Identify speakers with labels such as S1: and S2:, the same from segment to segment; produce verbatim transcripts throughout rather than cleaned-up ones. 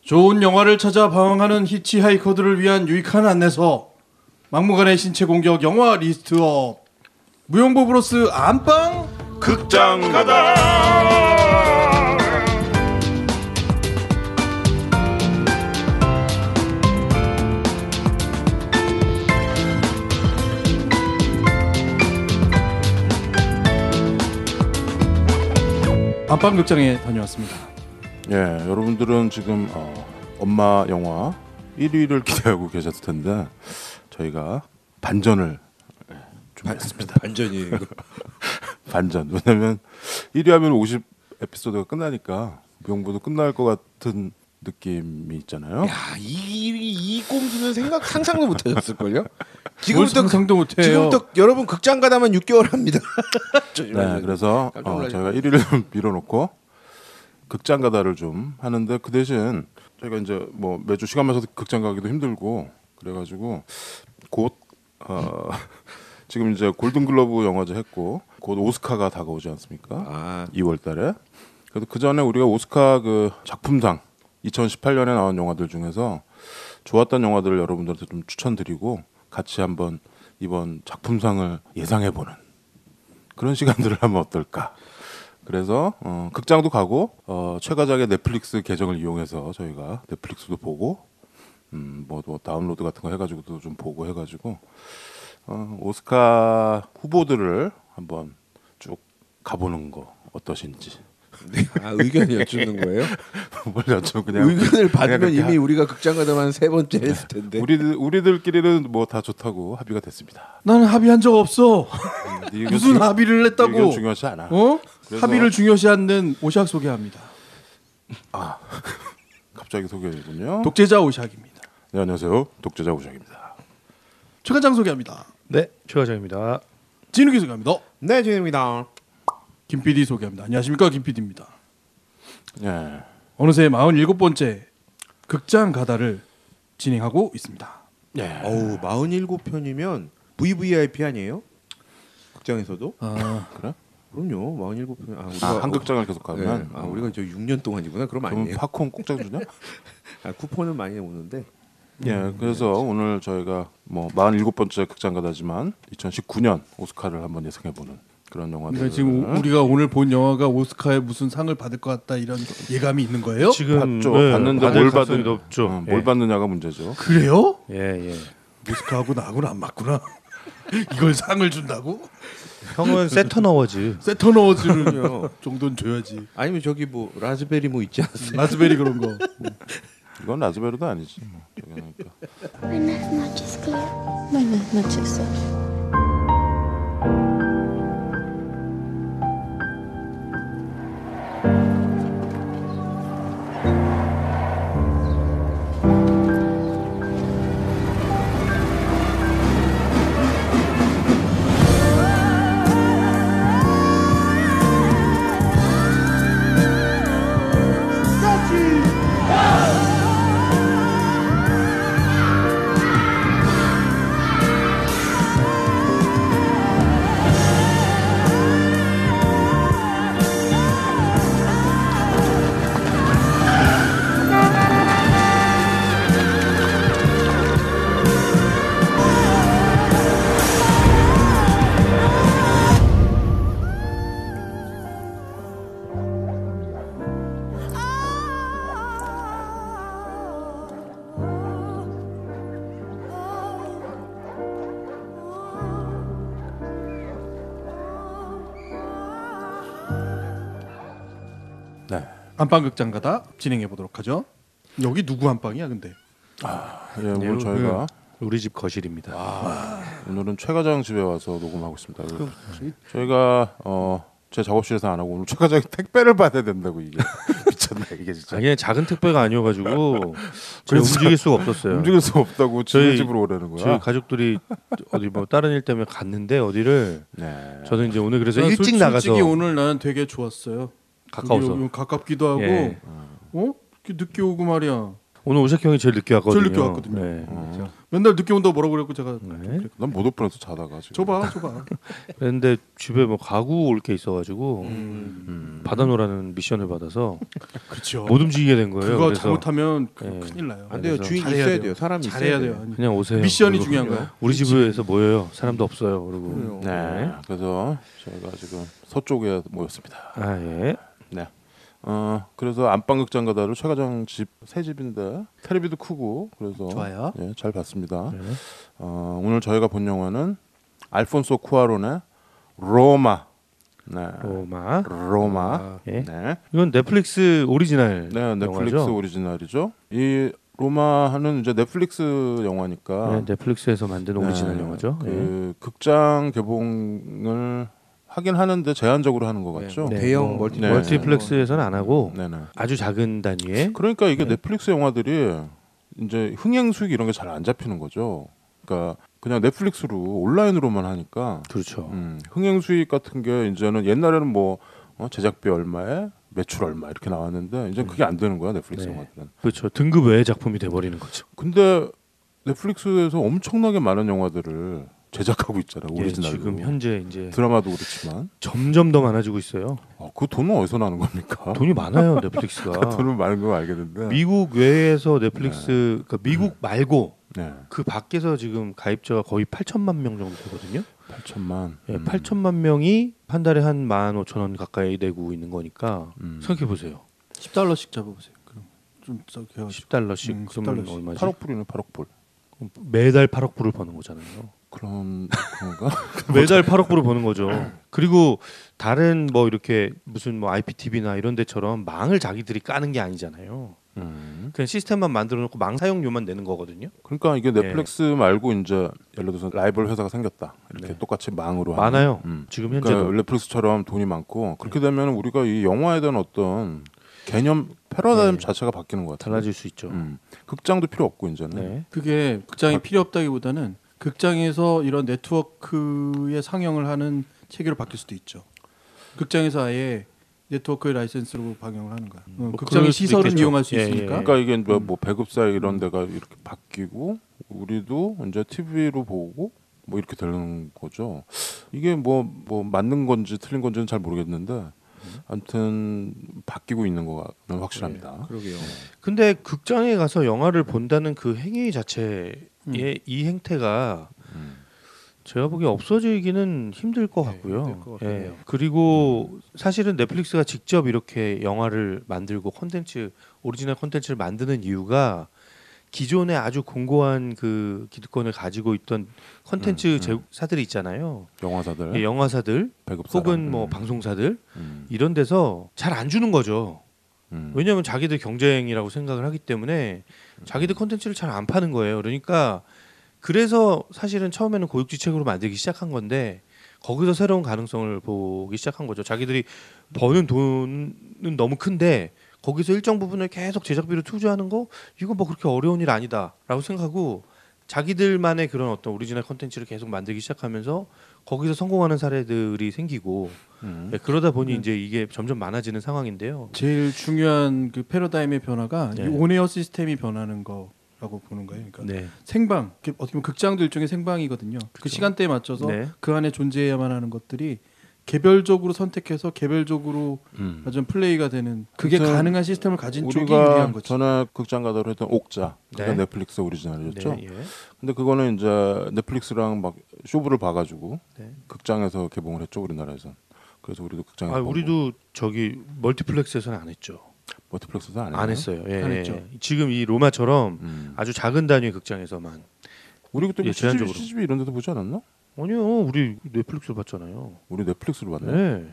S1: 좋은 영화를 찾아 방황하는 히치하이커들을 위한 유익한 안내서 막무가내 신체 공격 영화 리스트업 무용보 브로스 안방
S2: 극장 가다.
S1: 안방 극장에 다녀왔습니다.
S2: 예, 여러분들은 지금 어, 엄마 영화 일 위를 기대하고 계셨을 텐데 저희가 반전을 준비했습니다.
S3: 반전이에요.
S2: 반전. 왜냐면 일 위 하면 오십 에피소드가 끝나니까 무용보도 끝날 것 같은 느낌이 있잖아요.
S3: 야, 이, 이 꼼수는 생각 상상도 못 하셨을걸요?
S1: 지금부터 상상도 못 해요.
S3: 지금부터 여러분 극장 가다만 육 개월 합니다.
S2: 네, 그래서 어, 저희가 일 위를 밀어놓고 극장 가다를 좀 하는데 그 대신 저희가 이제 뭐 매주 시간 맞춰서 극장 가기도 힘들고 그래가지고 곧 어, 지금 이제 골든글러브 영화제 했고 곧 오스카가 다가오지 않습니까?
S3: 아.
S2: 이월달에. 그래서 그 전에 우리가 오스카 그 작품상 이천십팔 년에 나온 영화들 중에서 좋았던 영화들을 여러분들한테 좀 추천드리고 같이 한번 이번 작품상을 예상해보는 그런 시간들을 하면 어떨까? 그래서 어, 극장도 가고 어, 최가작의 넷플릭스 계정을 이용해서 저희가 넷플릭스도 보고 음, 뭐, 뭐 다운로드 같은 거 해가지고도 좀 보고 해가지고 어, 오스카 후보들을 한번 쭉 가보는 거 어떠신지.
S3: 아, 의견을 여쭙는 거예요?
S2: 뭘 여쭤 그냥
S3: 의견을 받으면
S2: 그냥
S3: 이미
S2: 하...
S3: 우리가 극장 가다만 세 번째 했을 텐데.
S2: 우리들 우리들끼리는 뭐 다 좋다고 합의가 됐습니다.
S1: 나는 합의한 적 없어.
S2: 네
S1: 무슨
S2: 중...
S1: 합의를 했다고?
S2: 이건 중요하지 않아.
S1: 어?
S2: 그래서...
S1: 합의를 중요시 않는 오샥 소개합니다.
S2: 아 갑자기 소개군요.
S1: 독재자 오샥입니다.
S2: 네, 안녕하세요. 독재자 오샥입니다.
S1: 최과장 소개합니다.
S4: 네, 최과장입니다.
S1: 진욱이 소개합니다.
S3: 네, 진욱입니다.
S1: 김 피디 소개합니다. 안녕하십니까, 김 피디입니다.
S2: 예.
S1: 어느새 마흔일곱 번째 극장 가다를 진행하고 있습니다.
S2: 예.
S3: 어우, 마흔일곱 편이면 브이브이아이피 아니에요? 극장에서도?
S1: 아,
S3: 그래? 그럼요. 마흔일곱 편. 아, 우리가
S2: 아, 한 극장을 계속
S3: 네.
S2: 가면.
S3: 아, 우리가 저 육 년 동안이구나. 그럼
S2: 그럼
S3: 아니에요.
S2: 팝콘 공짜 주냐?
S3: 아, 쿠폰은 많이 오는데.
S2: 예. 그래서 네. 오늘 저희가 뭐 마흔일곱 번째 극장 가다지만 이천십구 년 오스카를 한번 예상해보는. 그런 영화들.
S1: 그러니까 지금 우리가 오늘 본 영화가 오스카에 무슨 상을 받을 것 같다 이런 예감이 있는 거예요?
S4: 지금
S2: 받죠.
S4: 네,
S2: 받는데 뭘 받은
S4: 높죠.
S2: 어, 뭘
S4: 예.
S2: 받느냐가 문제죠.
S1: 그래요?
S4: 예, 예.
S1: 오스카하고 나하고는 안 맞구나. 이걸 상을 준다고?
S4: 형은 세턴 어워즈.
S1: 세턴 어워즈는요 정도는 줘야지.
S3: 아니면 저기 뭐 라즈베리 뭐 있지 않았어요?
S1: 라즈베리 그런 거.
S2: 이건 라즈베리도 아니지. 뭐. 그러니까.
S5: Buenas noches, Cleo. Buenas noches, Sol.
S1: 안방극장 가다 진행해 보도록 하죠. 여기 누구 안방이야 근데?
S2: 아, 예, 오늘 저희가
S4: 우리 집 거실입니다.
S2: 아, 오늘은 최과장 집에 와서 녹음하고 있습니다. 저희가 어, 제 작업실에서 안 하고 오늘 최과장이 택배를 받아야 된다고 이게 미쳤네 이게 진짜.
S4: 이게 작은 택배가 아니어가지고 제가 움직일 수가 없었어요.
S2: 움직일 수 없다고
S4: 저희
S2: 저희 집으로 오라는 거야.
S4: 저희 가족들이 어디 뭐 다른 일 때문에 갔는데 어디를
S2: 네.
S4: 저는 이제 오늘 그래서
S1: 난
S4: 일찍
S1: 솔-
S4: 나가서
S1: 솔직히 오늘 나는 되게 좋았어요.
S4: 가까워서
S1: 여기, 여기 가깝기도 하고
S4: 예.
S1: 어? 이렇게 늦게 오고 말이야.
S4: 오늘 오색 형이 제일 늦게 왔거든요.
S1: 제일 늦게 왔거든요.
S4: 네.
S2: 어.
S1: 맨날 늦게 온다고 뭐라고 그랬고 제가
S4: 네.
S2: 난 못 올 뻔해서 자다가 지금.
S1: 줘봐 줘봐.
S4: 그런데 집에 뭐 가구 올 게 있어가지고
S2: 음.
S4: 받아놓으라는 미션을 받아서
S1: 그렇죠.
S4: 못 움직이게 된 거예요.
S1: 그거
S4: 그래서
S1: 잘못하면 그
S4: 네.
S1: 큰일 나요.
S3: 안 돼요.
S4: 그래서
S3: 주인이
S1: 잘해야
S3: 있어야
S1: 돼요.
S3: 돼요. 사람이
S1: 잘해야
S3: 있어야
S1: 돼요.
S3: 돼요.
S1: 아니,
S4: 그냥 오세요.
S1: 미션이
S4: 그리고
S1: 중요한 거야.
S4: 우리 집에서 모여요. 사람도 없어요. 그리고
S3: 그래요.
S2: 네. 그래서 저희가 지금 서쪽에 모였습니다.
S4: 아 예.
S2: 네. 어 그래서 안방극장 가다를 최과장 집 새 집인데 테레비도 크고 그래서
S1: 좋아요.
S2: 예, 잘 봤습니다.
S4: 네.
S2: 어, 오늘 저희가 본 영화는 알폰소 쿠아론의 로마. 네.
S4: 로마.
S2: 로마.
S4: 예.
S2: 네.
S4: 이건 넷플릭스 오리지널
S2: 네, 넷플릭스
S4: 영화죠?
S2: 오리지널이죠. 이 로마는 이제 넷플릭스 영화니까
S4: 네, 넷플릭스에서 만든
S2: 네,
S4: 오리지널 영화죠.
S2: 그 극장 개봉을 하긴 하는데 제한적으로 하는 것 같죠.
S4: 네,
S3: 대형
S4: 뭐
S3: 멀티
S2: 네.
S4: 멀티플렉스에서는 안 하고
S2: 네네.
S4: 아주 작은 단위의
S2: 그러니까 이게
S4: 네.
S2: 넷플릭스 영화들이 이제 흥행 수익 이런 게 잘 안 잡히는 거죠. 그러니까 그냥 넷플릭스로 온라인으로만 하니까
S4: 그렇죠.
S2: 음, 흥행 수익 같은 게 이제는 옛날에는 뭐 어, 제작비 얼마에 매출 얼마 이렇게 나왔는데 이제 그게 안 되는 거야 넷플릭스
S4: 네.
S2: 영화들은.
S4: 그렇죠. 등급 외의 작품이 돼버리는 거죠.
S2: 근데 넷플릭스에서 엄청나게 많은 영화들을 제작하고 있잖아요.
S4: 예,
S2: 오리지널로.
S4: 지금 현재 이제
S2: 드라마도 그렇지만
S4: 점점 더 많아지고 있어요.
S2: 어, 그 돈은 어디서 나는 겁니까?
S4: 돈이 많아요 넷플릭스가.
S2: 돈은 많은 거 알겠는데.
S4: 미국 외에서 넷플릭스, 그러니까 미국 말고
S2: 네.
S4: 그 밖에서 지금 가입자가 거의 팔천만 명 정도 되거든요.
S2: 팔천만.
S4: 예,
S2: 음.
S4: 팔천만 명이 한 달에 한 만 오천 원 가까이 내고 있는 거니까
S2: 음.
S4: 생각해 보세요.
S1: 십 달러씩 잡아보세요. 그럼 좀 적게 해가지고.
S4: 십 달러씩
S1: 음, 십
S4: 그러면
S1: 달러씩.
S4: 얼마지?
S2: 팔억 불이네, 팔억 불.
S4: 매달 팔억 불을 버는 거잖아요.
S2: 그런 건가?
S4: 매달 팔억 불을 버는 거죠. 그리고 다른 뭐 이렇게 무슨 뭐 아이피티비나 이런 데처럼 망을 자기들이 까는 게 아니잖아요.
S2: 음.
S4: 그냥 시스템만 만들어 놓고 망 사용료만 내는 거거든요.
S2: 그러니까 이게 넷플릭스 말고 이제 예를 들어서 라이벌 회사가 생겼다. 이렇게
S4: 네.
S2: 똑같이 망으로 하는.
S4: 많아요.
S2: 음.
S4: 지금 현재도.
S2: 그러니까 넷플릭스처럼 돈이 많고 그렇게 되면 우리가 이 영화에 대한 어떤 개념 패러다임
S4: 네.
S2: 자체가 바뀌는 것 같아요.
S4: 달라질 수 있죠.
S2: 음. 극장도 필요 없고 이제는.
S4: 네.
S1: 그게 극장이 필요 없다기보다는 극장에서 이런 네트워크의 상영을 하는 체계로 바뀔 수도 있죠. 극장에서 아예 네트워크의 라이센스로 방영을 하는 거야. 어,
S4: 뭐
S1: 극장의
S4: 그럴 수도
S1: 시설을
S4: 있겠죠.
S1: 이용할 수
S4: 예,
S1: 있으니까.
S4: 예.
S2: 그러니까 이게 뭐, 뭐 배급사 이런 데가 이렇게 바뀌고 우리도 이제 티비로 보고 뭐 이렇게 되는 거죠. 이게 뭐 뭐 맞는 건지 틀린 건지는 잘 모르겠는데 아무튼 바뀌고 있는 거는 확실합니다.
S3: 그러게요.
S4: 근데 극장에 가서 영화를 본다는 그 행위 자체의
S1: 음.
S4: 이 행태가
S2: 음.
S4: 제가 보기에 없어지기는 힘들 것
S3: 네,
S4: 같고요.
S3: 힘들 것 같긴
S4: 예.
S3: 해요.
S4: 그리고 사실은 넷플릭스가 직접 이렇게 영화를 만들고 콘텐츠 오리지널 콘텐츠를 만드는 이유가 기존에 아주 공고한 그 기득권을 가지고 있던 콘텐츠
S2: 음, 음.
S4: 제사들이 있잖아요.
S2: 영화사들,
S4: 예, 영화사들
S2: 배급사
S4: 혹은 뭐 방송사들
S2: 음.
S4: 이런 데서 잘 안 주는 거죠.
S2: 음.
S4: 왜냐하면 자기들 경쟁이라고 생각을 하기 때문에 자기들 콘텐츠를 잘 안 파는 거예요. 그러니까 그래서 사실은 처음에는 고육지책으로 만들기 시작한 건데 거기서 새로운 가능성을 보기 시작한 거죠. 자기들이 버는 돈은 너무 큰데 거기서 일정 부분을 계속 제작비로 투자하는 거 이거 뭐 그렇게 어려운 일 아니다라고 생각하고 자기들만의 그런 어떤 오리지널 콘텐츠를 계속 만들기 시작하면서 거기서 성공하는 사례들이 생기고
S2: 음.
S4: 네, 그러다 보니
S1: 네.
S4: 이제 이게 점점 많아지는 상황인데요.
S1: 제일 중요한 그 패러다임의 변화가
S4: 네.
S1: 이 온에어 시스템이 변하는 거라고 보는 거예요. 그러니까
S4: 네.
S1: 생방, 어떻게 보면 극장도 일종의 생방이거든요. 그
S4: 그쵸.
S1: 시간대에 맞춰서
S4: 네.
S1: 그 안에 존재해야만 하는 것들이 개별적으로 선택해서 개별적으로
S2: 음.
S1: 좀 플레이가 되는 그게
S2: 아무튼
S1: 가능한 시스템을 가진 쪽이
S2: 우리가
S1: 유리한 거죠.
S2: 전에 극장 가다로 했던 옥자 그게
S4: 네.
S2: 넷플릭스 오리지널이었죠.
S4: 네, 예.
S2: 근데 그거는 이제 넷플릭스랑 막 쇼부를 봐가지고
S4: 네.
S2: 극장에서 개봉을 했죠 우리나라에선. 그래서 우리도 극장에서
S4: 아,
S2: 보고.
S4: 우리도 저기 멀티플렉스에서는 안 했죠.
S2: 멀티플렉스에서 안,
S4: 안
S2: 했어요?
S4: 했어요. 예,
S1: 안
S4: 예.
S1: 했죠.
S4: 지금 이 로마처럼
S2: 음.
S4: 아주 작은 단위의 극장에서만.
S2: 우리 그때
S4: 예,
S2: 뭐 씨지비,
S4: 제한적으로.
S2: 씨지비 이런 데도 보지 않았나?
S4: 아니요, 우리 넷플릭스를 봤잖아요.
S2: 우리 넷플릭스로 봤네.
S4: 네,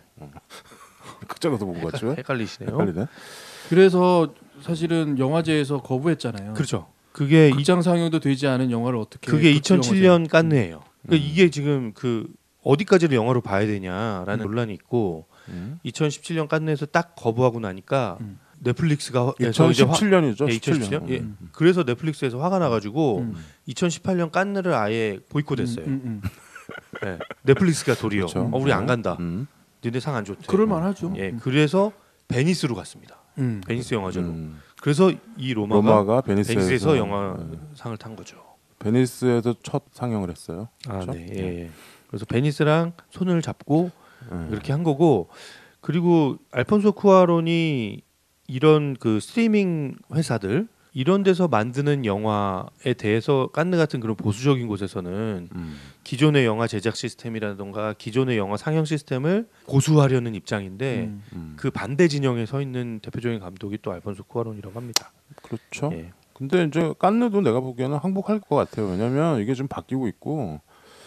S2: 극장에서 보고 봤죠?
S4: 헷갈리시네요.
S2: 헷갈리네.
S1: 그래서 사실은 영화제에서 거부했잖아요.
S4: 그렇죠. 그게 이,
S1: 극장 상영도 되지 않은 영화를 어떻게
S4: 그게
S1: 극
S4: 이천칠 년
S1: 영화제-
S4: 깐느예요. 그러니까
S2: 음.
S4: 이게 지금 그 어디까지를 영화로 봐야 되냐라는 논란이 있고
S2: 음.
S4: 이천십칠 년 깐느에서 딱 거부하고 나니까
S1: 음.
S4: 넷플릭스가 에서 이제 화-
S2: 이천십칠 년이죠.
S4: 예,
S2: 십칠
S4: 이천십칠 년? 예.
S2: 음.
S4: 그래서 넷플릭스에서 화가 나가지고
S1: 음.
S4: 이천십팔 년 깐느를 아예 보이콧했어요.
S1: 음, 음, 음.
S4: 네. 넷플릭스가 도리어
S2: 그렇죠.
S4: 어, 우리 안 간다.
S2: 음.
S4: 니네 상 안 좋대.
S1: 그럴 만하죠.
S4: 예,
S1: 음.
S4: 그래서 베니스로 갔습니다.
S1: 음.
S4: 베니스 영화제로.
S2: 음.
S4: 그래서 이 로마가,
S2: 로마가 베니스에서,
S4: 베니스에서 영화상을 탄 거죠.
S2: 베니스에서 첫 상영을 했어요.
S4: 아,
S2: 그렇죠?
S4: 네. 예, 예. 그래서 베니스랑 손을 잡고
S2: 음.
S4: 이렇게 한 거고 그리고 알폰소 쿠아론이 이런 그 스트리밍 회사들 이런 데서 만드는 영화에 대해서 깐느 같은 그런 보수적인 곳에서는
S2: 음.
S4: 기존의 영화 제작 시스템이라던가 기존의 영화 상영 시스템을 고수하려는 입장인데
S1: 음.
S2: 음.
S4: 그 반대 진영에 서 있는 대표적인 감독이 또 알폰소 쿠아론이라고 합니다.
S2: 그렇죠.
S4: 예.
S2: 근데 이제 깐느도 내가 보기에는 항복할 것 같아요. 왜냐하면 이게 좀 바뀌고 있고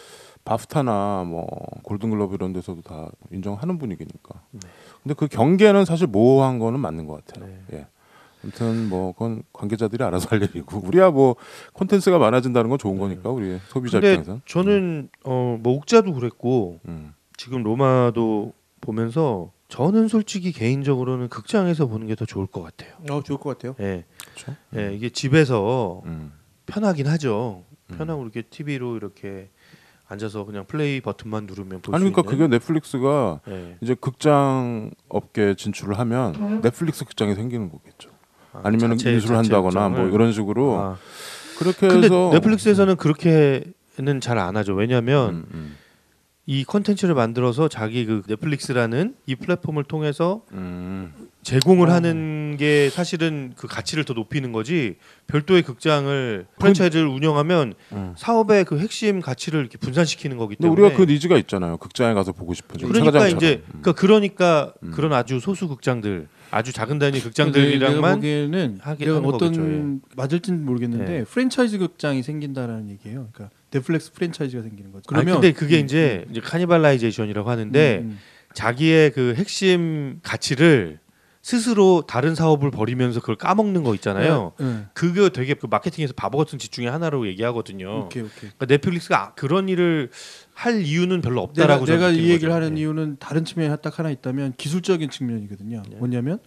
S2: 바프타나 뭐 골든글러브 이런 데서도 다 인정하는 분위기니까.
S4: 네.
S2: 근데 그 경계는 사실 모호한 거는 맞는 것 같아요.
S4: 네.
S2: 예. 아무튼 뭐 그건 관계자들이 알아서 할 일이고 우리야 뭐 콘텐츠가 많아진다는 건 좋은 거니까 우리 소비자
S4: 근데
S2: 입장에서는.
S4: 저는 어 뭐 옥자도 그랬고
S2: 음.
S4: 지금 로마도 보면서 저는 솔직히 개인적으로는 극장에서 보는 게 더 좋을 것 같아요.
S1: 어, 좋을 것 같아요.
S4: 예,
S2: 그렇죠.
S4: 예, 이게 집에서
S2: 음.
S4: 편하긴 하죠.
S2: 음.
S4: 편하고 이렇게 티비로 이렇게 앉아서 그냥 플레이 버튼만 누르면 볼 수
S2: 아니 그러니까
S4: 있는.
S2: 그게 넷플릭스가
S4: 예.
S2: 이제 극장 업계 진출을 하면 넷플릭스 극장이 생기는 거겠죠.
S4: 아,
S2: 아니면
S4: 자체-
S2: 인수를
S4: 자체
S2: 한다거나
S4: 극장을.
S2: 뭐 이런 식으로
S4: 아,
S2: 그렇게
S4: 근데
S2: 해서
S4: 넷플릭스에서는 그렇게는 잘 안 하죠. 왜냐하면
S2: 음, 음,
S4: 이 컨텐츠를 만들어서 자기 그 넷플릭스라는 이 플랫폼을 통해서
S2: 음.
S4: 제공을 하는 게 사실은 그 가치를 더 높이는 거지 별도의 극장을 프랜차이즈를 운영하면
S2: 음.
S4: 사업의 그 핵심 가치를 이렇게 분산시키는 거기
S2: 근데
S4: 때문에
S2: 우리가 그 니즈가 있잖아요. 극장에 가서 보고 싶은 좀
S4: 그러니까
S2: 차가장처럼.
S4: 이제
S2: 음.
S4: 그러니까, 그러니까
S2: 음.
S4: 그런 아주 소수 극장들 아주 작은 단위
S1: 내가
S4: 극장들이랑만
S1: 보기에는
S4: 하긴
S1: 내가
S4: 하는
S1: 어떤
S4: 거겠죠, 예.
S1: 맞을지는 모르겠는데
S4: 예.
S1: 프랜차이즈 극장이 생긴다라는 얘기예요. 그러니까 넷플릭스 프랜차이즈가 생기는 거죠.
S4: 아니, 근데 그게 이제, 이제 카니발라이제이션이라고 하는데
S1: 음, 음.
S4: 자기의 그 핵심 가치를 스스로 다른 사업을 벌이면서 그걸 까먹는 거 있잖아요.
S1: 네, 네.
S4: 그거 되게 그 마케팅에서 바보 같은 짓 중에 하나로 얘기하거든요.
S1: 오케이 오케이.
S4: 그러니까 넷플릭스가 그런 일을 할 이유는 별로
S1: 내가,
S4: 없다라고 저는
S1: 내가 이
S4: 느끼는
S1: 얘기를
S4: 거죠.
S1: 하는
S4: 예.
S1: 이유는 다른 측면이 딱 하나 있다면 기술적인 측면이거든요.
S4: 네.
S1: 뭐냐면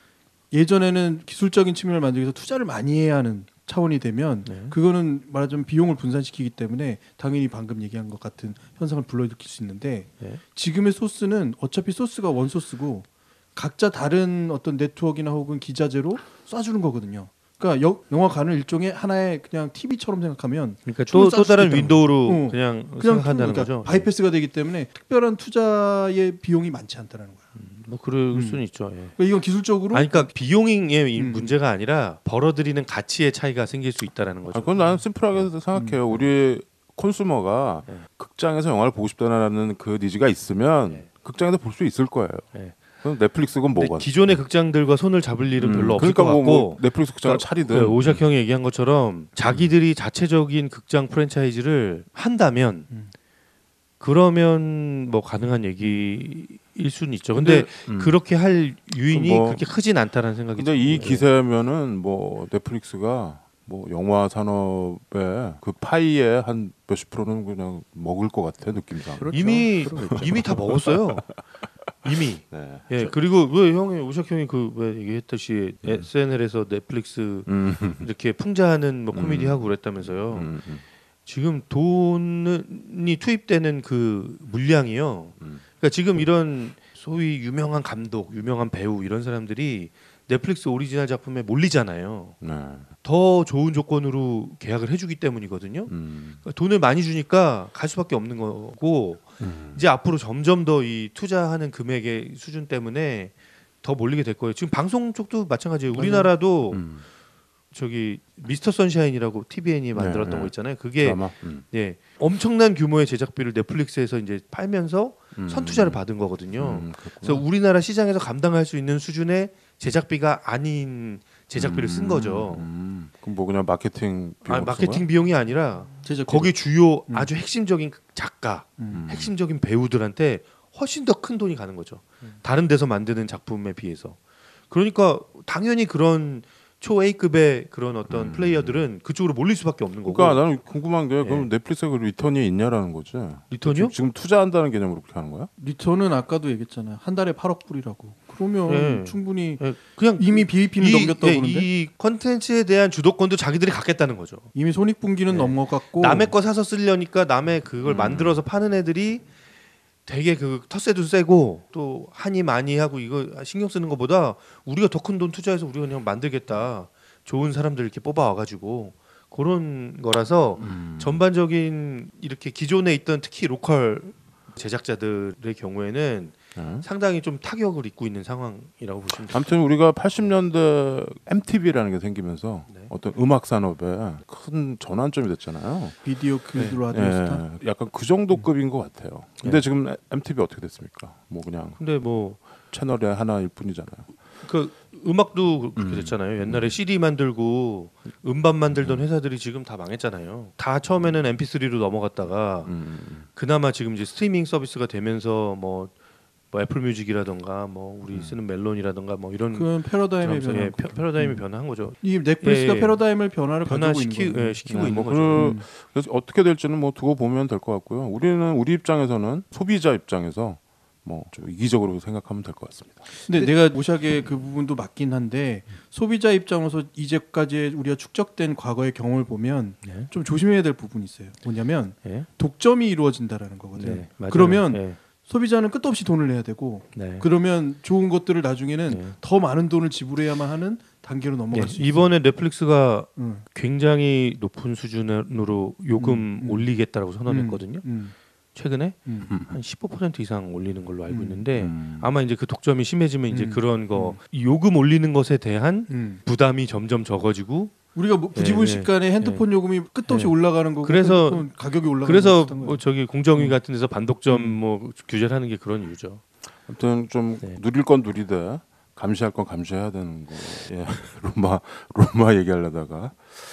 S1: 예전에는 기술적인 측면을 만들기 위해서 투자를 많이 해야 하는 차원이 되면
S4: 네.
S1: 그거는 말하자면 비용을 분산시키기 때문에 당연히 방금 얘기한 것 같은 현상을 불러일으킬 수 있는데
S4: 네.
S1: 지금의 소스는 어차피 소스가 원 소스고 각자 다른 어떤 네트워크나 혹은 기자재로 쏴주는 거거든요. 그러니까 여, 영화관을 일종의 하나의 그냥 티비처럼 생각하면
S4: 그러니까
S1: 충분히
S4: 또, 또
S1: 쌀수
S4: 다른
S1: 있다는
S4: 윈도우로
S1: 어.
S4: 그냥,
S1: 그냥
S4: 생각한다는
S1: 그러니까
S4: 거죠.
S1: 바이패스가 되기 때문에 특별한 투자의 비용이 많지 않다는 거야.
S4: 뭐 그럴
S1: 음.
S4: 수는 있죠. 예.
S1: 그러니까 이건 기술적으로
S4: 아니, 그러니까 비용의 이
S1: 음.
S4: 문제가 아니라 벌어들이는 가치의 차이가 생길 수 있다라는 거죠.
S2: 아, 그건 나는 심플하게 생각해요. 우리 콘슈머가
S4: 네.
S2: 극장에서 영화를 보고 싶다는 그 니즈가 있으면
S4: 네.
S2: 극장에서 볼 수 있을 거예요.
S4: 네.
S2: 그럼 넷플릭스건
S4: 근데
S2: 뭐가?
S4: 기존의 극장들과 손을 잡을 일은 별로 없을
S2: 그러니까
S4: 것
S2: 뭐,
S4: 같고
S2: 뭐 넷플릭스 극장을
S4: 그러니까
S2: 차리든
S4: 네, 오샥 형이 얘기한 것처럼 자기들이 자체적인 극장 프랜차이즈를 한다면
S1: 음.
S4: 그러면 뭐 가능한 얘기일 수는 있죠. 근데,
S2: 음.
S4: 그렇게 할 유인이
S2: 뭐-
S4: 그렇게 크진 않다는 생각이
S2: 근데 이
S4: 듭니다.
S2: 기세면은 뭐 넷플릭스가 뭐 영화 산업의 그 파이의 한 몇십 프로는 그냥 먹을 것 같아 느낌상.
S1: 그렇죠.
S4: 이미
S1: 그러겠죠.
S4: 이미 다 먹었어요. 이미.
S2: 네.
S4: 예 그리고 왜 형이 오샥 형이 그 왜 얘기했듯이 에스엔엘에서 넷플릭스
S2: 음,
S4: 이렇게 풍자하는 뭐
S2: 음.
S4: 코미디 하고 그랬다면서요.
S2: 음, 음,
S4: 지금 돈이 투입되는 그 물량이요.
S2: 음.
S4: 그러니까 지금 이런 소위 유명한 감독, 유명한 배우 이런 사람들이 넷플릭스 오리지널 작품에 몰리잖아요.
S2: 네.
S4: 더 좋은 조건으로 계약을 해주기 때문이거든요.
S2: 음,
S4: 그러니까 돈을 많이 주니까 갈 수밖에 없는 거고
S2: 음.
S4: 이제 앞으로 점점 더 이 투자하는 금액의 수준 때문에 더 몰리게 될 거예요. 지금 방송 쪽도 마찬가지예요. 우리나라도
S2: 음.
S4: 저기 미스터 선샤인이라고 티비엔이 만들었던
S2: 네, 네.
S4: 거 있잖아요. 그게
S2: 드라마? 음.
S4: 예, 엄청난 규모의 제작비를 넷플릭스에서 이제 팔면서
S2: 음.
S4: 선투자를 받은 거거든요.
S2: 음, 그렇구나.
S4: 그래서 우리나라 시장에서 감당할 수 있는 수준의 제작비가 아닌 제작비를 쓴 거죠.
S2: 음, 그럼 뭐 그냥 마케팅 비용
S4: 아니, 마케팅 비용이 아니라
S1: 제작
S4: 거기 주요
S1: 음.
S4: 아주 핵심적인 작가,
S1: 음.
S4: 핵심적인 배우들한테 훨씬 더 큰 돈이 가는 거죠.
S1: 음.
S4: 다른 데서 만드는 작품에 비해서. 그러니까 당연히 그런 초 A급의 그런 어떤
S2: 음.
S4: 플레이어들은 그쪽으로 몰릴 수밖에 없는 거고.
S2: 그러니까 나는 궁금한 게 그럼
S4: 예.
S2: 넷플릭스에 그 리턴이 있냐라는 거지.
S4: 리턴이요?
S2: 지금, 지금 투자한다는 개념으로 그렇게 하는 거야?
S1: 리턴은 아까도 얘기했잖아요. 한 달에 팔억 불이라고. 그러면
S4: 예.
S1: 충분히
S4: 예, 그냥
S1: 이미 비이피는
S4: 이,
S1: 넘겼다고
S4: 예,
S1: 그러는데
S4: 이 컨텐츠에 대한 주도권도 자기들이 갖겠다는 거죠.
S1: 이미 손익분기는
S4: 예.
S1: 넘어갔고
S4: 남의 거 사서 쓰려니까 남의 그걸
S2: 음.
S4: 만들어서 파는 애들이 되게 그 텃세도 세고 또 한이 많이 하고 이거 신경 쓰는 것보다 우리가 더 큰 돈 투자해서 우리가 그냥 만들겠다. 좋은 사람들 이렇게 뽑아 와가지고 그런 거라서
S2: 음.
S4: 전반적인 이렇게 기존에 있던 특히 로컬 제작자들의 경우에는
S2: 네.
S4: 상당히 좀 타격을 입고 있는 상황이라고 보시면 됩니다.
S2: 아무튼 우리가 팔십 년대 엠티비라는 게 생기면서
S4: 네.
S2: 어떤 음악 산업에 큰 전환점이 됐잖아요.
S1: 비디오 큐드
S4: 네.
S1: 라디오 스타.
S2: 예, 약간 그 정도 급인 것 같아요. 근데
S4: 네.
S2: 지금 엠티비 어떻게 됐습니까? 뭐 그냥
S4: 근데 뭐
S2: 채널의 하나일 뿐이잖아요.
S4: 그 음악도 그렇게
S2: 음.
S4: 됐잖아요. 옛날에 씨디 만들고 음반 만들던 회사들이 지금 다 망했잖아요. 다 처음에는 엠피쓰리로 넘어갔다가
S2: 음.
S4: 그나마 지금 이제 스트리밍 서비스가 되면서 뭐, 뭐 애플 뮤직이라던가 뭐 우리 쓰는 멜론이라던가 뭐 이런
S1: 그건 패러다임의
S4: 예,
S1: 변화.
S4: 패- 패러다임이 변화한 거죠.
S1: 이 넷플릭스가
S4: 예, 예.
S1: 패러다임을 변화를 가지고
S4: 변화시키
S1: 있는 거예요.
S4: 예, 시키고
S2: 네,
S4: 있는
S2: 뭐
S4: 거죠.
S2: 그-
S1: 음.
S2: 그래서 어떻게 될지는 뭐 두고 보면 될 것 같고요. 우리는 우리 입장에서는 소비자 입장에서 뭐 좀 이기적으로 생각하면 될 것 같습니다.
S1: 근데 내가 모샤게 그 부분도 맞긴 한데 소비자 입장에서 이제까지 우리가 축적된 과거의 경험을 보면
S4: 네.
S1: 좀 조심해야 될 부분이 있어요. 뭐냐면
S4: 예.
S1: 독점이 이루어진다라는 거거든요.
S4: 네, 맞아요.
S1: 그러면
S4: 예.
S1: 소비자는 끝도 없이 돈을 내야 되고
S4: 네.
S1: 그러면 좋은 것들을 나중에는
S4: 네.
S1: 더 많은 돈을 지불해야만 하는 단계로 넘어갈
S4: 예,
S1: 수 있어요.
S4: 이번에 넷플릭스가
S1: 응.
S4: 굉장히 높은 수준으로 요금
S1: 음, 음.
S4: 올리겠다라고 선언했거든요.
S1: 음,
S4: 최근에
S1: 음,
S4: 한 십오 퍼센트 이상 올리는 걸로 알고
S1: 음,
S4: 있는데
S2: 음.
S4: 아마 이제 그 독점이 심해지면 이제
S1: 음,
S4: 그런 거 요금 올리는 것에 대한
S1: 음.
S4: 부담이 점점 적어지고
S1: 우리가 뭐 부지불식간에
S4: 예,
S1: 핸드폰 요금이 끝도 없이
S4: 예.
S1: 올라가는 거고
S4: 그래서-
S1: 핸드폰 가격이 올라가는
S4: 그래서
S1: 거랑 비슷한
S4: 뭐
S1: 거예요.
S4: 저기 공정위
S1: 음.
S4: 같은 데서 반독점
S1: 음.
S4: 뭐 규제를 하는 게 그런 이유죠.
S2: 아무튼 좀
S4: 네.
S2: 누릴 건 누리되 감시할 건 감시해야 되는 거. 예. 로마 로마 얘기하려다가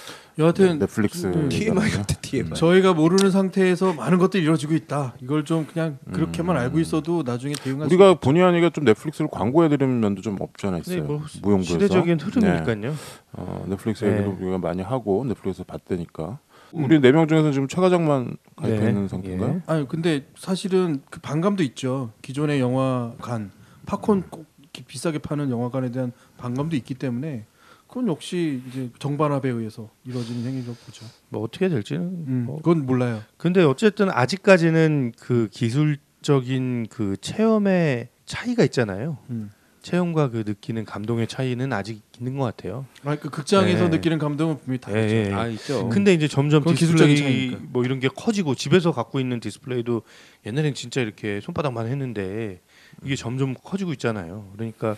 S1: 여하튼
S2: 넷플릭스
S1: 음.
S3: 티엠아이 같아 티엠아이.
S1: 저희가 모르는 상태에서 많은 것들이 이루어지고 있다. 이걸 좀 그냥 그렇게만
S2: 음.
S1: 알고 있어도 나중에 대응할 수
S2: 우리가 본의 아니게 좀 넷플릭스를 광고해드리는 면도 좀 없지 않아
S4: 근데
S2: 있어요.
S4: 뭐
S2: 무용부에서.
S4: 시대적인
S2: 네.
S4: 흐름이니까요.
S2: 어, 넷플릭스
S4: 네.
S2: 얘기도 우리가 많이 하고 넷플릭스에서 봤다니까.
S1: 음.
S2: 우리 네 명 중에서 지금 최 과장만 가입해
S4: 네.
S2: 있는 상태인가요?
S4: 예.
S1: 아니 근데 사실은 그 반감도 있죠. 기존의 영화관 팝콘 꼭 이렇게 비싸게 파는 영화관에 대한 반감도 있기 때문에 그건 역시 이제 정반합에 의해서 이루어지는 행위라고 보죠.
S4: 뭐 어떻게 될지는
S1: 음,
S4: 뭐
S1: 그건 몰라요.
S4: 근데 어쨌든 아직까지는 그 기술적인 그 체험의 차이가 있잖아요.
S1: 음.
S4: 체험과 그 느끼는 감동의 차이는 아직 있는 것 같아요.
S1: 아니 그 극장에서
S4: 네.
S1: 느끼는 감동은 분명히 다르죠.
S4: 예, 예.
S3: 아 있죠.
S4: 근데 이제 점점
S1: 그건 기술적인
S4: 디스플레이
S1: 차이니까.
S4: 뭐 이런 게 커지고 집에서 갖고 있는 디스플레이도 옛날엔 진짜 이렇게 손바닥만 했는데 이게 점점 커지고 있잖아요. 그러니까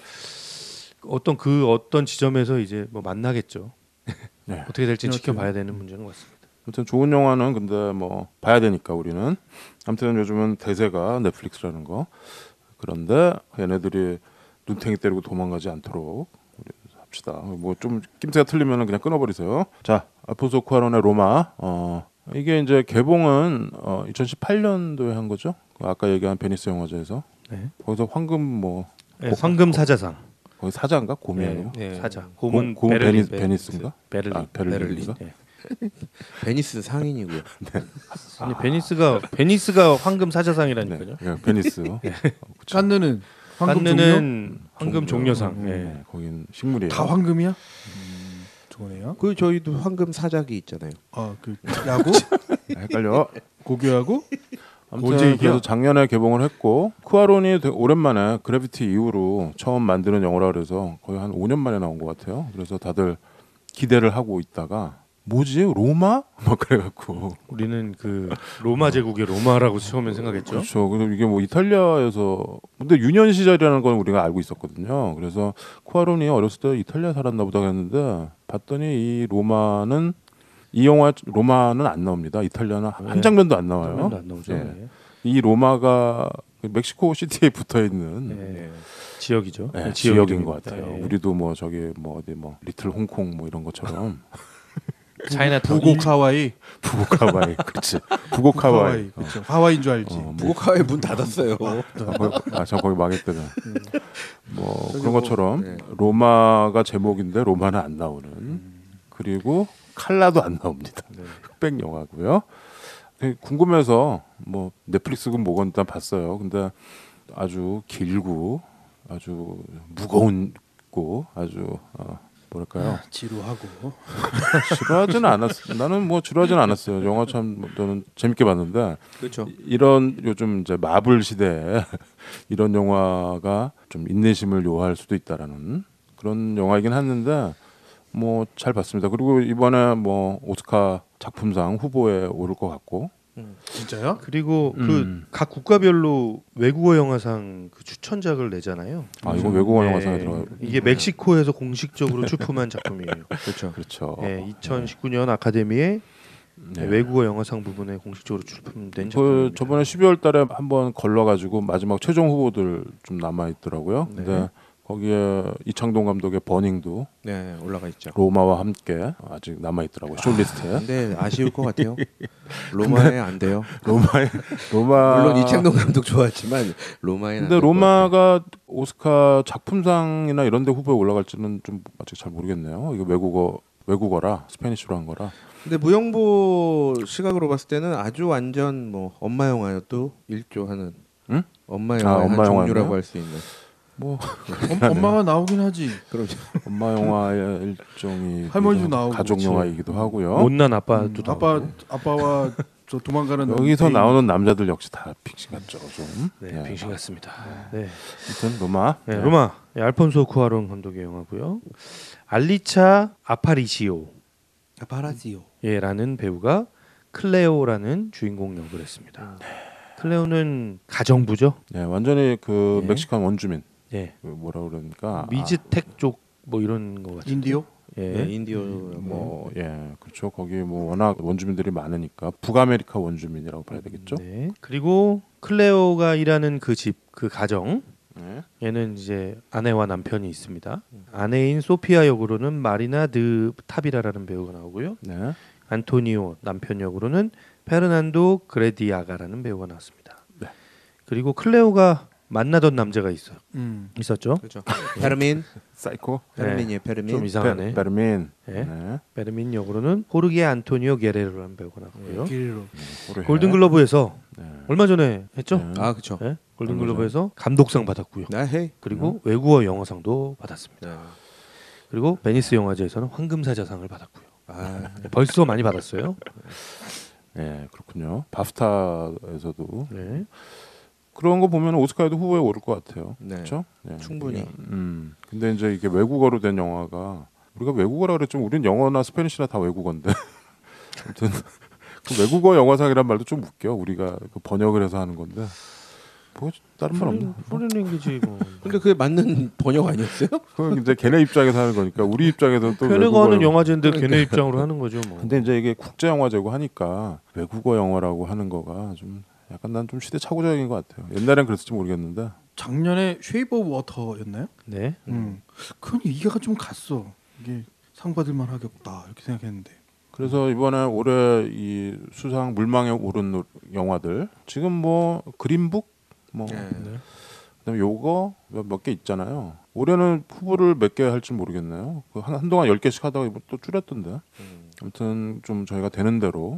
S4: 어떤 그 어떤 지점에서 이제 뭐 만나겠죠.
S2: 네.
S4: 어떻게 될지
S1: 그렇죠.
S4: 지켜봐야 되는 문제인 것 같습니다.
S2: 아무튼 좋은 영화는 근데 뭐 봐야 되니까 우리는. 아무튼 요즘은 대세가 넷플릭스라는 거. 그런데 얘네들이 눈탱이 때리고 도망가지 않도록 우리 합시다. 뭐 좀 낌새가 틀리면은 그냥 끊어버리세요. 자, 알폰소 쿠아론의 로마. 어 이게 이제 개봉은 어, 이천십팔 년도에 한 거죠. 아까 얘기한 베니스 영화제에서.
S4: 네.
S2: 거기서 황금 뭐
S4: 네, 황금 사자상.
S2: 거기 사자인가 곰이 아니고
S4: 네, 네, 사자.
S2: 곰-
S4: 곰은
S2: 곰
S4: 베를린,
S2: 베니- 베니스인가?
S4: 베를린.
S2: 아, 베를린인가?
S4: 네.
S3: 베니스 상인이고요.
S4: 아니 베니스가 베니스가 황금 사자상이라니까요.
S2: 네, 예, 베니스. 어, 그쵸.
S1: 깐느는 황금 종려?
S4: 깐느는 황금
S2: 종려.
S4: 종려상.
S1: 음.
S4: 네.
S2: 네, 거긴 식물이에요.
S1: 다 황금이야? 음, 좋네요.
S3: 그 저희도 황금 사작이 있잖아요.
S1: 아그 야구
S2: 아, 헷갈려.
S1: 고교야구
S2: 아무튼
S1: 고제이기야?
S2: 그래서 작년에 개봉을 했고 쿠아론이 되게 오랜만에 그래비티 이후로 처음 만드는 영화라 그래서 거의 한 오 년 만에 나온 것 같아요. 그래서 다들 기대를 하고 있다가 뭐지 로마? 막 그래갖고
S4: 우리는 그 로마 제국의 로마라고 처음에 생각했죠.
S2: 그렇죠. 그래서 이게 뭐 이탈리아에서 근데 유년 시절이라는 건 우리가 알고 있었거든요. 그래서 쿠아론이 어렸을 때 이탈리아 살았나 보다 했는데 봤더니 이 로마는 이 영화 로마는 안 나옵니다. 이탈리아는 한
S4: 네.
S2: 장면도 안 나와요.
S4: 장면도 안 나오죠.
S2: 예.
S4: 네.
S2: 이 로마가 그 멕시코 시티에 붙어 있는
S4: 네. 지역이죠.
S2: 네,
S4: 네,
S2: 지역인
S4: 이름입니다.
S2: 것 같아요.
S4: 네.
S2: 우리도 뭐 저기 뭐 어디 뭐 리틀 홍콩 뭐 이런 것처럼
S4: 차이나타운.
S1: 부곡 하와이
S2: 북옥 하와이, 그렇지. 북옥 하와이. 어.
S1: 그렇죠. 하와이인 줄 알지.
S2: 어, 뭐,
S3: 북옥하에 문 닫았어요.
S2: 아, 저 거기 망했거든. 뭐
S3: 저기
S2: 그런
S3: 뭐,
S2: 것처럼
S3: 네.
S2: 로마가 제목인데 로마는 안 나오는. 그리고 칼라도 안 나옵니다. 흑백 영화고요. 궁금해서 뭐 넷플릭스건 뭐건 일단 봤어요. 근데 아주 길고 아주 무거운고 아주 어, 뭐랄까요?
S1: 지루하고.
S2: 지루하지는 않았. 나는 뭐 지루하지는 않았어요. 영화 참 저는 재밌게 봤는데
S3: 그렇죠.
S2: 이런 요즘 이제 마블 시대에 이런 영화가 좀 인내심을 요할 수도 있다라는 그런 영화이긴 했는데 뭐 잘 봤습니다. 그리고 이번에 뭐 오스카 작품상 후보에 오를 것 같고.
S1: 진짜요?
S4: 그리고
S2: 음.
S4: 그 각 국가별로 외국어 영화상 그 추천작을 내잖아요.
S2: 아 이거 외국어
S4: 네.
S2: 영화상에 들어가요.
S4: 이게 멕시코에서 공식적으로 출품한 작품이에요.
S3: 그렇죠.
S2: 그렇죠.
S4: 네, 이천십구 년 아카데미의
S2: 네.
S4: 외국어 영화상 부분에 공식적으로 출품된
S2: 그
S4: 작품입니다.
S2: 저번에 십이월 달에 한번 걸러가지고 마지막 최종 후보들 좀 남아 있더라고요.
S4: 네.
S2: 근데 거기에 이창동 감독의 버닝도
S3: 네, 올라가 있죠.
S2: 로마와 함께 아직 남아 있더라고요. 숏리스트에.
S3: 근데 아쉬울 것 같아요. 로마에 안 돼요.
S2: 로마에 로마
S3: 물론 이창동 감독 좋아하지만 로마에
S2: 근데 로마가 오스카 작품상이나 이런 데 후보에 올라갈지는 좀 아직 잘 모르겠네요. 이거 외국어 외국어라 스페니쉬로 한 거라.
S3: 근데 무영보 시각으로 봤을 때는 아주 완전 뭐 엄마 영화여도 일조하는
S2: 응?
S3: 엄마
S2: 아,
S3: 영화의
S2: 엄마
S3: 한
S2: 영화였나요?
S3: 종류라고 할 수 있는.
S2: 뭐
S1: 엄, 엄마가 나오긴 하지.
S3: 그럼
S2: 엄마 영화의 일종이
S1: 할머니도 나오고
S2: 가족
S1: 그렇지.
S2: 영화이기도 하고요.
S4: 못난 아빠도
S1: 음,
S4: 나오고.
S1: 아빠 아빠와 저 도망가는
S2: 여기서
S1: 애인.
S2: 나오는 남자들 역시 다 픽싱 같죠, 좀.
S4: 네, 빙신 같습니다. 네.
S2: 아무튼 로마.
S4: 네, 로마 네, 알폰소 쿠아론 감독의 영화고요. 알리차 아파리시오
S3: 파라지오.
S4: 예라는 배우가 클레오라는 주인공 역을 했습니다. 클레오는 가정부죠.
S2: 네, 완전히 그
S4: 네.
S2: 멕시칸 원주민.
S4: 예.
S2: 그 뭐라 그러니까
S4: 미즈텍 쪽 뭐 이런 거 같아요.
S1: 인디오?
S4: 예.
S3: 네, 인디오
S2: 아, 뭐 예, 그렇죠. 거기 뭐 워낙 원주민들이 많으니까 북아메리카 원주민이라고 봐야 되겠죠.
S4: 네. 그리고 클레오가 일하는 그 집, 그 가정
S2: 네.
S4: 얘는 이제 아내와 남편이 있습니다. 아내인 소피아 역으로는 마리나 드 타비라라는 배우가 나오고요.
S2: 네.
S4: 안토니오 남편 역으로는 페르난도 그레디아가라는 배우가 나왔습니다.
S2: 네.
S4: 그리고 클레오가 만나던 남자가 있어요.
S1: 음.
S4: 있었죠?
S3: 그렇죠. 페르민,
S2: 사이코.
S3: 페르민이에요. 페르민.
S4: 좀 이상하네.
S2: 베르민.
S4: 네.
S2: 네.
S4: 베르민 역으로는 호르게 안토니오 게레로라는 배우가 나왔고요.
S1: 길로.
S2: 호르헤.
S4: 골든글러브에서
S2: 네.
S4: 얼마 전에 했죠?
S2: 네.
S3: 아 그렇죠.
S4: 네? 골든글러브에서 감독상 받았고요.
S3: 나 헤이.
S4: 그리고 외국어 영화상도 받았습니다.
S3: 네.
S4: 그리고 베니스 영화제에서는 황금사자상을 받았고요.
S3: 아
S4: 네, 벌써 많이 받았어요.
S2: 네, 그렇군요. 바프타에서도
S4: 네.
S2: 그런 거 보면 오스카에도 후보에 오를 것 같아요.
S3: 네.
S2: 그렇죠? 네.
S3: 충분히.
S2: 이게, 음. 근데 이제 이게 외국어로 된 영화가 우리가 외국어라 그랬죠. 우린 영어나 스페니쉬나 다 외국어인데. 아무튼 그 외국어 영화상이란 말도 좀 웃겨. 우리가 그 번역을 해서 하는 건데. 뭐 다른 말 없나?
S4: 포린 랭귀지 뭐.
S3: 근데 그게 맞는 번역 아니었어요?
S2: 그건 이제 걔네 입장에서 하는 거니까 우리 입장에서 또
S4: 걔네가
S2: 외국어
S4: 하는
S2: 영화-
S4: 영화제인데 걔네 입장으로 하는 거죠 뭐.
S2: 근데 이제 이게 국제 영화제고 하니까 외국어 영화라고 하는 거가 좀 약간 난 좀 시대착오적인 것 같아요. 옛날엔 그랬을지 모르겠는데.
S1: 작년에 쉐이브 오브 워터였나요?
S4: 네.
S1: 음. 그건 이해가 좀 갔어. 이게 상 받을 만하겠다 이렇게 생각했는데.
S2: 그래서 이번에 올해 이 수상 물망에 오른 영화들 지금 뭐 그린북 뭐
S3: 네.
S2: 그다음에 요거 몇 개 있잖아요. 올해는 후보를 몇 개 할지 모르겠네요. 그 한, 한동안 열 개씩 하다가 이번 또 줄였던데. 아무튼 좀 저희가 되는 대로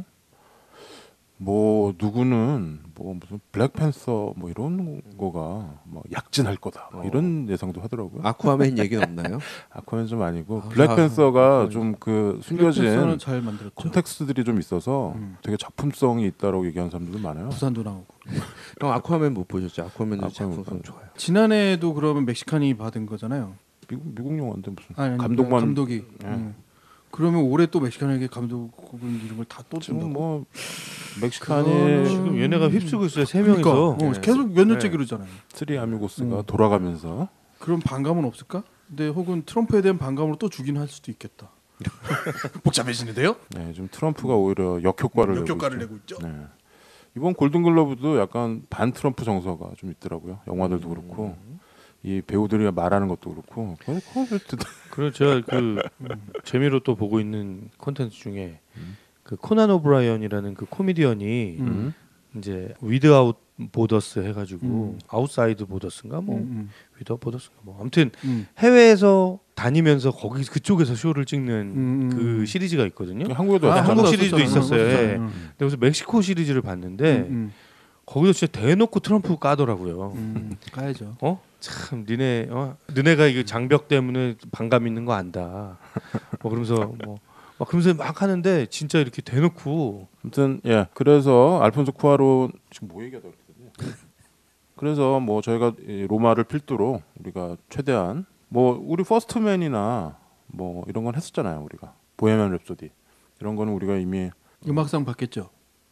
S2: 뭐 누구는 뭐 무슨 블랙팬서 뭐 이런 거가 뭐 약진할 거다 뭐 이런 예상도 하더라고요.
S3: 아쿠아맨 얘기는 없나요?
S2: 아쿠아맨 좀 아니고
S3: 아,
S2: 블랙팬서가
S3: 아,
S2: 좀 그
S1: 블랙팬서는
S2: 숨겨진
S1: 잘 만들었죠.
S2: 콘텍스트들이 좀 있어서
S1: 음.
S2: 되게 작품성이 있다라고 얘기하는 사람들도 많아요.
S1: 부산도 나오고.
S3: 형 아쿠아맨 못 보셨죠? 아쿠아맨도
S2: 아쿠아맨
S3: 작품성
S2: 못
S3: 좋아요.
S1: 지난해에도 그러면 멕시칸이 받은 거잖아요.
S2: 미국 미국 영화인데 무슨
S1: 아니, 아니,
S2: 감독만
S1: 감독이.
S2: 예.
S1: 음. 그러면 올해 또 멕시칸에게 감독은 이름을 다또
S2: 지금
S1: 준다고?
S2: 뭐 멕시칸이
S1: 그거는
S4: 지금 얘네가 휩쓰고 있어요. 세
S1: 그러니까,
S4: 명이서.
S1: 어,
S3: 네.
S1: 계속 몇 년째
S4: 네.
S1: 그러잖아요.
S2: 쓰리 아미고스가
S1: 음.
S2: 돌아가면서
S1: 그런 반감은 없을까? 근데 혹은 트럼프에 대한 반감으로 또 주긴 할 수도 있겠다. 복잡해지는데요?
S2: 네, 좀 트럼프가 오히려 역효과를 내고
S1: 역효과를
S2: 있죠.
S1: 내고 있죠.
S2: 네. 이번 골든글러브도 약간 반 트럼프 정서가 좀 있더라고요. 영화들도 그렇고 이 배우들이 말하는 것도 그렇고 거의 거의
S4: 그리고 제가 그 재미로 또 보고 있는 콘텐츠 중에
S2: 음.
S4: 그 코난 오브라이언이라는 그 코미디언이
S1: 음.
S4: 이제 위드아웃 보더스 해가지고
S1: 음.
S4: 아웃사이드 보더스인가 뭐
S1: 음,
S4: 위드아웃 보더스인가 뭐 아무튼
S1: 음.
S4: 해외에서 다니면서 거기 그쪽에서 쇼를 찍는
S1: 음.
S4: 그 시리즈가 있거든요.
S2: 한국에도
S1: 아,
S2: 왔잖아요.
S4: 한국
S1: 한국도
S4: 시리즈도
S1: 왔었잖아요.
S4: 있었어요.
S1: 한국도
S4: 예.
S1: 왔었잖아요.
S4: 근데 그래서 멕시코 시리즈를 봤는데
S1: 음,
S4: 거기서 진짜 대놓고 트럼프 까더라고요.
S1: 음, 음. 가야죠.
S4: 어? 참 니네 어? 너네가 이거 장벽 때문에 반감 있는 거 안다. 뭐 그러면서 뭐 막 그러면서 막 하는데 진짜 이렇게 대놓고
S2: 아무튼 예 그래서 알폰소 쿠아론 지금 뭐 얘기하다 그렇게 됐냐? 그래서 뭐 저희가 이 로마를 필두로 우리가 최대한 뭐 우리 퍼스트맨이나 뭐 이런 건 했었잖아요. 우리가 보헤미안 랩소디 이런 거는 우리가 이미
S1: 음악상 받겠죠.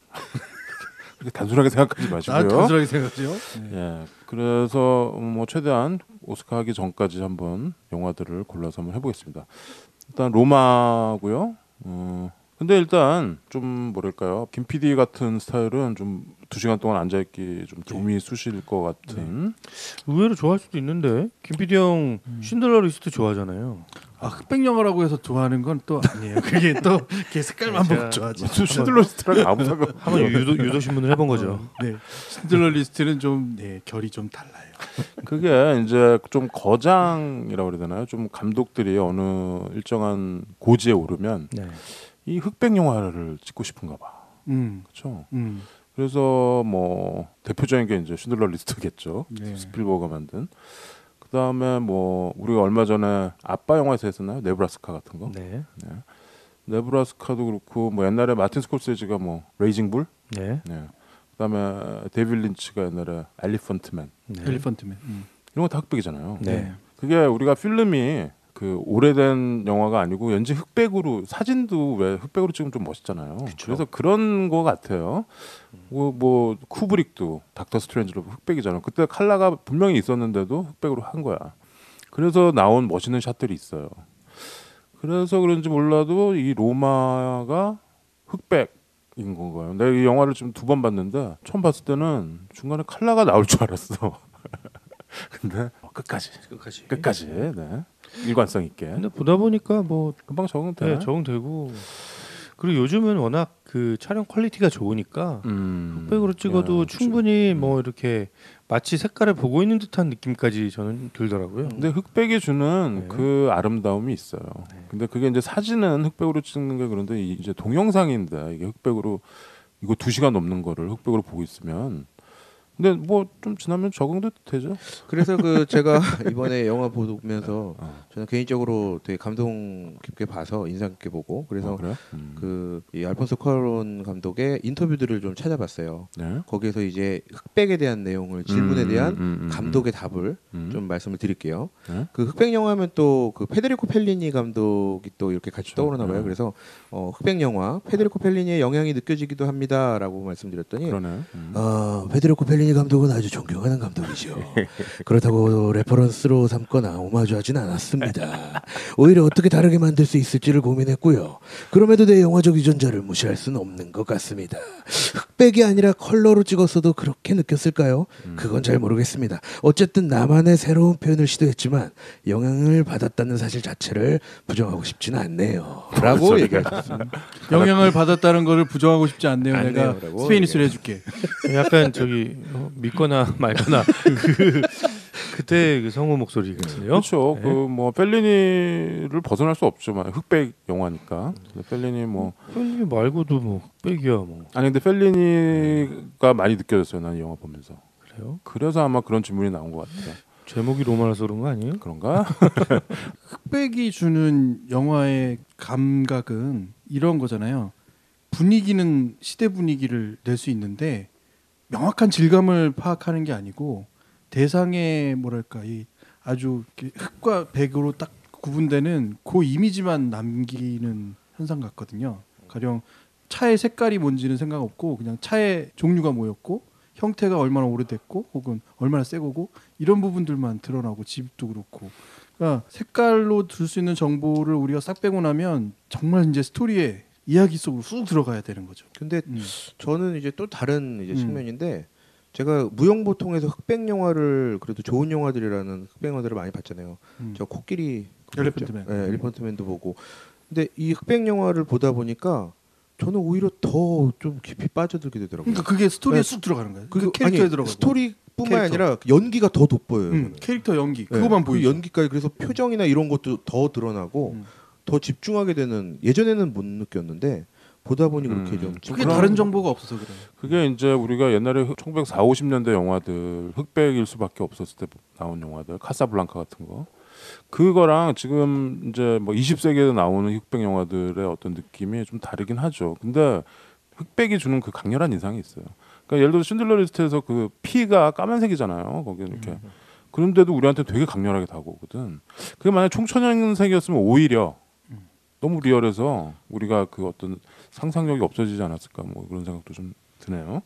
S2: 그렇게 단순하게 생각하지
S1: 아,
S2: 마시고요.
S1: 단순하게 생각하죠. 네.
S2: 예 그래서 뭐 최대한 오스카 하기 전까지 한번 영화들을 골라서 한번 해보겠습니다. 일단 로마고요. 어, 근데 일단 좀 뭐랄까요 김 피디 같은 스타일은 좀 두 시간 동안 앉아 있기 좀 좀이 쑤실 것 같은.
S4: 의외로 좋아할 수도 있는데 김피디 형 신들러 리스트 좋아하잖아요.
S1: 아 흑백 영화라고 해서 좋아하는 건 또 아니에요. 그게 또 걔 색깔만
S4: 제가-
S1: 보고 좋아하지.
S2: 슈들러 리스트랑 아무 상관.
S4: 한번 유도 유도 신문을 해본 거죠.
S1: 어, 네. 신들러 리스트는 좀 네, 결이 좀 달라요.
S2: 그게 이제 좀 거장이라고 그래야 되나요? 좀 감독들이 어느 일정한 고지에 오르면
S4: 네.
S2: 이 흑백 영화를 찍고 싶은가 봐.
S1: 음.
S2: 그렇죠.
S1: 음.
S2: 그래서 뭐 대표적인 게 이제 슈들러 리스트겠죠.
S1: 네.
S2: 스필버거가 만든. 그다음에 뭐 우리가 얼마 전에 아빠 영화에서 했었나요? 네브라스카 같은 거.
S4: 네.
S2: 네. 네브라스카도 그렇고 뭐 옛날에 마틴 스콜세지가 뭐 레이징 불.
S4: 네.
S2: 네. 그다음에 데빌 린치가 옛날에 엘리펀트맨
S4: 네.
S1: 엘리펀트맨. 음.
S2: 이런 거 다 흑백이잖아요.
S4: 네.
S2: 그게 우리가 필름이 그 오래된 영화가 아니고 연지 흑백으로 사진도 왜 흑백으로 찍으면 좀 멋있잖아요.
S4: 그쵸.
S2: 그래서 그런 거 같아요. 뭐, 뭐 쿠브릭도 닥터 스트레인지로 흑백이잖아요. 그때 칼라가 분명히 있었는데도 흑백으로 한 거야. 그래서 나온 멋있는 샷들이 있어요. 그래서 그런지 몰라도 이 로마가 흑백인 건가요. 내가 이 영화를 지금 두 번 봤는데 처음 봤을 때는 중간에 칼라가 나올 줄 알았어. 근데 끝까지
S4: 끝까지.
S2: 끝까지 네. 일관성 있게
S4: 근데 보다 보니까 뭐
S2: 금방 적응되네.
S4: 네, 적응되고 그리고 요즘은 워낙 그 촬영 퀄리티가 좋으니까
S2: 음.
S4: 흑백으로 찍어도
S2: 야,
S4: 충분히
S2: 음.
S4: 뭐 이렇게 마치 색깔을 보고 있는 듯한 느낌까지 저는 들더라고요.
S2: 근데 흑백이 주는
S4: 네.
S2: 그 아름다움이 있어요.
S4: 네.
S2: 근데 그게 이제 사진은 흑백으로 찍는 게 그런데 이- 이제 동영상인데 이게 흑백으로 이거 두 시간 넘는 거를 흑백으로 보고 있으면 근데 뭐 좀 지나면 적응도 되죠.
S3: 그래서 그 제가 이번에 영화 보면서
S2: 어.
S3: 저는 개인적으로 되게 감동 깊게 봐서 인상 깊게 보고 그래서
S2: 어, 그래요? 음.
S3: 그 이 알폰소 쿠아론 감독의 인터뷰들을 좀 찾아봤어요.
S2: 네.
S3: 거기에서 이제 흑백에 대한 내용을 질문에
S2: 음,
S3: 대한
S2: 음, 음, 음,
S3: 감독의 답을
S2: 음.
S3: 좀 말씀을 드릴게요.
S2: 네.
S3: 그 흑백 영화면 또 그 페데리코 펠리니 감독이 또 이렇게 같이
S2: 그렇죠.
S3: 떠오르나 봐요.
S2: 네.
S3: 그래서 어, 흑백 영화 페데리코 펠리니의 영향이 느껴지기도 합니다라고 말씀드렸더니
S2: 그러네. 음.
S3: 어, 페데리코 펠리니 감독은 아주 존경하는 감독이죠. 그렇다고 레퍼런스로 삼거나 오마주하진 않았습니다. 오히려 어떻게 다르게 만들 수 있을지를 고민했고요. 그럼에도 내 영화적 유전자를 무시할 수는 없는 것 같습니다. 흑백이 아니라 컬러로 찍었어도 그렇게 느꼈을까요? 그건 잘 모르겠습니다. 어쨌든 나만의 새로운 표현을 시도했지만 영향을 받았다는 사실 자체를 부정하고 싶지는 않네요. 라고 얘기하셨습니다.
S1: 영향을 받았다는 거를 부정하고 싶지 않네요.
S3: 않네요,
S1: 내가
S3: 라고
S1: 스페인리스를 해줄게.
S4: 약간 저기 어, 믿거나 말거나 그 그때 그 성우 목소리 같은데요.
S2: 그렇죠.
S4: 네.
S2: 그 뭐 펠리니를 벗어날 수 없죠. 막 흑백 영화니까. 근데 펠리니 뭐
S4: 펠리니 말고도 뭐 흑백이야 뭐
S2: 아니 근데 펠리니가 많이 느껴졌어요. 나는 영화 보면서.
S4: 그래요?
S2: 그래서 아마 그런 질문이 나온 것 같아요.
S4: 제목이 로마라서 그런 거 아니에요?
S2: 그런가?
S1: 흑백이 주는 영화의 감각은 이런 거잖아요. 분위기는 시대 분위기를 낼 수 있는데 명확한 질감을 파악하는 게 아니고 대상의 뭐랄까 이 아주 이렇게 흑과 백으로 딱 구분되는 그 이미지만 남기는 현상 같거든요. 가령 차의 색깔이 뭔지는 생각 없고 그냥 차의 종류가 뭐였고 형태가 얼마나 오래됐고 혹은 얼마나 새 거고 이런 부분들만 드러나고 집도 그렇고 그러니까 색깔로 줄 수 있는 정보를 우리가 싹 빼고 나면 정말 이제 스토리의 이야기 속으로 쑥 들어가야 되는 거죠.
S3: 근데
S1: 음.
S3: 저는 이제 또 다른 이제
S1: 음.
S3: 측면인데 제가 무용보통에서 흑백 영화를 그래도 좋은 영화들이라는 흑백 영화들을 많이 봤잖아요.
S1: 음.
S3: 저 코끼리
S1: 엘리펀트맨.
S3: 네, 엘리펀트맨도 보고. 근데 이 흑백 영화를 보다 보니까 저는 오히려 더 좀 깊이 빠져들게 되더라고요.
S1: 그러니까 그게 스토리에
S3: 네.
S1: 쑥 들어가는 거예요.
S3: 그
S1: 그 캐릭터에
S3: 아니,
S1: 들어가고
S3: 스토리뿐만
S1: 캐릭터.
S3: 아니라 연기가 더 돋보여요.
S1: 음,
S3: 저는.
S1: 캐릭터 연기
S3: 네,
S1: 그거만
S3: 그
S1: 보이죠.
S3: 연기까지 그래서 표정이나 이런 것도 더 드러나고
S1: 음.
S3: 더 집중하게 되는 예전에는 못 느꼈는데 보다 보니 그렇게
S2: 음.
S3: 좀
S1: 그게
S2: 그럼-
S1: 다른 정보가 없어서 그래요.
S2: 그게 이제 우리가 옛날에 천구백사십, 오십 년대 영화들 흑백일 수밖에 없었을 때 나온 영화들 카사블랑카 같은 거 그거랑 지금 이제 뭐 이십 세기에 나오는 흑백 영화들의 어떤 느낌이 좀 다르긴 하죠. 근데 흑백이 주는 그 강렬한 인상이 있어요. 그러니까 예를 들어 신들러 리스트에서 그 피가 까만색이잖아요. 거기는 이렇게
S1: 음.
S2: 그런데도 우리한테 되게 강렬하게 다가오거든. 그게 만약 총천연색이었으면 오히려 너무 리얼해서 우리가 그 어떤 상상력이 없어지지 않았을까 뭐 그런 생각도 좀 드네요.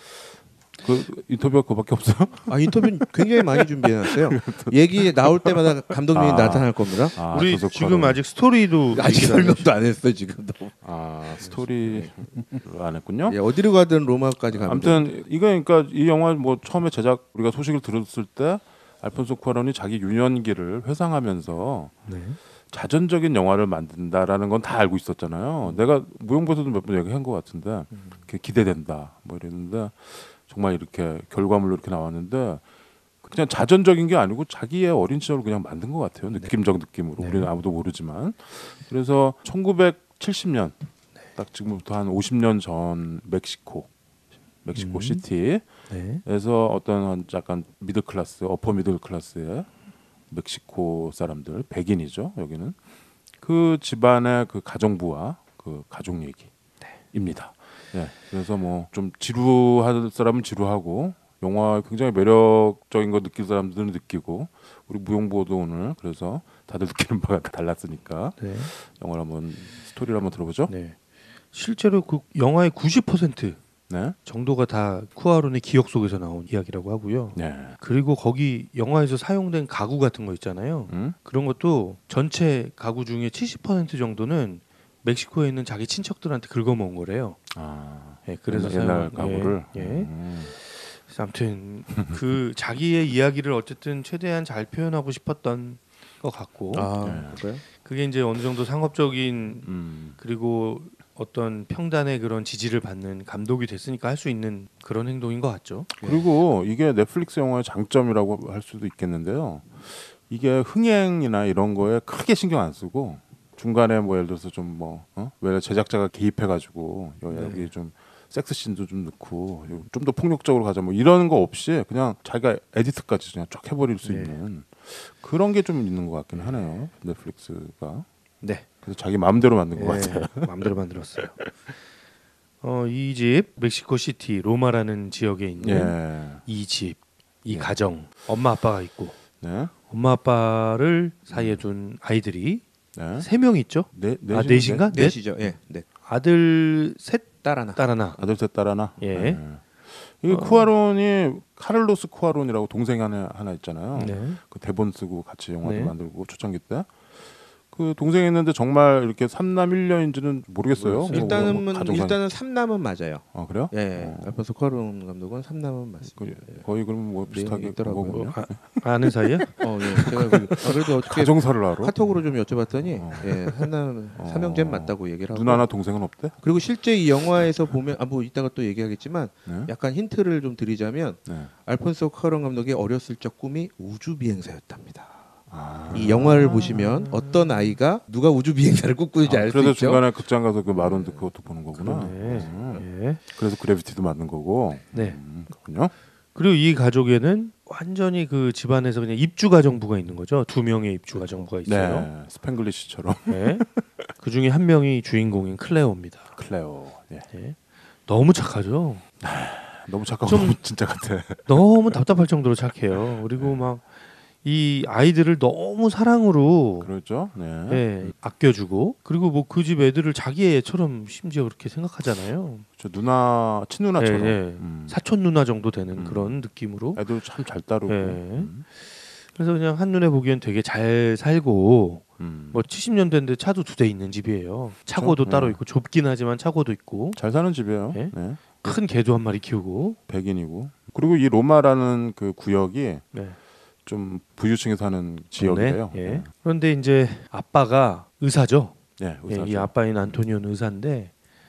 S2: 그 인터뷰가 그밖에 없어요?
S3: 아 인터뷰 굉장히 많이 준비해놨어요. 얘기 나올 때마다 감독님이
S2: 아.
S3: 나타날 겁니다.
S2: 아,
S4: 우리
S2: 도서관으로.
S4: 지금 아직 스토리도
S3: 아직
S4: 얘기를 안
S3: 설명도 안 했어요 지금도.
S2: 아 스토리 안 했군요.
S3: 예, 어디로 가든 로마까지 가면.
S2: 아무튼 이거 그러니까 이 영화 뭐 처음에 제작 우리가 소식을 들었을 때 알폰소 쿠아론이 자기 유년기를 회상하면서
S4: 네.
S2: 자전적인 영화를 만든다라는 건 다 알고 있었잖아요. 내가 무용보서도 몇 번 얘기한 것 같은데 그게 기대된다 뭐 이랬는데 정말 이렇게 결과물로 이렇게 나왔는데 그냥 자전적인 게 아니고 자기의 어린 시절을 그냥 만든 것 같아요. 느낌적 느낌으로
S4: 네.
S2: 우리는 아무도 모르지만 그래서 천구백칠십 년 딱 지금부터 한 오십 년 전 멕시코 멕시코
S4: 음.
S2: 시티에서
S4: 네.
S2: 어떤 한 약간 미들 클래스 어퍼 미들 클래스의 멕시코 사람들 백인이죠 여기는 그 집안의 그 가정부와 그 가족 얘기입니다. 예, 그래서 뭐 좀 지루할 사람은 지루하고 영화 굉장히 매력적인 거 느낄 사람들은 느끼고 우리 무용보도 오늘 그래서 다들 느끼는 바가 달랐으니까
S4: 네.
S2: 영화를 한번 스토리를 한번 들어보죠.
S4: 네. 실제로 그 영화의 구십 퍼센트
S2: 네,
S4: 정도가 다 쿠아론의 기억 속에서 나온 이야기라고 하고요.
S2: 네,
S4: 그리고 거기 영화에서 사용된 가구 같은 거 있잖아요.
S2: 음?
S4: 그런 것도 전체 가구 중에 칠십 퍼센트 정도는 멕시코에 있는 자기 친척들한테 긁어모은 거래요.
S2: 아,
S4: 예, 그래서
S2: 옛날
S4: 사용한-
S2: 가구를.
S4: 예, 예.
S2: 음.
S4: 그래서 아무튼 그 자기의 이야기를 어쨌든 최대한 잘 표현하고 싶었던 것 같고
S3: 아
S2: 네.
S3: 그래요?
S4: 그게 이제 어느 정도 상업적인
S2: 음.
S4: 그리고 어떤 평단의 그런 지지를 받는 감독이 됐으니까 할 수 있는 그런 행동인 것 같죠.
S2: 그리고 이게 넷플릭스 영화의 장점이라고 할 수도 있겠는데요. 이게 흥행이나 이런 거에 크게 신경 안 쓰고 중간에 뭐 예를 들어서 좀 뭐 어? 왜 제작자가 개입해가지고 여기
S4: 네.
S2: 좀 섹스 씬도 좀 넣고 좀 더 폭력적으로 가자 뭐 이런 거 없이 그냥 자기가 에디트까지 그냥 쫙 해버릴 수
S4: 네.
S2: 있는 그런 게 좀 있는 것 같긴 하네요. 넷플릭스가
S4: 네,
S2: 그래서 자기 마음대로 만든 것
S4: 예,
S2: 같아요.
S4: 마음대로 만들었어요. 어, 이 집 멕시코 시티 로마라는 지역에 있는
S2: 예.
S4: 이 집, 이
S2: 예.
S4: 가정, 엄마 아빠가 있고
S2: 네.
S4: 엄마 아빠를 사이에 둔 아이들이
S2: 네.
S4: 세 명 있죠.
S2: 네.
S4: 아, 넷인가? 넷?
S3: 넷이죠. 예, 넷.
S4: 아들 셋,
S3: 딸 하나.
S4: 딸 하나.
S2: 아들 셋 딸 하나.
S4: 예.
S2: 네. 이게
S4: 어.
S2: 쿠아론이 카를로스 쿠아론이라고 동생이 하나, 하나 있잖아요.
S4: 네.
S2: 그 대본 쓰고 같이 영화도
S4: 네.
S2: 만들고 초창기 때. 그 동생이 있는데 정말 이렇게 삼남 일녀인지는 모르겠어요. 뭐
S3: 일단은
S2: 뭐 가정상-
S3: 일단은 삼남은 맞아요.
S2: 아 그래요?
S3: 예,
S2: 어.
S3: 알폰소 쿠아론 감독은 삼남은 맞습니다.
S2: 그, 거의 그러면 뭐 비슷하게
S3: 있더라고요.
S2: 그런 거군요.
S4: 아, 아는 사이야?
S3: 어, 예. 제가 그, 아, 그래도 어떻게
S2: 가정사를 알아?
S3: 카톡으로 좀 여쭤봤더니
S2: 어.
S3: 예, 삼남
S2: 어.
S3: 삼형제 맞다고 얘기를 하고.
S2: 누나나 동생은 없대?
S3: 그리고 실제 이 영화에서 보면 아 뭐 이따가 또 얘기하겠지만
S2: 네.
S3: 약간 힌트를 좀 드리자면
S2: 네.
S3: 알폰소 쿠아론 감독의 어렸을 적 꿈이 우주 비행사였답니다.
S2: 아.
S3: 이 영화를 보시면 어떤 아이가 누가 우주 비행사를 꿈꾸는지
S2: 아,
S3: 알 수
S2: 그래서
S3: 있죠.
S2: 중간에 극장 가서 그 마론드 그것도 보는 거구나.
S4: 그러네.
S2: 음.
S4: 예.
S2: 그래서 그래비티도 만든 거고.
S4: 네.
S2: 음, 그렇군요.
S4: 그리고 이 가족에는 완전히 그 집안에서 그냥 입주 가정부가 있는 거죠. 두 명의 입주 가정부가 있어요.
S2: 네. 스팽글리시처럼
S4: 네. 그 중에 한 명이 주인공인 클레오입니다.
S2: 클레오. 예.
S4: 네. 너무 착하죠.
S2: 너무 착하고
S4: 좀-
S2: 너무 진짜 같아.
S4: 너무 답답할 정도로 착해요. 그리고 막 이 아이들을 너무 사랑으로
S2: 그렇죠. 네.
S4: 예, 아껴주고 그리고 뭐 그 집 애들을 자기 애처럼 심지어 그렇게 생각하잖아요.
S2: 저 누나 친누나처럼.
S4: 예, 예.
S2: 음.
S4: 사촌 누나 정도 되는
S2: 음.
S4: 그런 느낌으로.
S2: 애들 참 잘 따르고.
S4: 예.
S2: 음.
S4: 그래서 그냥 한눈에 보기엔 되게 잘 살고
S2: 음.
S4: 뭐 칠십 년대인데 차도 두 대 있는 집이에요. 차고도
S2: 그렇죠?
S4: 따로
S2: 네.
S4: 있고 좁긴 하지만 차고도 있고
S2: 잘 사는 집이에요.
S4: 예?
S2: 네.
S4: 큰 개도 한 마리 키우고.
S2: 백인이고. 그리고 이 로마라는 그 구역이
S4: 네.
S2: 좀 부유층에 사는 지역이에요.
S4: 네, 예. 그런데 이제 아빠가 의사죠.
S2: 네.
S4: 예,
S2: 의사죠.
S4: 이 아빠인 안토니오는 의사인데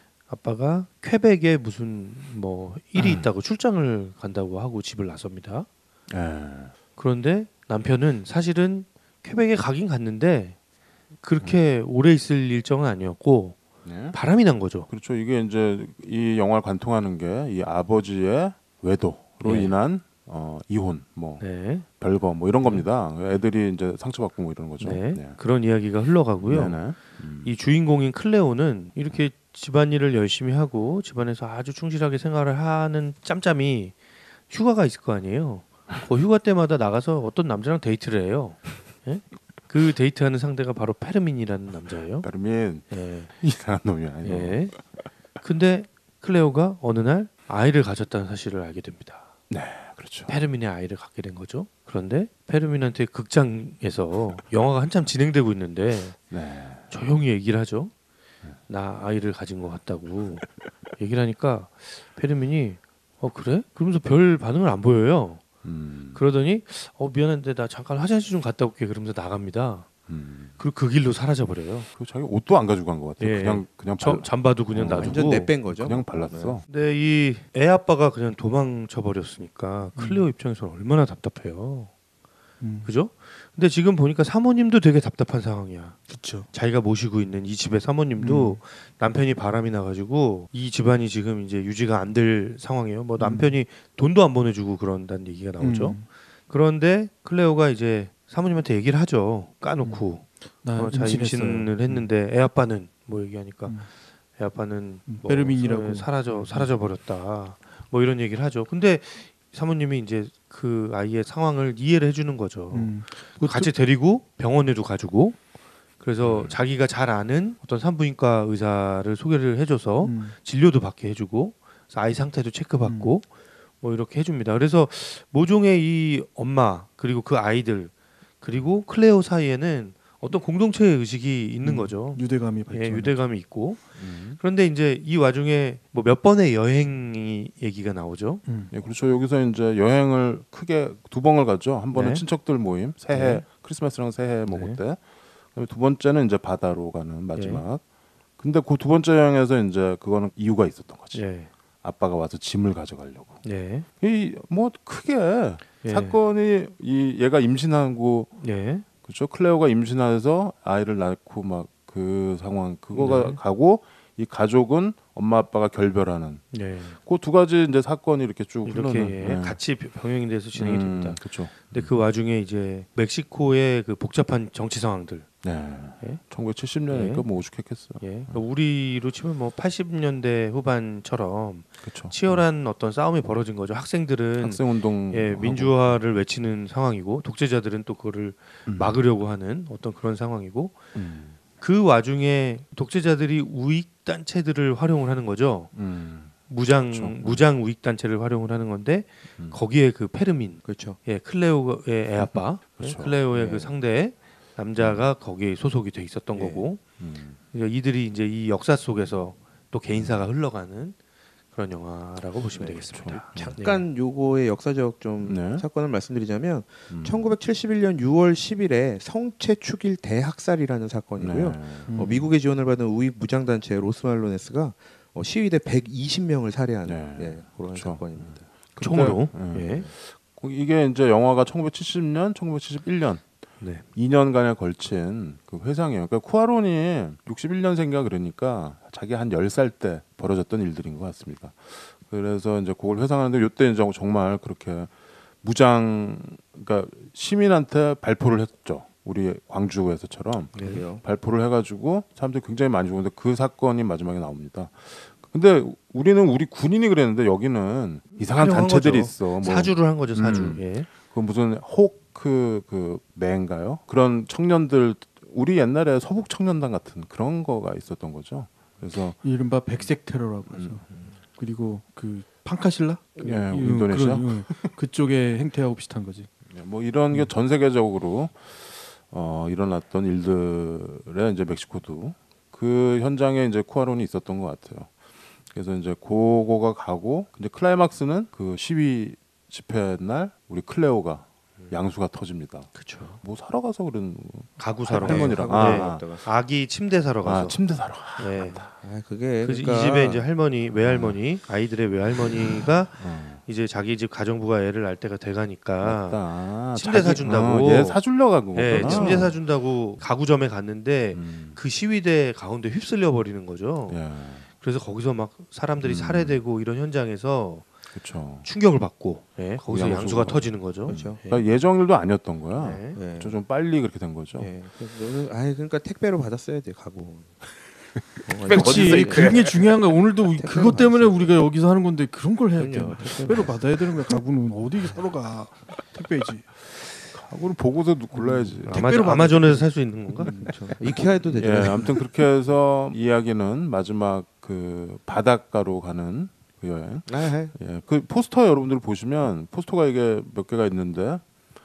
S4: 아빠가 퀘벡에 무슨 뭐 일이
S2: 음.
S4: 있다고 출장을 간다고 하고 집을 나섭니다.
S2: 예.
S4: 그런데 남편은 사실은 퀘벡에 가긴 갔는데 그렇게 오래 있을 일정은 아니었고
S2: 네.
S4: 바람이 난 거죠.
S2: 그렇죠. 이게 이제 이 영화를 관통하는 게 이 아버지의 외도로
S4: 네.
S2: 인한 어, 이혼, 뭐
S4: 네.
S2: 별거 뭐 이런 겁니다. 애들이 이제 상처받고 뭐 이런 거죠.
S4: 네.
S2: 네.
S4: 그런 이야기가 흘러가고요.
S2: 네네. 음.
S4: 이 주인공인 클레오는 이렇게 집안일을 열심히 하고 집안에서 아주 충실하게 생활을 하는 짬짬이 휴가가 있을 거 아니에요. 그 휴가 때마다 나가서 어떤 남자랑 데이트를 해요. 예? 그 데이트하는 상대가 바로 페르민이라는 남자예요.
S2: 베르민
S4: 예.
S2: 이상한 놈이 아니에요.
S4: 예. 근데 클레오가 어느 날 아이를 가졌다는 사실을 알게 됩니다.
S2: 네, 그렇죠.
S4: 페르민의 아이를 갖게 된 거죠. 그런데 페르민한테 극장에서 영화가 한참 진행되고 있는데
S2: 네.
S4: 조용히 얘기를 하죠. 나 아이를 가진 것 같다고 얘기를 하니까 페르민이 어 그래? 그러면서 별 반응을 안 보여요.
S2: 음.
S4: 그러더니 어 미안한데 나 잠깐 화장실 좀 갔다 올게 그러면서 나갑니다.
S2: 음.
S4: 그리고 그 길로 사라져 버려요.
S2: 그 자기 옷도 안 가지고 간 것 같아요.
S4: 예.
S2: 그냥 그냥
S4: 저
S2: 발,
S4: 잠바도 그냥
S2: 어,
S4: 놔두고
S3: 완전 내뺀 거죠.
S2: 그냥 발랐어.
S4: 근데 이 애 아빠가 그냥 도망쳐 버렸으니까
S2: 음.
S4: 클레오 입장에서는 얼마나 답답해요.
S1: 음.
S4: 그죠? 근데 지금 보니까 사모님도 되게 답답한 상황이야.
S1: 그렇죠.
S4: 자기가 모시고 있는 이 집의 사모님도
S2: 음.
S4: 남편이 바람이 나가지고 이 집안이 지금 이제 유지가 안 될 상황이에요. 뭐
S2: 음.
S4: 남편이 돈도 안 보내주고 그런다는 얘기가 나오죠.
S1: 음.
S4: 그런데 클레오가 이제 사모님한테 얘기를 하죠. 까놓고
S1: 나
S4: 어, 자
S1: 임신했어요.
S4: 임신을 했는데 애 아빠는 뭐 얘기하니까
S1: 음.
S4: 애 아빠는
S1: 음,
S4: 뭐
S1: 베르민이라고.
S4: 사라져 사라져 버렸다. 뭐 이런 얘기를 하죠. 근데 사모님이 이제 그 아이의 상황을 이해를 해주는 거죠.
S1: 음.
S4: 같이 데리고 병원에도 가지고 그래서
S2: 음.
S4: 자기가 잘 아는 어떤 산부인과 의사를 소개를 해줘서
S1: 음.
S4: 진료도 받게 해주고 그래서 아이 상태도 체크받고
S1: 음.
S4: 뭐 이렇게 해줍니다. 그래서 모종의 이 엄마 그리고 그 아이들 그리고 클레오 사이에는 어떤 공동체의 의식이 있는
S1: 음.
S4: 거죠.
S1: 유대감이 발전.
S4: 예, 유대감이 있고
S2: 음.
S4: 그런데 이제 이 와중에 뭐 몇 번의 여행이 얘기가 나오죠.
S1: 음.
S2: 예, 그렇죠. 여기서 이제 여행을 크게 두 번을 가죠. 한 번은
S4: 네.
S2: 친척들 모임, 새해
S4: 네.
S2: 크리스마스랑 새해 먹을
S4: 네.
S2: 때. 그다음에 두 번째는 이제 바다로 가는 마지막. 근데 그 두 번째 여행에서 이제 그거는 이유가 있었던 거지.
S4: 예,
S2: 아빠가 와서 짐을 가져가려고.
S4: 예,
S2: 이 뭐 크게
S4: 예.
S2: 사건이 이 얘가 임신하고
S4: 예,
S2: 그렇죠. 클레오가 임신해서 아이를 낳고 막 그 상황 그거가
S4: 네.
S2: 가고 이 가족은 엄마 아빠가 결별하는
S4: 예.
S2: 그 두 가지 이제 사건이 이렇게 쭉
S4: 이렇게
S2: 흐르는.
S4: 예,
S2: 네.
S4: 같이 병행이 돼서 진행이
S2: 음,
S4: 됩니다.
S2: 그렇죠.
S4: 근데 그 와중에 이제 멕시코의 그 복잡한 정치 상황들,
S2: 네.
S4: 예?
S2: 천구백칠십 년이니까
S4: 예.
S2: 뭐 오죽했겠어.
S4: 예, 그러니까 우리로 치면 뭐 팔십 년대 후반처럼
S2: 그렇죠.
S4: 치열한 어떤 싸움이 벌어진 거죠. 학생들은
S2: 학생 운동
S4: 예, 민주화를 외치는 상황이고 독재자들은 또 그거를
S2: 음.
S4: 막으려고 하는 어떤 그런 상황이고
S2: 음.
S4: 그 와중에 독재자들이 우익 단체들을 활용을 하는 거죠.
S2: 음.
S4: 무장
S2: 그렇죠.
S4: 무장 우익 단체를 활용을 하는 건데
S2: 음.
S4: 거기에 그 페르민,
S3: 그렇죠.
S4: 예, 클레오의 애 아빠,
S2: 그렇죠.
S4: 예, 클레오의
S3: 네.
S4: 그 상대 남자가 거기에 소속이 돼 있었던
S3: 예.
S4: 거고,
S2: 음.
S4: 그러니까 이들이 이제 이 역사 속에서 또 개인사가 흘러가는 그런 영화라고 보시면
S3: 네,
S4: 되겠습니다.
S3: 잠깐 요거의 역사적 좀
S2: 네.
S3: 사건을 말씀드리자면
S2: 음.
S3: 천구백칠십일 년 유월 십일에 성체 축일 대학살이라는 사건이고요.
S2: 네.
S1: 음.
S3: 어, 미국의 지원을 받은 우익 무장단체 로스말로네스가 어, 시위대 백이십 명을 살해한
S2: 네.
S3: 예, 그런
S2: 그렇죠.
S3: 사건입니다.
S4: 총으로.
S2: 그러니까,
S4: 예.
S2: 그 이게 이제 영화가 천구백칠십 년, 천구백칠십일 년
S4: 네.
S2: 이 년간에 걸친 그 회상이에요. 그러니까 쿠아론이 육십일 년생인가 그러니까 자기 한 열 살 때 벌어졌던 일들인 것 같습니다. 그래서 이제 그걸 회상하는데 이때 이제 정말 그렇게 무장 그러니까 시민한테 발포를 했죠. 우리 광주에서처럼
S4: 네.
S3: 그래요.
S2: 발포를 해가지고 사람들이 굉장히 많이 죽었는데 그 사건이 마지막에 나옵니다. 근데 우리는 우리 군인이 그랬는데 여기는 이상한
S4: 활용한
S2: 단체들이
S4: 거죠.
S2: 있어. 뭐
S4: 사주를 한 거죠, 사주.
S2: 음.
S4: 예.
S2: 그 무슨 호크 그 매인가요? 그런 청년들 우리 옛날에 서북 청년단 같은 그런 거가 있었던 거죠. 그래서
S1: 이른바 백색 테러라고 하죠. 그리고 그 판카실라? 그,
S2: 예,
S1: 이-
S2: 인도네시아?
S1: 그런, 예, 그쪽의 행태하고 비슷한 거지.
S2: 뭐 이런 게 전 세계적으로 어, 일어났던 일들에 이제 멕시코도 그 현장에 이제 쿠아론이 있었던 것 같아요. 그래서 이제 그거가 가고 이제 클라이막스는 그 시위 집회 날 우리 클레오가 양수가 터집니다.
S4: 그렇죠.
S2: 뭐 사러 가서 그런
S4: 가구 사러
S2: 할머니랑.
S4: 가서.
S2: 아,
S4: 네.
S2: 아.
S4: 아기 침대 사러 가서.
S2: 아 침대 사러.
S4: 예.
S3: 아, 그게
S4: 그래서
S3: 그러니까
S4: 이 집에 이제 할머니, 외할머니, 아이들의 외할머니가
S2: 어.
S4: 이제 자기 집 가정부가 애를 낳을 때가 돼가니까
S2: 맞다.
S4: 침대
S2: 자기-
S4: 사준다고.
S2: 어, 얘 사주려고 간
S4: 예,
S2: 거구나.
S4: 침대 사준다고 가구점에 갔는데
S2: 음.
S4: 그 시위대 가운데 휩쓸려 버리는 거죠.
S2: 예.
S4: 그래서 거기서 막 사람들이
S2: 음.
S4: 살해되고 이런 현장에서
S2: 그렇죠.
S4: 충격을 받고 예, 거기서
S2: 양수가
S4: 양수가
S2: 가지고.
S4: 터지는 거죠.
S3: 그렇죠.
S4: 예.
S2: 그러니까 예정일도 아니었던 거야.
S4: 네.
S3: 예.
S2: 좀, 좀 빨리 그렇게 된 거죠.
S3: 예. 그래서 너는 아예 그러니까 택배로 받았어야 돼 가고.
S1: 그렇지. 그게 중요한 거야. 오늘도
S3: 택배로
S1: 그것 때문에
S3: 받았어요.
S1: 우리가 여기서 하는 건데 그런 걸 해야 돼.
S3: 그럼요.
S1: 택배로 받아야 되는 거야. 가구는 어디 사러 가. 택배지.
S2: 가구를 보고서 골라야지.
S4: 아마,
S1: 택배로
S4: 아마존에서 살 수 있는 건가?
S3: 그렇죠. 이케아에도 되죠.
S2: 예, 아무튼 그렇게 해서 이야기는 마지막 그 바닷가로 가는 그 여행.
S3: 아, 아,
S2: 예, 그 포스터 여러분들 보시면 포스터가 이게 몇 개가 있는데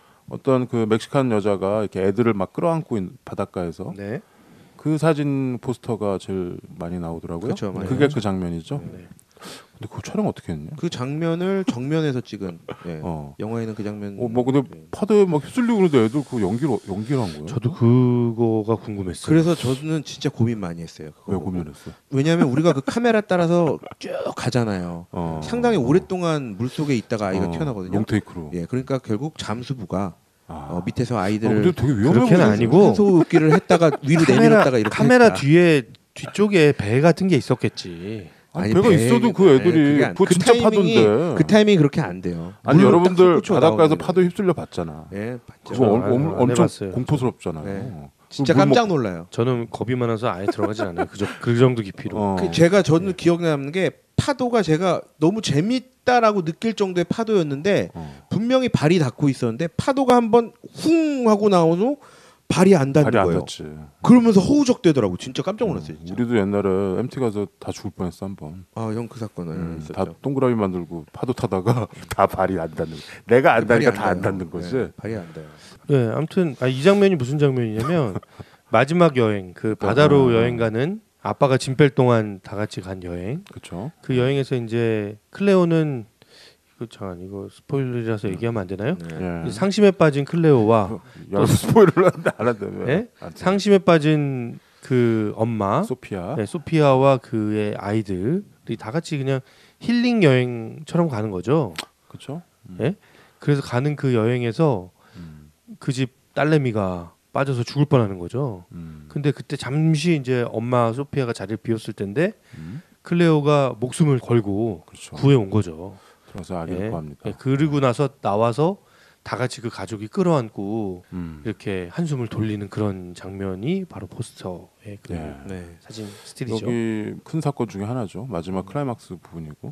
S2: 어떤 그 멕시칸 여자가 이렇게 애들을 막 끌어안고 있는 바닷가에서
S4: 네.
S2: 그 사진 포스터가 제일 많이 나오더라고요.
S3: 그렇죠, 많이
S2: 그게 그 장면이죠.
S4: 네.
S2: 근데 그 촬영 어떻게 했냐?
S3: 그 장면을 정면에서 찍은. 예.
S2: 어.
S3: 영화에는 그 장면.
S2: 어, 뭐 근데
S3: 예.
S2: 파도에 막 휩쓸리고 그러는데 애들 그 연기로 연기를 한 거예요.
S4: 저도 그거가 궁금했어요.
S3: 그래서 저는 진짜 고민 많이 했어요. 그거
S2: 왜
S3: 보고.
S2: 고민했어?
S3: 왜냐하면 우리가 그 카메라 따라서 쭉 가잖아요.
S2: 어.
S3: 상당히 오랫동안 물 속에 있다가 아이가
S2: 어,
S3: 튀어나거든요.
S2: 롱테이크로.
S3: 예, 그러니까 결국 잠수부가
S2: 아.
S3: 어, 밑에서
S2: 아,
S3: 아이들을
S2: 근데 되게 위험해
S4: 그렇게는
S2: 보이네.
S4: 아니고
S3: 산소흡기를 했다가 위로 내밀었다가 이렇게
S4: 카메라
S3: 했다.
S4: 뒤에 뒤쪽에 배 같은 게 있었겠지.
S2: 아니,
S3: 아니,
S2: 배가
S3: 배-
S2: 있어도 그
S3: 네,
S2: 애들이
S3: 그게 안-
S2: 그거
S3: 그
S2: 진짜
S3: 타이밍이-
S2: 파도인데.
S3: 그 타이밍이 그렇게 안 돼요.
S2: 아니
S3: 물로 딱
S2: 여러분들
S3: 솟구쳐
S2: 바닷가에서
S3: 나오는
S2: 파도 휩쓸려 봤잖아.
S3: 예, 봤죠.
S2: 그거 엄,
S4: 안-
S2: 엄,
S4: 안
S2: 엄청
S4: 해봤어요.
S2: 공포스럽잖아요.
S3: 네. 진짜
S2: 물
S3: 깜짝
S2: 먹-
S3: 놀라요.
S4: 저는 겁이 많아서 아예 들어가진 않아요. 그, 저, 그 정도 깊이로.
S2: 어.
S3: 그 제가 저는 기억에 남는 게 파도가 제가 너무 재밌다라고 느낄 정도의 파도였는데
S2: 어.
S3: 분명히 발이 닿고 있었는데 파도가 한번 쿵 하고 나온 후 발이 안 닿는
S2: 발이 안
S3: 거예요.
S2: 닿지.
S3: 그러면서 허우적대더라고. 진짜 깜짝 놀랐어요. 진짜.
S2: 우리도 옛날에 엠티 가서 다 죽을 뻔했어 한번.
S3: 아, 형 그 사건을
S2: 음,
S3: 있었죠.
S2: 다 동그라미 만들고 파도 타다가 다 발이 안 닿는. 내가 안
S3: 발이
S2: 닿으니까 다 안
S3: 닿아요.
S2: 닿는 거지.
S3: 네, 발이 안 닿아요.
S4: 네, 아무튼 아, 이 장면이 무슨 장면이냐면 마지막 여행, 그 바다로
S2: 어.
S4: 여행 가는 아빠가 짐 뺄 동안 다 같이 간 여행.
S2: 그렇죠.
S4: 그 여행에서 이제 클레오는 이거 잠깐 이거 스포일러라서 얘기하면 안 되나요?
S3: 네.
S2: 예.
S4: 상심에 빠진 클레오와
S2: 여러분 스포일러를 하는데 안 한다며.
S4: 예?
S2: 안 돼.
S4: 상심에 빠진 그 엄마
S2: 소피아.
S4: 네, 소피아와 그의 아이들이 다 같이 그냥 힐링 여행처럼 가는 거죠.
S2: 그렇죠.
S4: 예? 그래서 가는 그 여행에서
S2: 음.
S4: 그 집 딸내미가 빠져서 죽을 뻔하는 거죠.
S2: 음.
S4: 근데 그때 잠시 이제 엄마 소피아가 자리를 비웠을 텐데
S2: 음.
S4: 클레오가 목숨을 걸고
S2: 그렇죠.
S4: 구해 온 거죠.
S2: 들어서 아기를
S4: 예.
S2: 구합니다.
S4: 예, 그리고 나서 나와서 다 같이 그 가족이 끌어안고
S2: 음.
S4: 이렇게 한숨을 돌리는 그런 장면이 바로 포스터의 그
S2: 예.
S3: 네.
S4: 사진 스틸이죠.
S2: 여기 큰 사건 중에 하나죠. 마지막
S4: 음.
S2: 클라이막스 부분이고.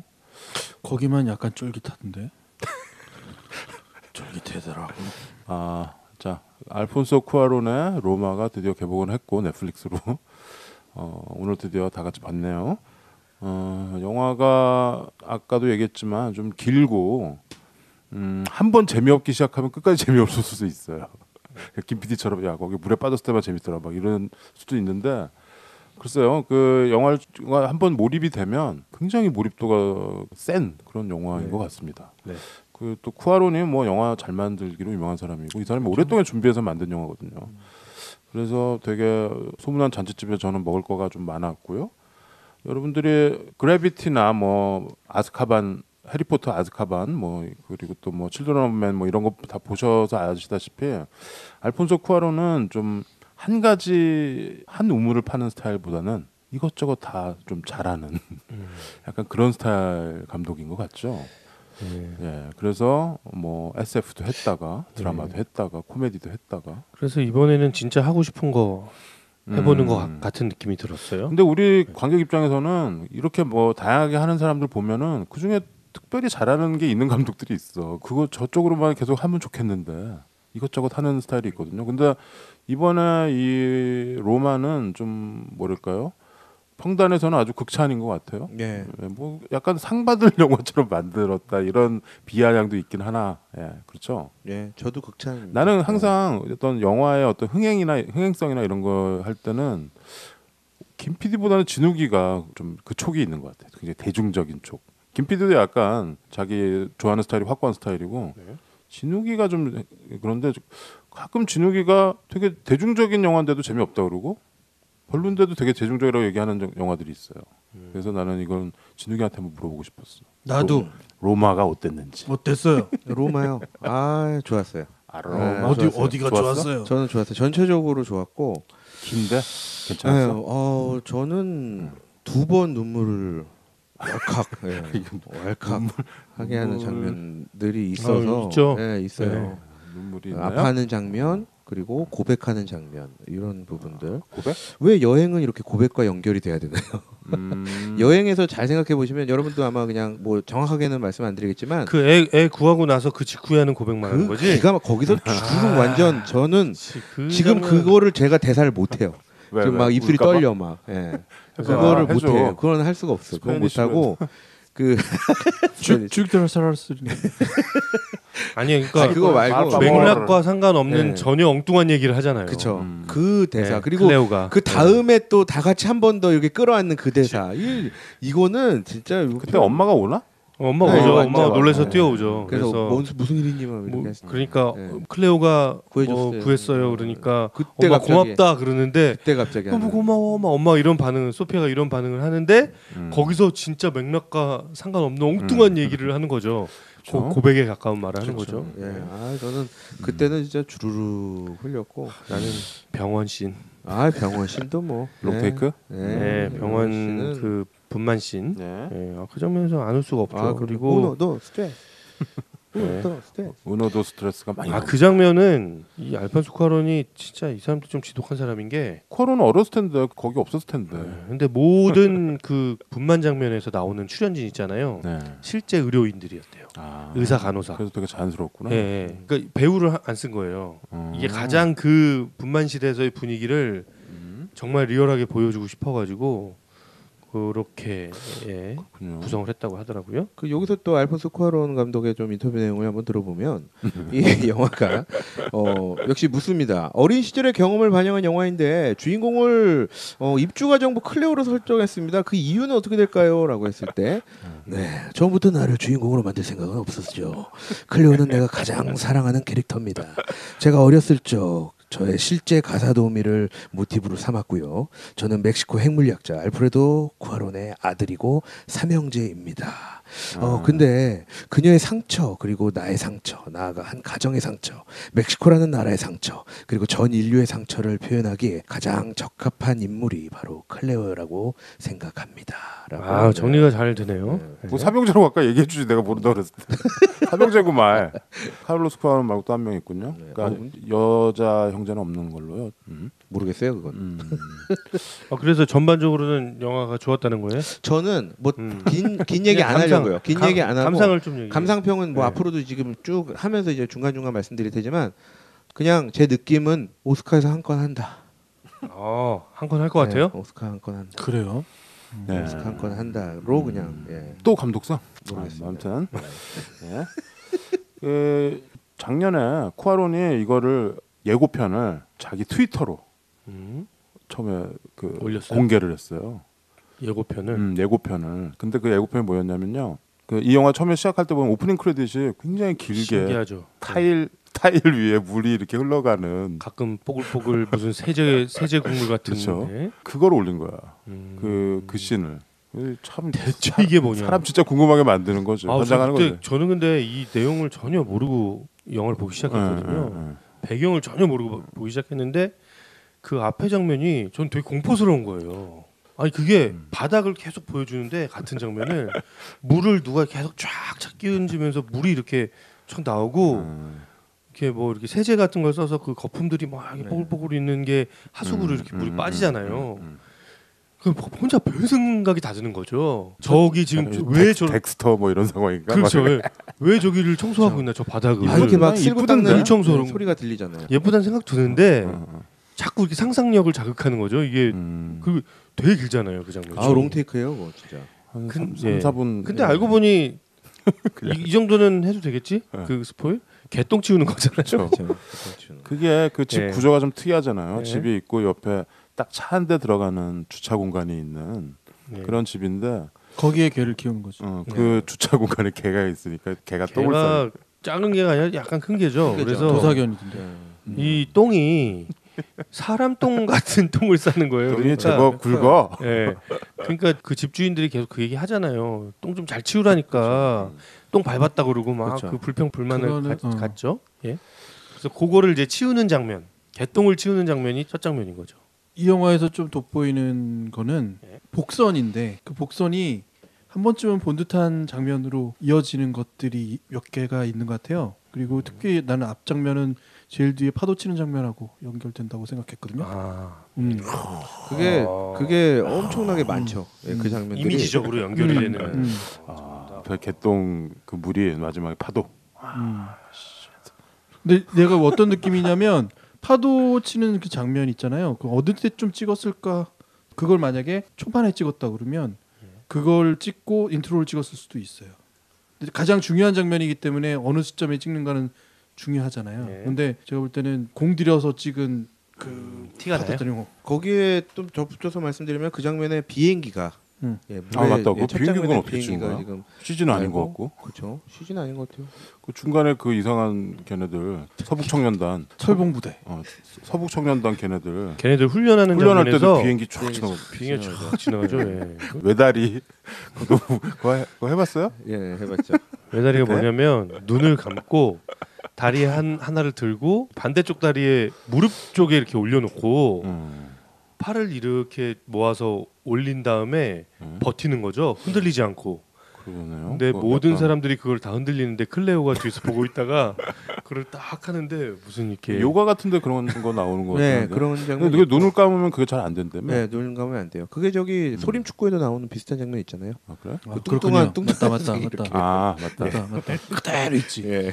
S1: 거기만 약간 쫄깃하던데. 쫄깃하더라고.
S2: 아, 자 알폰소 쿠아론의 로마가 드디어 개봉을 했고 넷플릭스로 어, 오늘 드디어 다 같이 봤네요. 어, 영화가 아까도 얘기했지만 좀 길고 음, 한 번 재미없기 시작하면 끝까지 재미없을 수도 있어요. 김 피디처럼 야 거기 물에 빠졌을 때만 재밌더라 막 이런 수도 있는데 글쎄요 그 영화를 한번 몰입이 되면 굉장히 몰입도가 센 그런 영화인
S4: 네.
S2: 것 같습니다.
S4: 네.
S2: 그 또 쿠아론이 뭐 영화 잘 만들기로 유명한 사람이고 이 사람이 오랫동안 준비해서 만든 영화거든요. 그래서 되게 소문난 잔치집에 저는 먹을 거가 좀 많았고요. 여러분들이 그래비티나 뭐 아즈카반 해리포터 아즈카반 뭐 그리고 또 뭐 칠드런 오브 맨 뭐 이런 거 다 보셔서 아시다시피 알폰소 쿠아론은 좀 한 가지 한 우물을 파는 스타일보다는 이것저것 다 좀 잘하는
S4: 음.
S2: 약간 그런 스타일 감독인 것 같죠.
S4: 예.
S2: 예, 그래서 뭐 에스에프도 했다가 드라마도
S4: 네.
S2: 했다가 코미디도 했다가.
S4: 그래서 이번에는 진짜 하고 싶은 거 해보는
S2: 음.
S4: 것 같- 같은 느낌이 들었어요.
S2: 근데 우리 관객 입장에서는 이렇게 뭐 다양하게 하는 사람들 보면은 그 중에 특별히 잘하는 게 있는 감독들이 있어. 그거 저쪽으로만 계속 하면 좋겠는데 이것저것 하는 스타일이 있거든요. 근데 이번에 이 로마는 좀 뭐랄까요? 평단에서는 아주 극찬인 것 같아요.
S3: 예.
S2: 예, 뭐 약간 상 받을 영화처럼 만들었다 이런 비아냥도 있긴 하나. 예, 그렇죠.
S3: 예. 저도 극찬.
S2: 나는 항상 어떤 영화의 어떤 흥행이나 흥행성이나 이런 거 할 때는 김 피디보다는 진욱이가 좀 그 촉이 있는 것 같아요. 굉장히 대중적인 촉. 김 피디도 약간 자기 좋아하는 스타일이 확고한 스타일이고
S4: 네.
S2: 진욱이가 좀 그런데 가끔 진욱이가 되게 대중적인 영화인데도 재미없다 그러고 별론데도 되게 대중적이라고 얘기하는 정- 영화들이 있어요. 그래서 나는 이건 진욱이한테 한번 물어보고 싶었어.
S1: 나도
S2: 로마가 어땠는지.
S1: 어땠어요?
S3: 로마요. 아 좋았어요.
S2: 아,
S3: 네,
S2: 로마
S1: 어디
S3: 좋았어요.
S1: 어디가
S2: 좋았어?
S1: 좋았어요?
S3: 저는 좋았어요. 전체적으로 좋았고.
S2: 긴데
S3: 네,
S2: 괜찮았어.
S3: 어 저는 두 번 눈물을 왈칵, 예, 왈칵 하게 하는 장면들이 있어서,
S4: 아, 있죠.
S3: 네, 있어요.
S4: 네.
S2: 눈물이 있나요?
S3: 아파하는 장면 그리고 고백하는 장면 이런 부분들.
S2: 고백?
S3: 왜 여행은 이렇게 고백과 연결이 돼야 되나요?
S2: 음.
S3: 여행에서 잘 생각해 보시면 여러분도 아마 그냥 뭐 정확하게는 말씀 안 드리겠지만
S4: 그 애 애 구하고 나서 그 직후에 하는 고백만 하는
S3: 그
S4: 거지.
S3: 기가 막 거기서 주르륵 완전 저는
S4: 그
S3: 지금
S4: 장면-
S3: 그거를 제가 대사를 못 해요.
S2: 왜,
S3: 지금
S2: 왜?
S3: 막 입술이
S2: 울까봐?
S3: 떨려 막. 예.
S2: 아,
S3: 그거를 못
S2: 해줘.
S3: 해요. 그건 할 수가 없어요. 그건 못
S2: 스페니쉬로
S3: 하고 그
S1: 죽들살았으니
S4: 아니 그러니까
S3: 아, 그거 말고
S2: 알파
S4: 맥락과 상관없는
S3: 네.
S4: 전혀 엉뚱한 얘기를 하잖아요.
S3: 그쵸.
S2: 음.
S3: 그 대사
S4: 네,
S3: 그리고
S4: 클레오가
S3: 그 다음에 또 다 같이 한 번 더 이렇게 끌어안는 그 대사. 이 이거는 진짜
S2: 그때 엄마가 오나?
S4: 엄마
S3: 네,
S4: 오죠.
S3: 맞죠.
S4: 엄마가 놀래서
S3: 네.
S4: 뛰어오죠.
S3: 그래서,
S4: 그래서,
S3: 뭔, 무슨 일이니 막 이렇게
S4: 뭐,
S3: 했어요.
S4: 그러니까
S3: 네.
S4: 클레오가
S3: 구해줬어요.
S4: 뭐 구했어요. 그러니까
S3: 그때
S4: 엄마
S3: 갑자기
S4: 고맙다 그러는데
S3: 그때 갑자기
S4: 너무
S3: 하는.
S4: 고마워 엄마 엄마 이런 반응을 소피아가 이런 반응을 하는데
S2: 음.
S4: 거기서 진짜 맥락과 상관없는 엉뚱한
S2: 음.
S4: 얘기를 하는 거죠.
S2: 그쵸?
S4: 고, 고백에 가까운 말을 하는
S3: 그렇죠.
S4: 거죠.
S3: 예. 아 저는 그때는 진짜 주르르 흘렸고 나는
S4: 병원 씬,
S3: 아 병원 씬도 뭐
S2: 롱테이크?
S3: 네,
S4: 네, 병원
S3: 씬은-
S4: 그 분만 씬,
S2: 네.
S4: 예, 아, 그 장면에서 안 울 수가 없죠.
S3: 아
S4: 그리고
S3: 그리고 너 스트레스.
S4: 네.
S3: 너 스트레스.
S2: 은호도 스트레스가 많이.
S4: 아 그 장면은 이 알판소 쿠아론이 진짜 이 사람도 좀 지독한 사람인 게
S2: 코로는 어렸을 텐데 거기 없었을 텐데.
S4: 네. 근데 모든 그 분만 장면에서 나오는 출연진 있잖아요.
S2: 네.
S4: 실제 의료인들이었대요.
S2: 아.
S4: 의사 간호사.
S2: 그래서 되게 자연스럽구나.
S4: 예, 예. 그러니까 배우를 안 쓴 거예요.
S2: 음.
S4: 이게 가장 그 분만실에서의 분위기를
S2: 음.
S4: 정말 리얼하게 보여주고 싶어가지고 그렇게 예,
S2: 그렇군요.
S4: 구성을 했다고 하더라고요.
S3: 그 여기서 또 알폰소 쿠아론 감독의 좀 인터뷰 내용을 한번 들어보면 이 영화가 어, 역시 묻습니다. 어린 시절의 경험을 반영한 영화인데 주인공을 어, 입주가 정부 클레오로 설정했습니다. 그 이유는 어떻게 될까요?라고 했을 때, 네 처음부터 나를 주인공으로 만들 생각은 없었죠. 클레오는 내가 가장 사랑하는 캐릭터입니다. 제가 어렸을 적 저의 실제 가사 도우미를 모티브로 삼았고요. 저는 멕시코 핵물리학자 알프레도 쿠아론의 아들이고 삼형제입니다. 어 근데 그녀의 상처 그리고 나의 상처 나아가 한 가정의 상처 멕시코라는 나라의 상처 그리고 전 인류의 상처를 표현하기에 가장 적합한 인물이 바로 클레오라고 생각합니다. 라고
S4: 아
S3: 합니다.
S4: 정리가 잘 되네요.
S3: 네.
S2: 뭐 삼형제라고 아까 얘기해주지 내가 모른다 그랬을 때. 삼형제고 말. 카를로스 쿠아론 말고 또 한 명 있군요.
S3: 네.
S2: 그러니까
S3: 어,
S2: 여자 형제는 없는 걸로요. 음.
S3: 모르겠어요 그건.
S2: 음.
S4: 아, 그래서 전반적으로는 영화가 좋았다는 거예요?
S3: 저는 뭐
S4: 음.
S3: 긴 긴 얘기
S4: 그냥
S3: 안
S4: 감상,
S3: 하려고요. 긴
S4: 감-
S3: 얘기 안 하고
S4: 감상을 좀 얘기.
S3: 감상평은 뭐
S4: 네.
S3: 앞으로도 지금 쭉 하면서 이제 중간 중간 말씀드릴 테지만 그냥 제 느낌은 오스카에서 한 건 한다.
S4: 어한 건 할 것 같아요.
S3: 네, 오스카 한 건 한다.
S1: 그래요.
S2: 네.
S3: 오스카 한 건 한다로 그냥 예.
S2: 또 감독상?
S3: 모르겠습니다.
S2: 아, 아무튼 예. 그 작년에 쿠아론이 이거를 예고편을 자기 트위터로
S4: 음,
S2: 처음에 그
S4: 올렸어요?
S2: 공개를 했어요.
S4: 예고편을.
S2: 음, 예고편을. 근데 그 예고편이 뭐였냐면요. 그 이 영화 처음에 시작할 때 보면 오프닝 크레딧이 굉장히 길게
S4: 신기하죠.
S2: 타일 타일 위에 물이 이렇게 흘러가는
S4: 가끔 뽀글뽀글 무슨 세제 세제 국물 같은.
S2: 그쵸.
S4: 네.
S2: 그걸 올린 거야.
S4: 음.
S2: 그 그 씬을. 참
S4: 대체
S2: 사-
S4: 이게 뭐냐.
S2: 사람 진짜 궁금하게 만드는 거죠.
S4: 아,
S2: 현장하는
S4: 그때
S2: 거죠.
S4: 저는 근데 이 내용을 전혀 모르고 영화를 보기 시작했거든요.
S2: 예, 예, 예.
S4: 배경을 전혀 모르고 보기 시작했는데 그 앞에 장면이 전 되게 공포스러운 거예요. 아니 그게
S2: 음.
S4: 바닥을 계속 보여주는데 같은 장면을 물을 누가 계속 쫙쫙 끼얹으면서 물이 이렇게 쫙 나오고
S2: 음.
S4: 이렇게 뭐 이렇게 세제 같은 걸 써서 그 거품들이 막 이렇게
S3: 네.
S4: 뽀글뽀글 있는 게 하수구로
S2: 음,
S4: 이렇게 물이
S2: 음,
S4: 빠지잖아요.
S2: 음, 음,
S4: 그 혼자 별 생각이 다 드는 거죠. 저기 지금
S2: 음.
S4: 왜
S2: 덱-
S4: 저
S2: 덱스터 뭐 이런 상황인가?
S4: 그렇죠.
S2: 막
S4: 왜, 왜 저기를 청소하고 있나 저 바닥을.
S3: 아, 이렇게 막
S2: 음,
S3: 쓸고
S2: 이쁘던데?
S3: 닦는
S4: 청소로.
S3: 네, 소리가 들리잖아요.
S4: 예쁘다는 생각 드는데
S2: 어, 어.
S4: 자꾸 이렇게 상상력을 자극하는 거죠. 이게
S2: 음.
S4: 그 되게 길잖아요, 그 장면.
S3: 아 롱테이크예요, 그거 진짜.
S2: 한
S4: 근-
S2: 삼,
S4: 예.
S2: 사 분.
S4: 근데 알고 보니 이, 이 정도는 해도 되겠지?
S2: 네.
S4: 그 스포일? 개똥 치우는 거잖아요.
S2: 그렇죠.
S3: 그렇죠.
S2: 그게 그 집
S4: 예.
S2: 구조가 좀 특이하잖아요.
S4: 예.
S2: 집이 있고 옆에 딱 차 한 대 들어가는 주차 공간이 있는
S4: 네.
S2: 그런 집인데
S1: 거기에 개를 키우는 거죠.
S2: 어, 그 주차 공간에 개가 있으니까 개가 똥을 싸.
S4: 걔가 작은 개가 아니라 약간 큰 개죠.
S3: 큰 개죠.
S4: 그래서
S1: 도사견이던데.
S3: 네.
S4: 이 똥이 사람 똥 같은 똥을 싸는 거예요.
S2: 똥이
S4: 그러니까,
S2: 제법 굵어.
S4: 예. 그러니까 그 집주인들이 계속 그 얘기 하잖아요. 똥 좀 잘 치우라니까. 똥 밟았다 그러고 막 그
S3: 그렇죠.
S4: 불평 불만을
S1: 그거는,
S4: 가,
S1: 어.
S4: 갔죠. 예. 그래서 그거를 이제 치우는 장면, 개똥을 치우는 장면이 첫 장면인 거죠.
S1: 이 영화에서 좀 돋보이는 거는
S4: 네.
S1: 복선인데 그 복선이 한 번쯤은 본 듯한 장면으로 이어지는 것들이 몇 개가 있는 것 같아요. 그리고 특히 나는 앞 장면은 제일 뒤에 파도 치는 장면하고 연결된다고 생각했거든요.
S4: 아,
S1: 음.
S3: 그게
S4: 아.
S3: 그게 엄청나게 많죠. 예, 그 장면들이.
S4: 이미지적으로 연결이
S1: 음,
S4: 되는.
S1: 음.
S2: 아, 별 개똥 그 물이 마지막에 파도.
S1: 음. 근데 내가 어떤 느낌이냐면 파도 치는 그 장면 있잖아요. 그 어느 때좀 찍었을까? 그걸 만약에 초반에 찍었다 그러면 그걸 찍고 인트로를 찍었을 수도 있어요. 근데 가장 중요한 장면이기 때문에 어느 시점에 찍는가는 중요하잖아요.
S4: 네.
S1: 근데 제가 볼 때는 공 들여서 찍은 그
S4: 티가 나요?
S1: 파도
S3: 거기에 좀 덧붙여서 말씀드리면 그 장면에 비행기가
S1: 음.
S3: 예,
S2: 아, 맞다고?
S3: 첫
S2: 비행기는
S3: 장면에
S2: 어떻게 찍은
S3: 비행기가
S2: 거야?
S3: 지금
S2: 시즌 아닌 것
S3: 알고?
S2: 같고.
S3: 그렇죠. 시즌 아닌 것 같아요.
S2: 그 중간에 그 이상한 걔네들 서북 청년단,
S1: 철봉부대.
S2: 어, 서북 청년단 걔네들
S4: 걔네들 훈련하는
S2: 훈련할
S4: 장면에서
S2: 때도 비행기 쫙
S3: 비행기
S2: 지나고
S4: 비행기 쫙 지나가죠. 예.
S2: 외다리 그거 그거, 해, 그거 해봤어요?
S3: 예, 해봤죠.
S4: 외다리가
S2: 네?
S4: 뭐냐면 눈을 감고 다리 한 하나를 들고 반대쪽 다리에 무릎 쪽에 이렇게 올려놓고
S2: 음.
S4: 팔을 이렇게 모아서 올린 다음에
S2: 음.
S4: 버티는 거죠. 흔들리지 않고.
S2: 그러네요.
S4: 근데
S2: 그거
S4: 모든
S2: 약간
S4: 사람들이 그걸 다 흔들리는데 클레오가 뒤에서 보고 있다가 그걸 딱 하는데 무슨 이렇게
S2: 요가 같은데 그런 거 나오는 거
S3: 네,
S2: 같은데.
S3: 그런
S2: 근데
S3: 장면.
S2: 그게 눈을 감으면 그게 잘 안 된다며.
S3: 네, 눈 감으면 안 돼요. 그게 저기
S2: 음.
S3: 소림 축구에도 나오는 비슷한 장면 있잖아요.
S2: 아 그래?
S1: 아,
S3: 그
S1: 그렇군요.
S3: 뚱뚱한 뚱뚱한
S1: 맞다 맞다
S3: 색이
S1: 맞다.
S2: 아 맞다.
S1: 맞다 맞다. 그대로 있지.
S3: 예.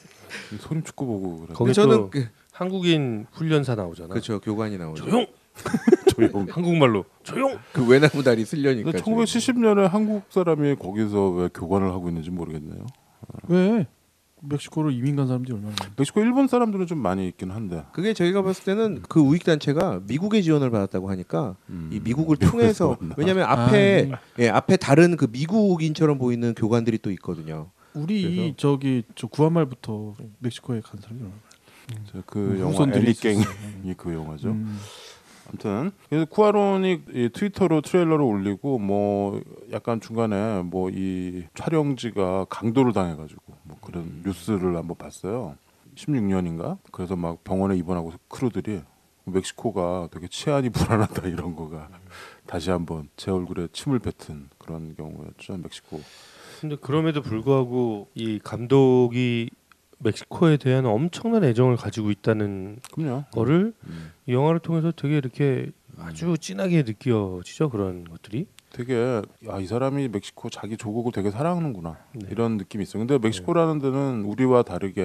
S2: 소림 축구 보고 그래.
S4: 거기
S3: 저는
S4: 또
S3: 그,
S4: 한국인 훈련사 나오잖아.
S3: 그렇죠. 교관이 나오죠.
S4: 조용.
S2: 조용.
S4: 한국말로 조용.
S3: 그 외나무 다리 쓸려니까.
S2: 근데 천구백칠십 년에 한국 사람이 거기서 왜 교관을 하고 있는지 모르겠네요.
S1: 왜 멕시코로 이민 간 사람들이 얼마나 많아?
S2: 멕시코 일본 사람들은 좀 많이 있긴 한데.
S3: 그게 저희가 봤을 때는 그 우익 단체가 미국의 지원을 받았다고 하니까
S2: 음,
S3: 이 미국을
S2: 미국에서
S3: 통해서
S2: 왔나?
S3: 왜냐하면
S1: 아,
S3: 앞에
S1: 음.
S3: 예, 앞에 다른 그 미국인처럼 보이는 교관들이 또 있거든요.
S1: 우리
S3: 그래서-
S1: 이 저기 저 구한말부터 멕시코에 간 사람이 얼마나
S2: 저 그 영화
S1: 후손들이
S2: 엘리갱이
S1: 있었어요.
S2: 그 영화죠.
S1: 음.
S2: 아무튼 그래서 쿠아론이 이 트위터로 트레일러를 올리고 뭐 약간 중간에 뭐 이 촬영지가 강도를 당해가지고 뭐 그런 뉴스를 한번 봤어요. 십육 년인가? 그래서 막 병원에 입원하고 크루들이 멕시코가 되게 치안이 불안하다 이런 거가 다시 한번 제 얼굴에 침을 뱉은 그런 경우였죠. 멕시코.
S4: 근데 그럼에도 불구하고 이 감독이 멕시코에 대한 엄청난 애정을 가지고 있다는
S2: 그럼요.
S4: 거를
S2: 음.
S4: 이 영화를 통해서 되게 이렇게 아주 진하게 느껴지죠. 그런 것들이.
S2: 되게 야, 이 사람이 멕시코 자기 조국을 되게 사랑하는구나
S4: 네.
S2: 이런 느낌이 있어요. 근데 멕시코라는 데는 우리와 다르게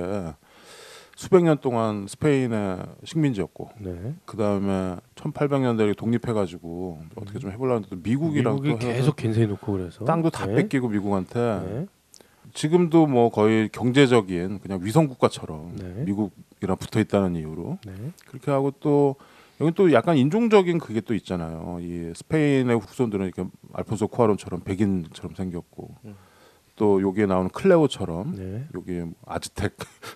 S2: 수백 년 동안 스페인의 식민지였고
S4: 네.
S2: 그 다음에 천팔백 년대에 독립해가지고 어떻게 좀 해보려고 했는데 미국이랑
S4: 미국이
S2: 또 해서
S4: 계속 겐세해 놓고 그래서
S2: 땅도 다
S4: 네.
S2: 뺏기고 미국한테
S4: 네.
S2: 지금도 뭐 거의 경제적인 그냥 위성 국가처럼
S4: 네.
S2: 미국이랑 붙어 있다는 이유로
S4: 네.
S2: 그렇게 하고 또 여기 또 약간 인종적인 그게 또 있잖아요. 이 스페인의 후손들은 이렇게 알폰소 쿠아론처럼 백인처럼 생겼고
S3: 음.
S2: 또 여기에 나오는 클레오처럼
S4: 네.
S2: 여기 아즈텍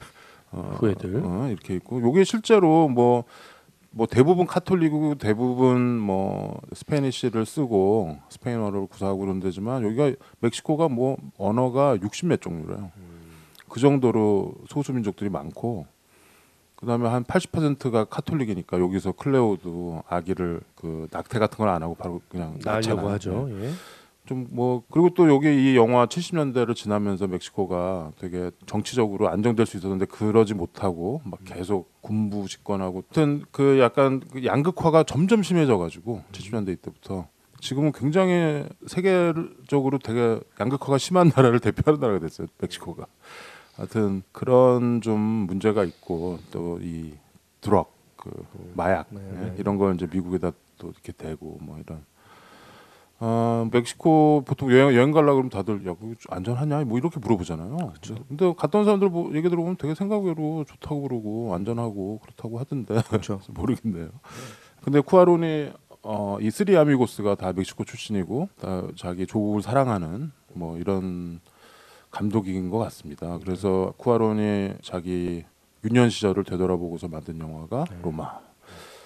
S2: 어,
S4: 그 애들.
S2: 어, 이렇게 있고 여기 실제로 뭐 뭐 대부분 카톨릭이고 대부분 뭐 스페니쉬를 쓰고 스페인어를 구사하고 그런 데지만 여기가 멕시코가 뭐 언어가 육십 몇 종류래요. 그 정도로 소수 민족들이 많고 그다음에 한 팔십 퍼센트가 카톨릭이니까 여기서 클레오도 아기를 그 낙태 같은 걸 안 하고 바로 그냥
S4: 나으려고
S2: 낳잖아요.
S4: 하죠. 예.
S2: 좀 뭐 그리고 또 여기 이 영화 칠십 년대를 지나면서 멕시코가 되게 정치적으로 안정될 수 있었는데 그러지 못하고 막 계속 군부 집권하고 하여튼 그 약간 그 양극화가 점점 심해져가지고 칠십 년대 이때부터 지금은 굉장히 세계적으로 되게 양극화가 심한 나라를 대표하는 나라가 됐어요. 멕시코가. 하여튼 그런 좀 문제가 있고 또 이 드럭 그 마약
S3: 네,
S2: 예,
S3: 네.
S2: 이런 걸 이제 미국에다 또 이렇게 대고 뭐 이런 어, 멕시코 보통 여행 여행 가려고 그러면 다들 야, 그거 안전하냐? 뭐 이렇게 물어보잖아요. 그렇죠. 근데 갔다 온 사람들 뭐 얘기 들어보면 되게 생각외로 좋다고 그러고 안전하고 그렇다고 하던데.
S3: 그렇죠.
S2: 모르겠네요. 근데 쿠아론이 어, 이 쓰리 아미고스가 다 멕시코 출신이고 다 자기 조국을 사랑하는 뭐 이런 감독인 것 같습니다. 그래서 쿠아론이 자기 유년 시절을 되돌아보고서 만든 영화가
S4: 네.
S2: 로마.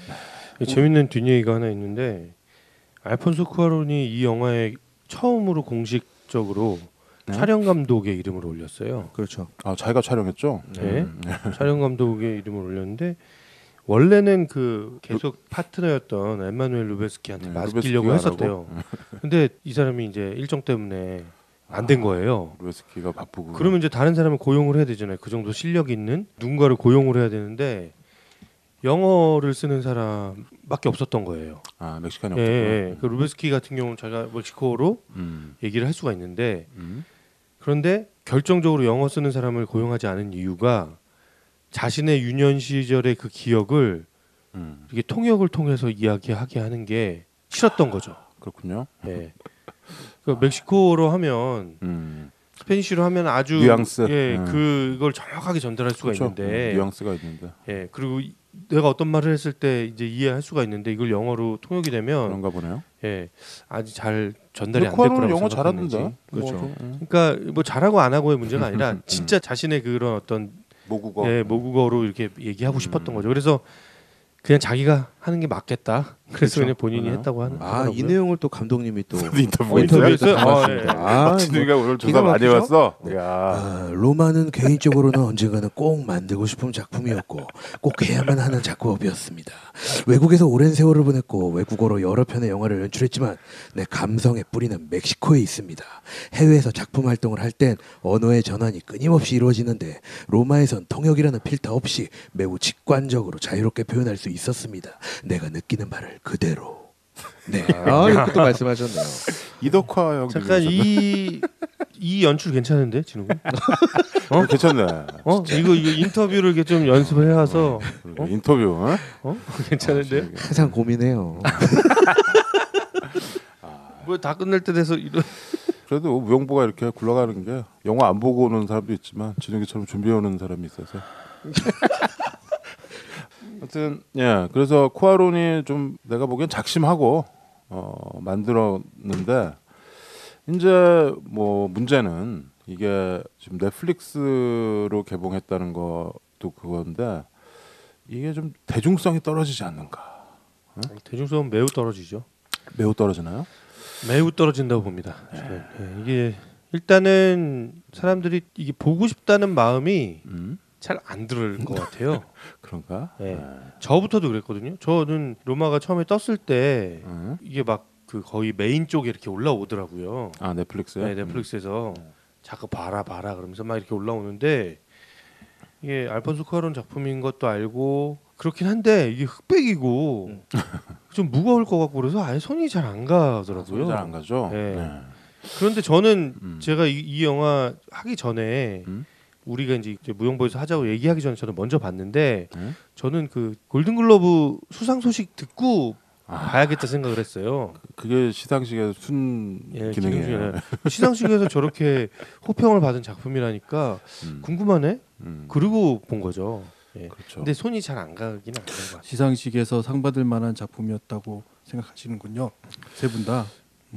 S4: 재밌는 뒷얘기가 하나 있는데 알폰소 쿠아론이 이 영화에 처음으로 공식적으로
S2: 네?
S4: 촬영 감독의 이름을 올렸어요.
S3: 그렇죠.
S2: 아 자기가 촬영했죠?
S4: 네.
S2: 음, 네.
S4: 촬영 감독의 이름을 올렸는데 원래는 그 계속 파트너였던 에마누엘 루베스키한테
S2: 네,
S4: 맡기려고
S2: 루베스키가
S4: 했었대요. 근데 이 사람이 이제 일정 때문에 안 된 거예요.
S2: 루베스키가 바쁘고.
S4: 그러면 이제 다른 사람을 고용을 해야 되잖아요. 그 정도 실력 있는 누군가를 고용을 해야 되는데 영어를 쓰는 사람밖에 없었던 거예요.
S2: 아 멕시칸이
S4: 예,
S2: 없었구나.
S4: 예. 그 루베스키 같은 경우는 자기가 멕시코로
S2: 음.
S4: 얘기를 할 수가 있는데
S2: 음.
S4: 그런데 결정적으로 영어 쓰는 사람을 고용하지 않은 이유가 자신의 유년 시절의 그 기억을
S2: 음.
S4: 이게 통역을 통해서 이야기하게 하는 게 싫었던 거죠.
S2: 그렇군요.
S4: 예. 그 멕시코로 하면
S2: 음.
S4: 스페니쉬로 하면 아주
S2: 뉘앙스.
S4: 예,
S2: 음.
S4: 그걸 정확하게 전달할 수가
S2: 그렇죠.
S4: 있는데
S2: 음, 뉘앙스가 있는데
S4: 예, 그리고 이- 내가 어떤 말을 했을 때 이제 이해할 수가 있는데 이걸 영어로 통역이 되면
S2: 그런가 보네요.
S4: 예, 아주 잘 전달이 안 될
S2: 코아로는
S4: 거라고
S2: 영어
S4: 생각했는지.
S2: 잘하던데.
S4: 그렇죠.
S2: 뭐, 음.
S4: 그러니까 뭐 잘하고 안 하고의 문제가 아니라 진짜 자신의 그런 어떤
S2: 모국어.
S4: 예, 모국어로 이렇게 얘기하고 싶었던
S2: 음.
S4: 거죠. 그래서 그냥 자기가 하는 게 맞겠다. 그래서
S2: 그렇죠.
S4: 그냥 본인이
S2: 그러네요.
S4: 했다고 하는.
S3: 아, 이 내용을 또 감독님이 또
S2: 인터뷰
S4: 어, 인터뷰했어요? 아,
S3: 담았습니다.
S4: 예.
S3: 아, 뭐,
S2: 박진우가 오늘
S3: 기가
S2: 조사 많이
S3: 막히죠?
S2: 왔어.
S3: 네.
S2: 야.
S3: 아, 로마는 개인적으로는 언젠가는 꼭 만들고 싶은 작품이었고 꼭 해야만 하는 작업이었습니다. 외국에서 오랜 세월을 보냈고 외국어로 여러 편의 영화를 연출했지만 내 감성의 뿌리는 멕시코에 있습니다. 해외에서 작품 활동을 할 땐 언어의 전환이 끊임없이 이루어지는데 로마에선 통역이라는 필터 없이 매우 직관적으로 자유롭게 표현할 수 있었습니다. 내가 느끼는 바를 그대로. 네. 아, 이렇게 또 말씀하셨네요.
S2: 이덕화 형.
S4: 잠깐 이 이 연출 괜찮은데 진우가?
S2: 어? 괜찮네.
S4: 어? 이거 이거 인터뷰를 이렇게 좀 연습해 와서
S2: 그러게.
S4: 어?
S2: 인터뷰. 어?
S4: 어? 괜찮은데?
S3: 항상 고민해요.
S4: 뭐 다 끝날 때 돼서 이런
S2: 그래도 우영보가 이렇게 굴러가는 게 영화 안 보고 오는 사람도 있지만 진욱이처럼 준비해 오는 사람이 있어서. 하여튼 예 그래서 쿠아론이 좀 내가 보기엔 작심하고 어, 만들었는데 이제 뭐 문제는 이게 지금 넷플릭스로 개봉했다는 것도 그건데 이게 좀 대중성이 떨어지지 않는가?
S4: 대중성은 매우 떨어지죠.
S2: 매우 떨어지나요?
S4: 매우 떨어진다고 봅니다. 저는. 예, 이게 일단은 사람들이 이게 보고 싶다는 마음이
S2: 음
S4: 잘 안 들을 것 같아요.
S2: 그런가?
S4: 예.
S2: 네.
S4: 저부터도 그랬거든요. 저는 로마가 처음에 떴을 때
S2: 음.
S4: 이게 막 그 거의 메인 쪽에 이렇게 올라오더라고요.
S2: 아 넷플릭스에
S4: 네, 넷플릭스에서 자꾸 봐라 봐라 그러면서 막 이렇게 올라오는데 이게 알폰소 쿠아론 작품인 것도 알고 그렇긴 한데 이게 흑백이고 좀 무거울 것 같고 그래서 아예 손이 잘 안 가더라고요.
S2: 잘안 가죠.
S4: 네.
S2: 네.
S4: 그런데 저는
S2: 음.
S4: 제가 이, 이 영화 하기 전에
S2: 음?
S4: 우리가 이제 이제 무용보에서 하자고 얘기하기 전에 저는 먼저 봤는데
S2: 네?
S4: 저는 그 골든글러브 수상 소식 듣고
S2: 아.
S4: 봐야겠다 생각을 했어요.
S2: 그게 시상식의 순
S4: 예,
S2: 기능이에요.
S4: 기능중에 시상식에서 저렇게 호평을 받은 작품이라니까
S2: 음.
S4: 궁금하네.
S2: 음.
S4: 그리고 본 거죠. 예.
S2: 그렇죠.
S4: 근데 손이 잘 안 가긴 안 가는 것 같아요.
S1: 시상식에서 상 받을 만한 작품이었다고 생각하시는군요. 세 분 다.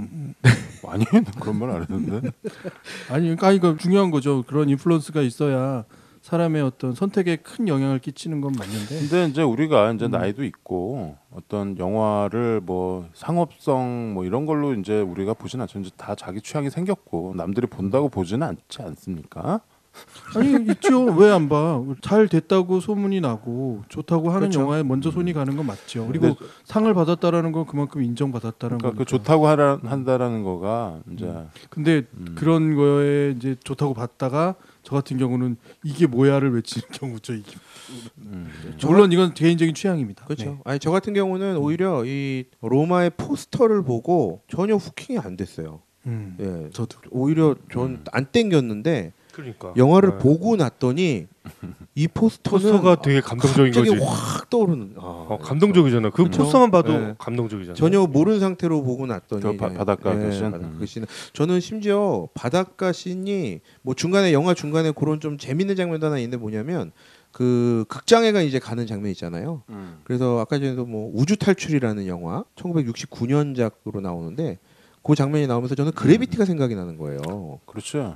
S2: 아니 그런 말 안 했는데.
S1: 아니 그러니까 아니, 이거 중요한 거죠. 그런 인플루언스가 있어야 사람의 어떤 선택에 큰 영향을 끼치는 건 맞는데.
S2: 근데 이제 우리가 이제
S1: 음.
S2: 나이도 있고 어떤 영화를 뭐 상업성 뭐 이런 걸로 이제 우리가 보진 않죠. 이제 다 자기 취향이 생겼고 남들이 본다고 보지는 않지 않습니까?
S1: 아니 있죠. 왜 안 봐? 잘 됐다고 소문이 나고 좋다고 하는
S3: 그렇죠.
S1: 영화에 먼저 손이 가는 건 맞죠. 그리고
S2: 근데
S1: 상을 받았다라는 건 그만큼 인정받았다는
S2: 그러니까
S1: 거니까.
S2: 그 좋다고 하라, 한다라는 거가 이제
S1: 근데
S2: 음.
S1: 그런 거에 이제 좋다고 봤다가 저 같은 경우는 이게 뭐야를 외치는 경우죠. 이게.
S2: 음.
S1: 물론 이건 개인적인 취향입니다.
S3: 그렇죠.
S1: 네.
S3: 아니 저 같은 경우는 오히려 이 로마의 포스터를 보고 전혀 후킹이 안 됐어요.
S1: 음.
S3: 예.
S1: 저도.
S3: 오히려 전 안 땡겼는데
S4: 그러니까
S3: 영화를
S4: 네.
S3: 보고 났더니 이 포스터는
S4: 포스터가 되게 감동적인
S3: 갑자기
S4: 거지.
S3: 확 떠오르는. 아,
S4: 어, 감동적이잖아. 그
S3: 그쵸?
S4: 포스터만 봐도
S3: 네.
S4: 감동적이잖아.
S3: 전혀 모르는 상태로 보고 났더니
S2: 그 바-
S3: 이제,
S2: 바닷가
S3: 예,
S2: 그 씬?
S3: 바닷가
S2: 음.
S3: 그 씬. 저는 심지어 바닷가 씬이 뭐 중간에 영화 중간에 그런 좀 재밌는 장면도 하나 있는데 뭐냐면 그 극장에가 이제 가는 장면 있잖아요.
S2: 음.
S3: 그래서 아까 전에도 뭐 우주 탈출이라는 영화 천구백육십구 년작으로 나오는데 그 장면이 나오면서 저는 그래비티가 생각이 나는 거예요.
S2: 그렇죠.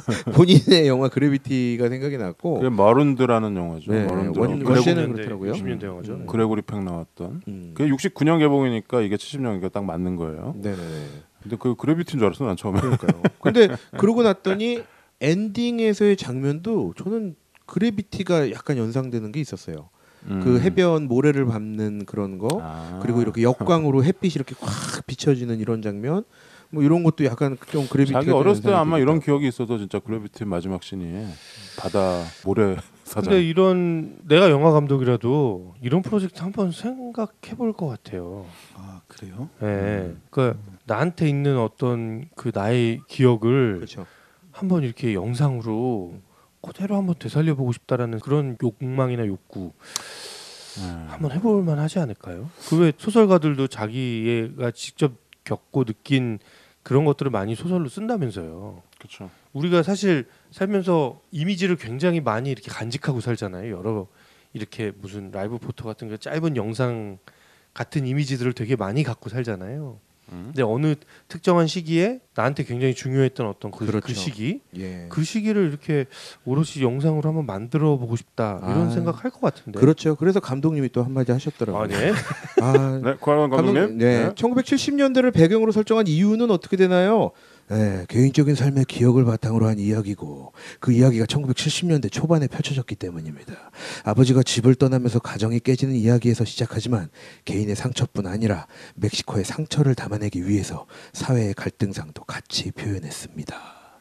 S3: 본인의 영화 그래비티가 생각이 났고
S2: 그게 머룬드라는 영화죠.
S3: 네,
S2: 머룬드.
S3: 원-
S2: 그레고-
S3: 원시는 그렇더라고요.
S4: 육십 년대 영화죠.
S3: 음.
S2: 그레고리 팩 나왔던.
S3: 음.
S2: 그게 육십구 년 개봉이니까 이게 칠십 년이니까 딱 맞는 거예요.
S3: 네네네.
S2: 근데 그 그래비티인 줄 알았어 난 처음에.
S3: 그러니까요. 근데 그러고 났더니 엔딩에서의 장면도 저는 그래비티가 약간 연상되는 게 있었어요.
S2: 음.
S3: 그 해변 모래를 밟는 그런 거
S2: 아.
S3: 그리고 이렇게 역광으로 햇빛이 이렇게 확 비춰지는 이런 장면 뭐 이런 것도 약간 좀 그래비티가
S2: 자기
S3: 좀
S2: 어렸을 때
S3: 연상이
S2: 아마
S3: 되겠다.
S2: 이런 기억이 있어도 진짜 그래비티 마지막 씬이 바다 모래 사장.
S4: 근데 이런 내가 영화 감독이라도 이런 프로젝트 한번 생각해 볼 것 같아요.
S1: 아 그래요?
S4: 예.
S2: 음.
S4: 그러니까 나한테 있는 어떤 그 나의 기억을
S3: 그렇죠.
S4: 한번 이렇게 영상으로 그대로 한번 되살려 보고 싶다라는 그런 욕망이나 욕구
S2: 네.
S4: 한번 해볼 만하지 않을까요? 그 왜 소설가들도 자기가 직접 겪고 느낀 그런 것들을 많이 소설로 쓴다면서요.
S2: 그렇죠.
S4: 우리가 사실 살면서 이미지를 굉장히 많이 이렇게 간직하고 살잖아요. 여러 이렇게 무슨 라이브 포토 같은 거 짧은 영상 같은 이미지들을 되게 많이 갖고 살잖아요.
S2: 음.
S4: 근데 어느 특정한 시기에 나한테 굉장히 중요했던 어떤 그,
S3: 그렇죠.
S4: 그 시기
S3: 예.
S4: 그 시기를 이렇게 오롯이 영상으로 한번 만들어 보고 싶다 이런
S3: 아,
S4: 생각 할 것 같은데.
S3: 그렇죠. 그래서 감독님이 또 한마디 하셨더라고요.
S4: 아, 네.
S3: 아,
S2: 네, 고아원 감독님.
S3: 감독님, 네. 천구백칠십 년대를 배경으로 설정한 이유는 어떻게 되나요? 네, 개인적인 삶의 기억을 바탕으로 한 이야기고 그 이야기가 천구백칠십 년대 초반에 펼쳐졌기 때문입니다. 아버지가 집을 떠나면서 가정이 깨지는 이야기에서 시작하지만 개인의 상처뿐 아니라 멕시코의 상처를 담아내기 위해서 사회의 갈등상도 같이 표현했습니다.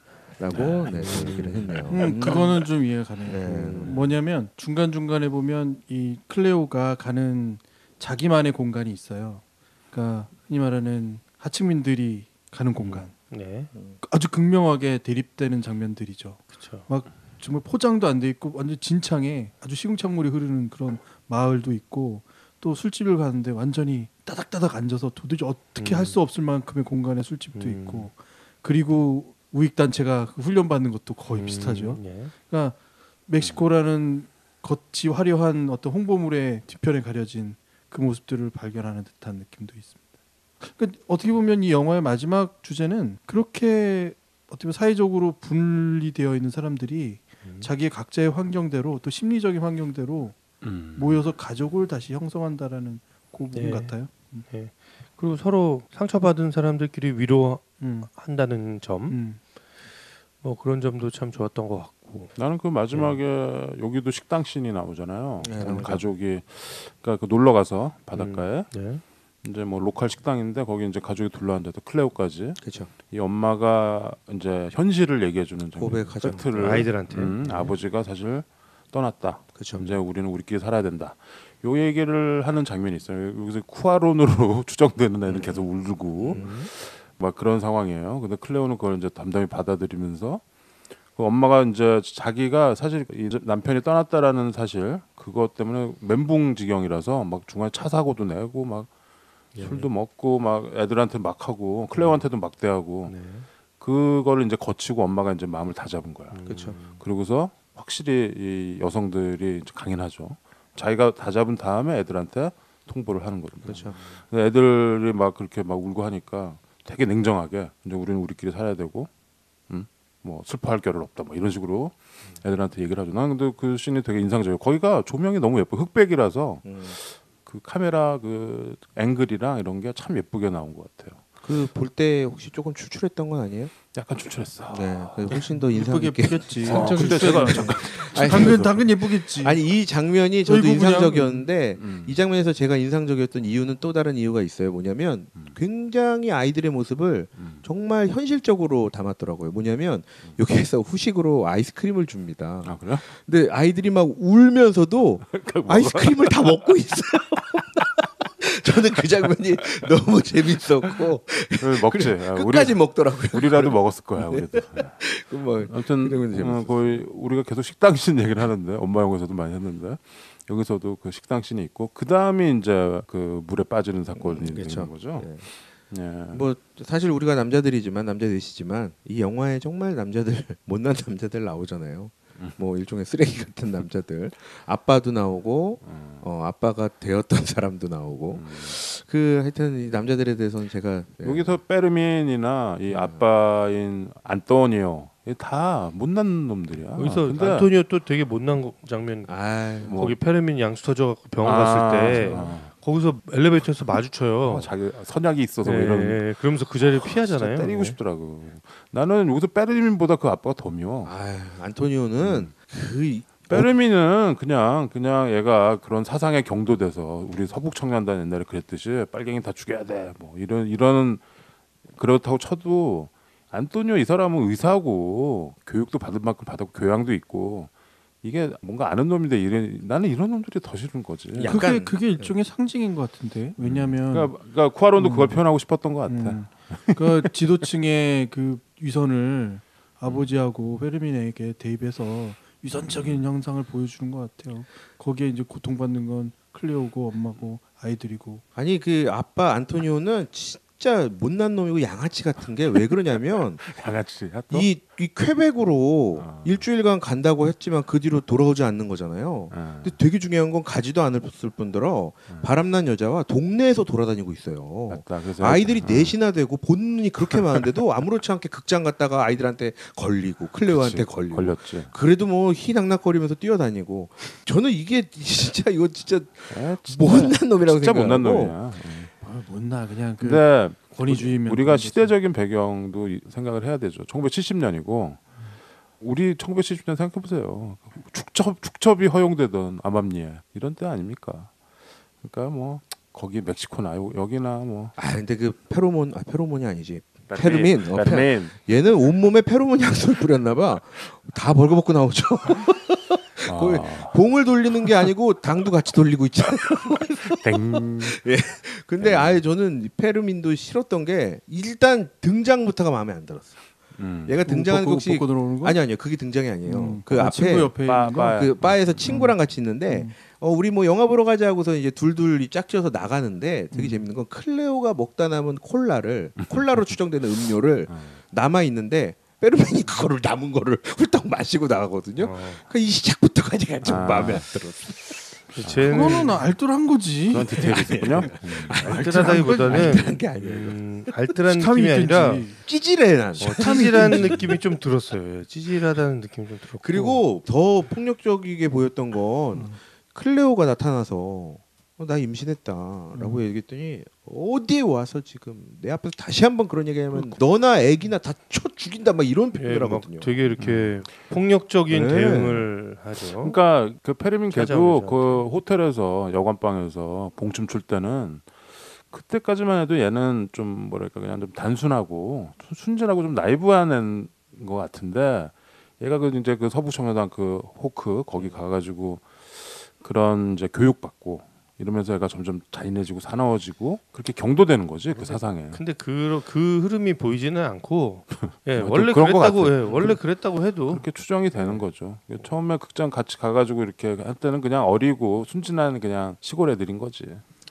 S3: 라고 네, 얘기를 했네요.
S1: 음, 그거는 좀 이해가 가네요.
S3: 네.
S1: 뭐냐면 중간 중간에 보면 이 클레오가 가는 자기만의 공간이 있어요. 그러니까 흔히 말하는 하층민들이 가는 공간.
S4: 네.
S1: 아주 극명하게 대립되는 장면들이죠.
S4: 그렇죠.
S1: 막 정말 포장도 안 돼 있고 완전 진창에 아주 시궁창물이 흐르는 그런 마을도 있고 또 술집을 가는데 완전히 따닥따닥 앉아서 도대체 어떻게
S4: 음.
S1: 할 수 없을 만큼의 공간에 술집도
S4: 음.
S1: 있고 그리고 우익 단체가 훈련 받는 것도 거의
S4: 음,
S1: 비슷하죠.
S4: 네.
S1: 그러니까 멕시코라는 겉이 화려한 어떤 홍보물의 뒤편에 가려진 그 모습들을 발견하는 듯한 느낌도 있습니다. 그러니까 어떻게 보면 이 영화의 마지막 주제는 그렇게 어떻게 보면 사회적으로 분리되어 있는 사람들이
S4: 음.
S1: 자기의 각자의 환경대로 또 심리적인 환경대로
S2: 음.
S1: 모여서 가족을 다시 형성한다라는 그 부분
S4: 네.
S1: 같아요.
S4: 그리고 서로 상처받은 사람들끼리 위로한다는
S1: 음,
S4: 점,
S1: 음.
S4: 뭐 그런 점도 참 좋았던 것 같고.
S2: 나는 그 마지막에 여기도 식당 씬이 나오잖아요.
S3: 네,
S2: 그
S3: 나오죠.
S2: 가족이 그러니까 그 놀러 가서 바닷가에
S4: 네.
S2: 이제 뭐 로컬 식당인데 거기 이제 가족이 둘러앉아서 클레오까지
S3: 그렇죠.
S2: 이 엄마가 이제 현실을 얘기해 주는
S3: 고백하죠.
S2: 팩트를
S4: 아이들한테.
S2: 음,
S4: 네.
S2: 아버지가 사실 떠났다.
S3: 그렇죠.
S2: 이제 우리는 우리끼리 살아야 된다. 요 얘기를 하는 장면이 있어요. 여기서 쿠아론으로 추정되는 애는 계속 울고
S3: 음.
S2: 막 그런 상황이에요. 근데 클레오는 그걸 이제 담담히 받아들이면서 그 엄마가 이제 자기가 사실 이 남편이 떠났다라는 사실 그것 때문에 멘붕지경이라서 막 중간에 차 사고도 내고 막
S4: 네.
S2: 술도 먹고 막 애들한테 막 하고 클레오한테도 막대하고
S4: 네.
S2: 그거를 이제 거치고 엄마가 이제 마음을 다 잡은 거야.
S4: 음.
S3: 그렇죠.
S2: 그러고서 확실히 이 여성들이 이제 강인하죠. 자기가 다 잡은 다음에 애들한테 통보를 하는 거거든요.
S3: 그렇죠.
S2: 근데 애들이 막 그렇게 막 울고 하니까 되게 냉정하게 이제 우리는 우리끼리 살아야 되고, 음? 뭐 슬퍼할 겨를 없다, 뭐 이런 식으로 애들한테 얘기를 하죠. 나는 근데 그 씬이 되게 인상적이에요. 거기가 조명이 너무 예뻐, 흑백이라서
S3: 음.
S2: 그 카메라 그 앵글이랑 이런 게 참 예쁘게 나온 것 같아요.
S3: 그 볼 때 혹시 조금 출출했던 건 아니에요?
S2: 약간 추출했어.
S3: 네, 그 훨씬 더 인상
S1: 예쁘게
S3: 깊게.
S1: 예쁘겠지.
S2: 어, 근데 제가 잠깐
S3: 아니,
S1: 당근 당근 예쁘겠지.
S3: 아니 이 장면이 저도
S1: 어이구, 그냥-
S3: 인상적이었는데
S2: 음.
S3: 이 장면에서 제가 인상적이었던 이유는 또 다른 이유가 있어요. 뭐냐면
S2: 음.
S3: 굉장히 아이들의 모습을
S2: 음.
S3: 정말 현실적으로 담았더라고요. 뭐냐면 여기에서 후식으로 아이스크림을 줍니다.
S2: 아 그래요?
S3: 근데 아이들이 막 울면서도 아이스크림을 다 먹고 있어요. 저는 그 장면이 너무 재밌었고
S2: 그래, 먹지. 아,
S3: 끝까지 먹더라고요.
S2: 우리, 우리라도 먹었을 거야. 우리도.
S3: 그 뭐
S2: 아무튼
S3: 그 장면이
S2: 어,
S3: 재밌었어요.
S2: 거의 우리가 계속 식당씬 얘기를 하는데 엄마 영화에서도 많이 했는데 여기서도 그 식당씬이 있고 그 다음에 이제 그 물에 빠지는 사건이
S3: 그렇죠.
S2: 되는 거죠.
S3: 네.
S2: 예.
S3: 뭐 사실 우리가 남자들이지만 남자들이시지만 이 영화에 정말 남자들 못난 남자들 나오잖아요. 뭐 일종의 쓰레기 같은 남자들 아빠도 나오고
S2: 음.
S3: 어, 아빠가 되었던 사람도 나오고
S2: 음.
S3: 그 하여튼 이 남자들에 대해서는 제가 예.
S2: 여기서 페르민이나 이 아빠인 안토니오 이게 다 못난 놈들이야.
S4: 여기서
S2: 근데
S4: 안토니오 또 되게 못난 거- 장면.
S3: 아,
S2: 뭐-
S4: 거기 페르민 양수 터져 병원
S2: 아,
S4: 갔을 때
S2: 아,
S4: 거기서 엘리베이터에서 마주쳐요.
S2: 아, 자기 선약이 있어서 뭐
S4: 네,
S2: 이런
S4: 그러면서 그 자리를
S2: 진짜
S4: 피하잖아요.
S2: 때리고
S4: 네.
S2: 싶더라고. 나는 여기서 페르민보다 그 아빠가 더 미워.
S3: 아, 안토니오는 그 이-
S2: 페르민은 그냥 그냥 얘가 그런 사상에 경도돼서 우리 서북 청년단 옛날에 그랬듯이 빨갱이 다 죽여야 돼. 뭐 이런 이런 그렇다고 쳐도 안토니오 이 사람은 의사고 교육도 받을 만큼 받았고 교양도 있고 이게 뭔가 아는 놈인데 이래, 나는 이런 놈들이 더 싫은 거지.
S3: 야.
S1: 그게
S3: 약간-
S1: 그게 일종의 상징인 것 같은데 왜냐하면
S2: 그러니까, 그러니까 쿠아론도
S1: 음.
S2: 그걸 표현하고 싶었던 것 같아.
S1: 음, 그 지도층의 그 위선을 아버지하고 페르민에게 대입해서 위선적인 형상을 보여주는 것 같아요. 거기에 이제 고통받는 건 클레오고 엄마고 아이들이고.
S3: 아니 그 아빠 안토니오는 진짜 못난 놈이고 양아치 같은 게 왜 그러냐면
S2: 양아치야 또.
S3: 이, 이 퀘벡으로
S2: 어.
S3: 일주일간 간다고 했지만 그 뒤로 돌아오지 않는 거잖아요.
S2: 어.
S3: 근데 되게 중요한 건 가지도 않았을 뿐더러 바람난 여자와 동네에서 돌아다니고 있어요.
S2: 맞다. 그래서
S3: 아이들이
S2: 어.
S3: 넷이나 되고 본인이 그렇게 많은데도 아무렇지 않게 극장 갔다가 아이들한테 걸리고 클레오한테
S2: 그치,
S3: 걸리고
S2: 걸렸지.
S3: 그래도 뭐 희낙낙거리면서 뛰어다니고 저는 이게 진짜 이거 진짜
S2: 에, 진짜,
S3: 못난 놈이라고
S2: 진짜
S3: 생각하고
S2: 못난 놈이야.
S1: 아, 못나 그냥 그
S2: 근데
S1: 권위주의면
S2: 우리가 시대적인 배경도 이- 생각을 해야 되죠. 천구백칠십 년이고 우리 천구백칠십 년 생각해 보세요. 축첩 축첩이 허용되던 암암리에 이런 때 아닙니까? 그러니까 뭐 거기 멕시코나 요- 여기나 뭐
S3: 아 근데 그 페로몬 아 페로몬이 아니지 페르민 어, 페-
S2: 페르민
S3: 얘는 온몸에 페로몬 향수를 뿌렸나 봐. 다 벌거벗고 나오죠. 거의
S2: 아,
S3: 봉을 돌리는 게 아니고 당도 같이 돌리고 있잖아요.
S2: 땡.
S3: 근데 아예 저는 페르민도 싫었던 게 일단 등장부터가 마음에 안 들었어.
S2: 음.
S3: 얘가 등장하는
S1: 벗고,
S3: 것이
S1: 벗고 들어오는 거?
S3: 아니 아니요 그게 등장이 아니에요.
S1: 음,
S3: 그
S1: 아,
S3: 앞에
S1: 친구 옆에
S2: 바-
S1: 있는 거?
S2: 바-
S3: 그 바에서 친구랑 같이 있는데
S1: 음.
S3: 어 우리 뭐 영화 보러 가자 하고서 이제 둘둘 짝지어서 나가는데 되게
S1: 음.
S3: 재밌는 건 클레오가 먹다 남은 콜라를 콜라로 추정되는 음료를
S2: 음.
S3: 남아 있는데 페르민이 그거를 남은 거를 훌떡 마시고 나가거든요.
S4: 어.
S3: 그 이 시작부터가 제가 좀
S2: 아.
S3: 마음에 안 들었어.
S4: 쟤는
S1: 그거는 알뜰한 거지.
S2: 그런 디테일이 있군요. 음.
S4: 알뜰하다기보다는
S3: 알뜰한 게 아니에요.
S4: 음, 알뜰한
S1: 식탐이
S4: 느낌이 아니라
S1: 있겠지.
S3: 찌질해 난.
S4: 어, 찌질한 느낌이 좀 들었어요. 찌질하다는 느낌이 좀 들었고.
S3: 그리고 더 폭력적이게 보였던 건 클레오가 나타나서 어, 나 임신했다라고
S1: 음.
S3: 얘기했더니 어디에 와서 지금 내 앞에서 다시 한번 그런 얘기하면 너나 애기나 다 쳐 죽인다 막 이런
S4: 예,
S3: 표현을
S4: 막
S3: 하거든요.
S4: 되게 이렇게 폭력적인
S3: 네.
S4: 대응을 하죠.
S2: 그러니까 그 페르민 걔도
S4: 찾아오죠.
S2: 그 호텔에서 여관방에서 봉춤 출 때는 그때까지만 해도 얘는 좀 뭐랄까 그냥 좀 단순하고 순진하고 좀 나이브한 애인 것 같은데 얘가 그 이제 그 서부청년단 그 호크 거기 가가지고 그런 이제 교육받고 이러면서 얘가 점점 잔인해지고 사나워지고 그렇게 경도되는 거지 그 사상에.
S4: 근데 그, 그 흐름이 보이지는 않고 예,
S2: 뭐
S4: 원래
S2: 그런 것
S4: 그랬다고
S2: 같아.
S4: 예, 원래 그랬다고 해도
S2: 그렇게 추정이 되는 거죠. 처음에 극장 같이 가가지고 이렇게 할 때는 그냥 어리고 순진한 그냥 시골 애들인 거지.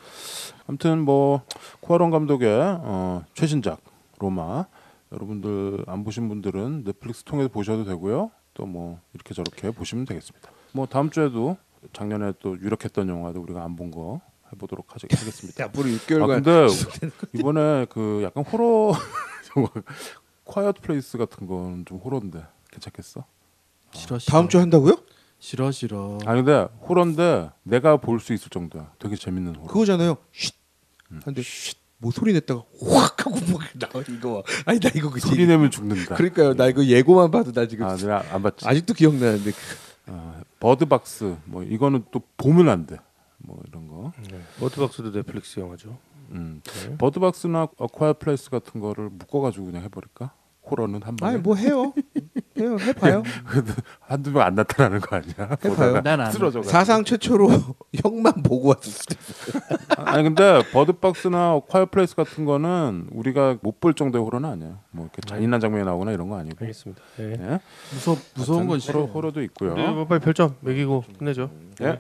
S2: 아무튼 뭐 쿠아론 감독의 어, 최신작 로마 여러분들 안 보신 분들은 넷플릭스 통해서 보셔도 되고요. 또 뭐 이렇게 저렇게 보시면 되겠습니다. 뭐 다음 주에도 작년에 또 유력했던 영화도 우리가 안 본 거 해보도록 하지, 하겠습니다.
S3: 앞으로 육
S2: 아
S3: 개월간
S2: 근데 이번에 그 약간 호러 영화 콰이엇 플레이스 같은 건 좀 호러인데 괜찮겠어?
S1: 싫어 싫어.
S3: 다음 주 한다고요?
S1: 싫어 싫어.
S2: 아니 근데 호러인데 내가 볼 수 있을 정도야. 되게 재밌는 호러.
S3: 그거잖아요. 쉿. 한데 뭐 소리 냈다가 확 하고 뭐 나와 이거. 아니 나 이거 그
S2: 소리 내면 죽는다.
S3: 그러니까요. 나 이거 예고만 봐도 나 지금
S2: 아 내가 안 봤지.
S3: 아직도 기억나는데
S2: 어, 버드박스 뭐 이거는 또 보면 안 돼. 뭐 이런 거.
S4: 네. 워터박스도 넷플릭스 영화죠.
S2: 음.
S4: 네.
S2: 버드박스나 어콰이어 플레이스 같은 거를 묶어가지고 그냥 해버릴까? 호러는 한 번에.
S3: 아니 뭐 해요. 해요. 해봐요.
S2: 한두 명 안 나타나는 거 아니야?
S3: 해봐요.
S2: 보다가
S1: 난 안.
S2: 쓰러져.
S3: 사상 최초로 형만 보고 왔을 수도 있어요.
S2: 아니 근데 버드박스나 어콰이어 플레이스 같은 거는 우리가 못 볼 정도의 호러는 아니에요. 뭐 이렇게 잔인한 장면이 나오거나 이런 거 아니고.
S4: 알겠습니다. 네.
S2: 예?
S1: 무서 무서운 건
S2: 하여튼
S1: 싫어.
S2: 호러, 호러도 있고요.
S4: 우리 뭐 빨리 별점 매기고 끝내죠.
S2: 예?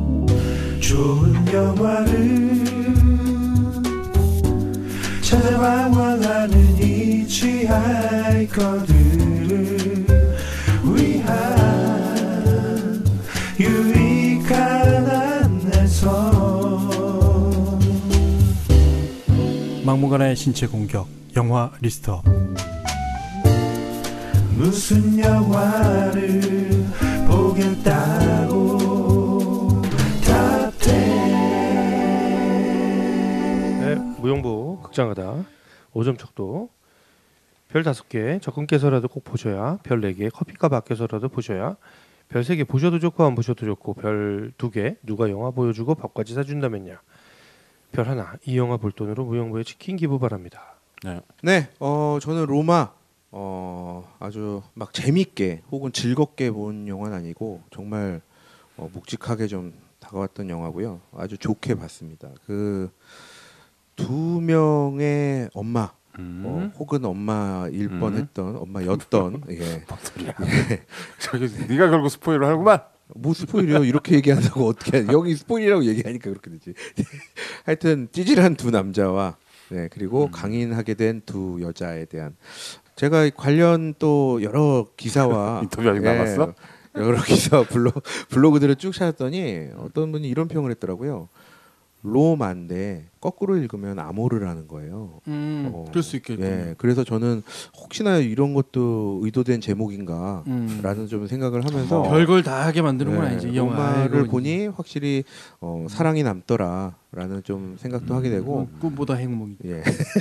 S6: 좋은 영화를 찾아방황하는 이 취할 것들을 위한
S7: 전문가의 신체 공격 영화 리스트업.
S6: 무슨 영화를 보겠다고 탑텐.
S4: 네, 무용부 극장가다 오 점 척도 별 다섯 개 적금께서라도 꼭 보셔야, 별 네 개 커피값 아껴서라도 보셔야, 별 세 개 보셔도 좋고 안 보셔도 좋고, 별 두 개 누가 영화 보여주고 밥까지 사준다면야, 별 하나 이 영화 볼 돈으로 무용부에 치킨 기부 바랍니다.
S2: 네.
S3: 네, 어 저는 로마 어 아주 막 재밌게 혹은 즐겁게 본 영화는 아니고 정말 어, 묵직하게 좀 다가왔던 영화고요. 아주 좋게 봤습니다. 그 두 명의 엄마
S2: 음.
S3: 어, 혹은 엄마일
S2: 음.
S3: 뻔했던 엄마였던 예.
S2: 뭔 소리야? 저기 네가 결국 스포일을 하구만.
S3: 뭐 스포일이요? 이렇게 얘기한다고 어떻게 해? 여기 스포일이라고 얘기하니까 그렇게 되지. 하여튼 찌질한 두 남자와 네, 그리고
S2: 음.
S3: 강인하게 된 두 여자에 대한 제가 관련 또 여러 기사와
S2: 인터뷰 아직 남았어?
S3: 여러 기사 블로, 블로그들을 쭉 찾았더니 어떤 분이 이런 평을 했더라고요. 로마인데 거꾸로 읽으면 아모르라는 거예요.
S1: 음,
S3: 어,
S1: 그럴 수 있겠죠.
S3: 예, 그래서 저는 혹시나 이런 것도 의도된 제목인가라는
S1: 음.
S3: 좀 생각을 하면서
S1: 별걸 다 하게 만드는구나
S3: 네,
S1: 이제 이 영화를
S3: 로마를 보니 확실히 어, 사랑이 남더라라는 좀 생각도 하게 되고
S1: 꿈보다 행복이.
S3: 예.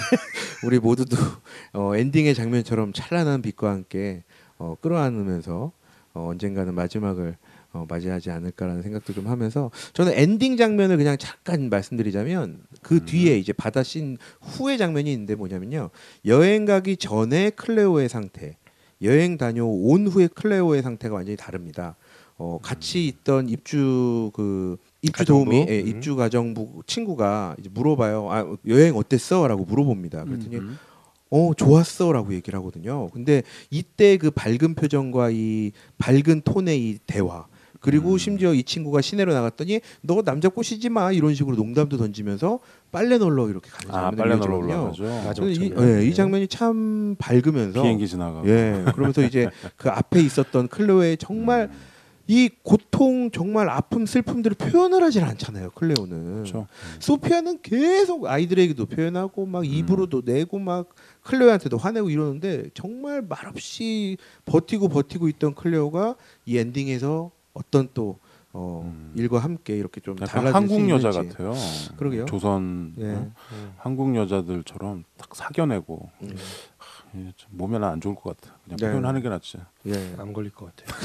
S3: 우리 모두도 어, 엔딩의 장면처럼 찬란한 빛과 함께 어, 끌어안으면서 어, 언젠가는 마지막을 어, 맞이하지 않을까라는 생각도 좀 하면서 저는 엔딩 장면을 그냥 잠깐 말씀드리자면 그
S2: 음.
S3: 뒤에 이제 바다씬 후의 장면이 있는데 뭐냐면요. 여행 가기 전에 클레오의 상태, 여행 다녀온 후에 클레오의 상태가 완전히 다릅니다. 어, 같이 있던 입주 그 입주
S4: 가정부?
S3: 도우미, 예,
S4: 음.
S3: 입주 가정부 친구가 이제 물어봐요. 아, 여행 어땠어?라고 물어봅니다. 그랬더니
S2: 음.
S3: 어 좋았어라고 얘기를 하거든요. 근데 이때 그 밝은 표정과 이 밝은 톤의 이 대화 그리고
S2: 음.
S3: 심지어 이 친구가 시내로 나갔더니 너 남자 꼬시지 마 이런 식으로 농담도 던지면서 빨래 널러 이렇게 가는
S2: 아
S3: 장면을
S2: 빨래 널러
S3: 보여주거든요.
S2: 올라가죠.
S4: 맞아.
S3: 저는 이,
S4: 장면.
S3: 예, 이 장면이 참 밝으면서
S2: 비행기 지나가고.
S3: 예 그러면서 이제 그 앞에 있었던 클레오의 정말
S2: 음.
S3: 이 고통 정말 아픔 슬픔들을 표현을 하질 않잖아요. 클레오는.
S2: 그렇죠.
S3: 소피아는 계속 아이들에게도 표현하고 막 입으로도 내고 막 클레오한테도 화내고 이러는데 정말 말없이 버티고 버티고 있던 클레오가 이 엔딩에서 어떤 또 어,
S2: 음.
S3: 일과 함께 이렇게 좀
S2: 약간
S3: 달라질
S2: 한국
S3: 수
S2: 여자
S3: 있는지.
S2: 같아요.
S3: 그러게요.
S2: 조선
S3: 예.
S2: 어?
S4: 음.
S2: 한국 여자들처럼 딱 사겨내고
S3: 음.
S2: 예, 좀 몸에는 안 좋을 것 같아. 그냥
S3: 네.
S2: 표현하는 게 낫지.
S3: 예.
S4: 안 걸릴 것 같아요.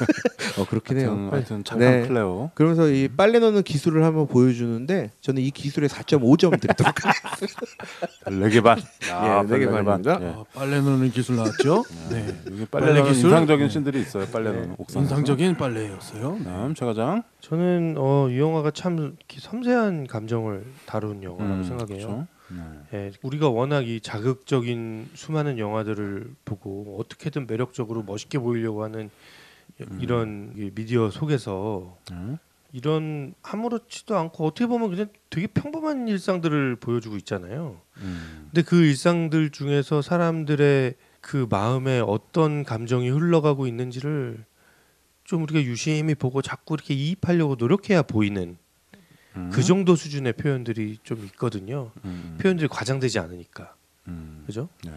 S3: 어 그렇긴 해요.
S2: 하여튼, 하여튼 착한
S3: 네.
S2: 클레오.
S3: 그러면서 이 빨래 넣는 기술을 한번 보여주는데 저는 이 기술에 사 점 오 점 드리도록 하겠습니다.
S2: 네 개 반.
S3: 예, 네개 반입니다.
S2: 예.
S1: 아, 빨래 넣는 기술 나왔죠? 네.
S2: 여기
S1: 빨래
S2: 빨래 넣는
S1: 기술?
S2: 인상적인
S1: 네.
S2: 씬들이 있어요. 빨래
S3: 네.
S2: 넣는 옥상.
S1: 인상적인 빨래였어요.
S2: 다음 최 과장.
S4: 저는 어, 이 영화가 참 이렇게 섬세한 감정을 다룬 영화라고 생각해요.
S2: 그렇죠. 네.
S4: 예, 우리가 워낙 이 자극적인 수많은 영화들을 보고 어떻게든 매력적으로 멋있게 보이려고 하는
S2: 음.
S4: 이런 이 미디어 속에서
S2: 네.
S4: 이런 아무렇지도 않고 어떻게 보면 그냥 되게 평범한 일상들을 보여주고 있잖아요.
S2: 음.
S4: 근데 그 일상들 중에서 사람들의 그 마음에 어떤 감정이 흘러가고 있는지를 좀 우리가 유심히 보고 자꾸 이렇게 이입하려고 노력해야 보이는
S2: 음.
S4: 그 정도 수준의 표현들이 좀 있거든요.
S2: 음.
S4: 표현들이 과장되지 않으니까.
S2: 음.
S4: 그죠?
S2: 네.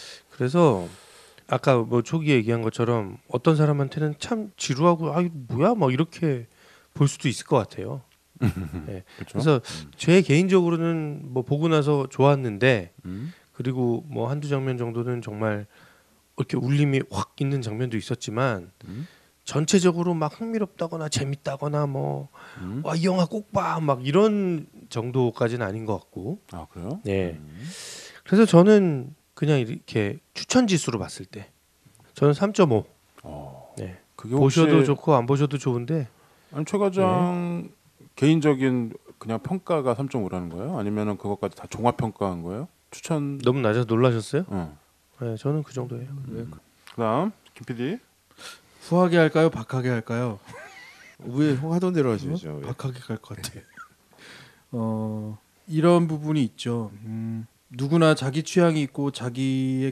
S4: 그래서 아까 뭐 초기 얘기한 것처럼 어떤 사람한테는 참 지루하고 아 이거 뭐야 막 이렇게 볼 수도 있을 것 같아요. 네.
S2: 그렇죠.
S4: 그래서 제 개인적으로는 뭐 보고 나서 좋았는데
S2: 음.
S4: 그리고 뭐 한두 장면 정도는 정말 이렇게 울림이 확 있는 장면도 있었지만
S2: 음.
S4: 전체적으로 막 흥미롭다거나 재밌다거나 뭐
S2: 음.
S4: 와 이 영화 꼭 봐 막 이런 정도까지는 아닌 것 같고
S2: 아 그래요?
S4: 네.
S2: 음.
S4: 그래서 저는 그냥 이렇게 추천 지수로 봤을 때 저는 삼 점 오.
S2: 어.
S4: 네.
S2: 그게 혹시
S4: 보셔도 좋고 안 보셔도 좋은데
S2: 아니 최 과장 개인적인 그냥 평가가 삼 점 오라는 거예요? 아니면은 그것까지 다 종합 평가한 거예요? 추천.
S4: 너무 낮아서 놀라셨어요?
S2: 어.
S4: 네, 저는 그 정도예요.
S2: 음. 그다음 김 피디.
S1: 후하게 할까요? 박하게 할까요?
S3: 왜 하던 대로 하시죠? 왜?
S1: 박하게 갈 것 같아. 어 이런 부분이 있죠. 음, 누구나 자기 취향이 있고 자기의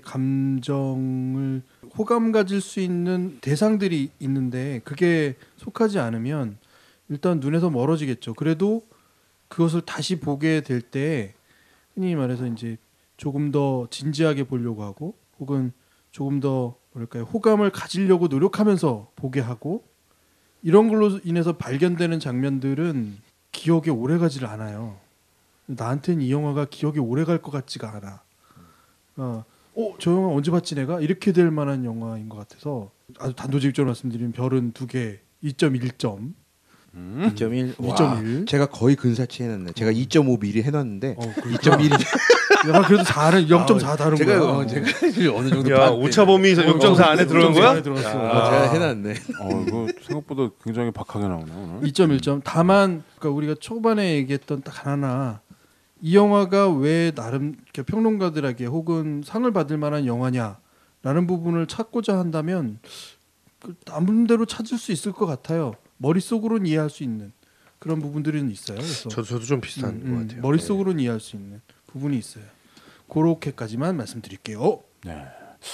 S1: 감정을 호감 가질 수 있는 대상들이 있는데 그게 속하지 않으면 일단 눈에서 멀어지겠죠. 그래도 그것을 다시 보게 될 때 흔히 말해서 이제 조금 더 진지하게 보려고 하고 혹은 조금 더 뭐랄까요 호감을 가지려고 노력하면서 보게 하고 이런 걸로 인해서 발견되는 장면들은 기억에 오래가지를 않아요. 나한테는 이 영화가 기억에 오래갈 것 같지가 않아. 어, 어, 저 영화 언제 봤지 내가? 이렇게 될 만한 영화인 것 같아서 아주 단도직입적으로 말씀드리면 별은 두 개, 이 점 일 점.
S2: 음.
S3: 이 점 일.
S1: 이 점 일.
S3: 제가 거의 근사치 해놨네. 제가 이 점 오 미리 해놨는데
S1: 어,
S3: 이 점 일이
S1: 야, 그래도 사는 영 점 사 다른
S3: 제가
S1: 거야.
S3: 어, 제가 어느 정도
S4: 야,
S3: 반-
S4: 오차 범위 영 점 사 안에 들어간 거야?
S1: 안에 들어갔어.
S3: 어, 제가 해놨네.
S2: 어, 이거 생각보다 굉장히 박하게 나오네 오늘.
S1: 이 점 일 점. 다만 그러니까 우리가 초반에 얘기했던 딱 하나 이 영화가 왜 나름 이렇게 평론가들에게 혹은 상을 받을 만한 영화냐라는 부분을 찾고자 한다면 그 남대로 찾을 수 있을 것 같아요. 머릿속으로는 이해할 수 있는 그런 부분들은 있어요. 그래서
S4: 저도 저도 좀 비슷한
S1: 음,
S4: 것
S1: 음,
S4: 같아요.
S1: 머릿속으로는 이해할 수 있는 부분이 있어요. 그렇게까지만 말씀드릴게요.
S2: 네.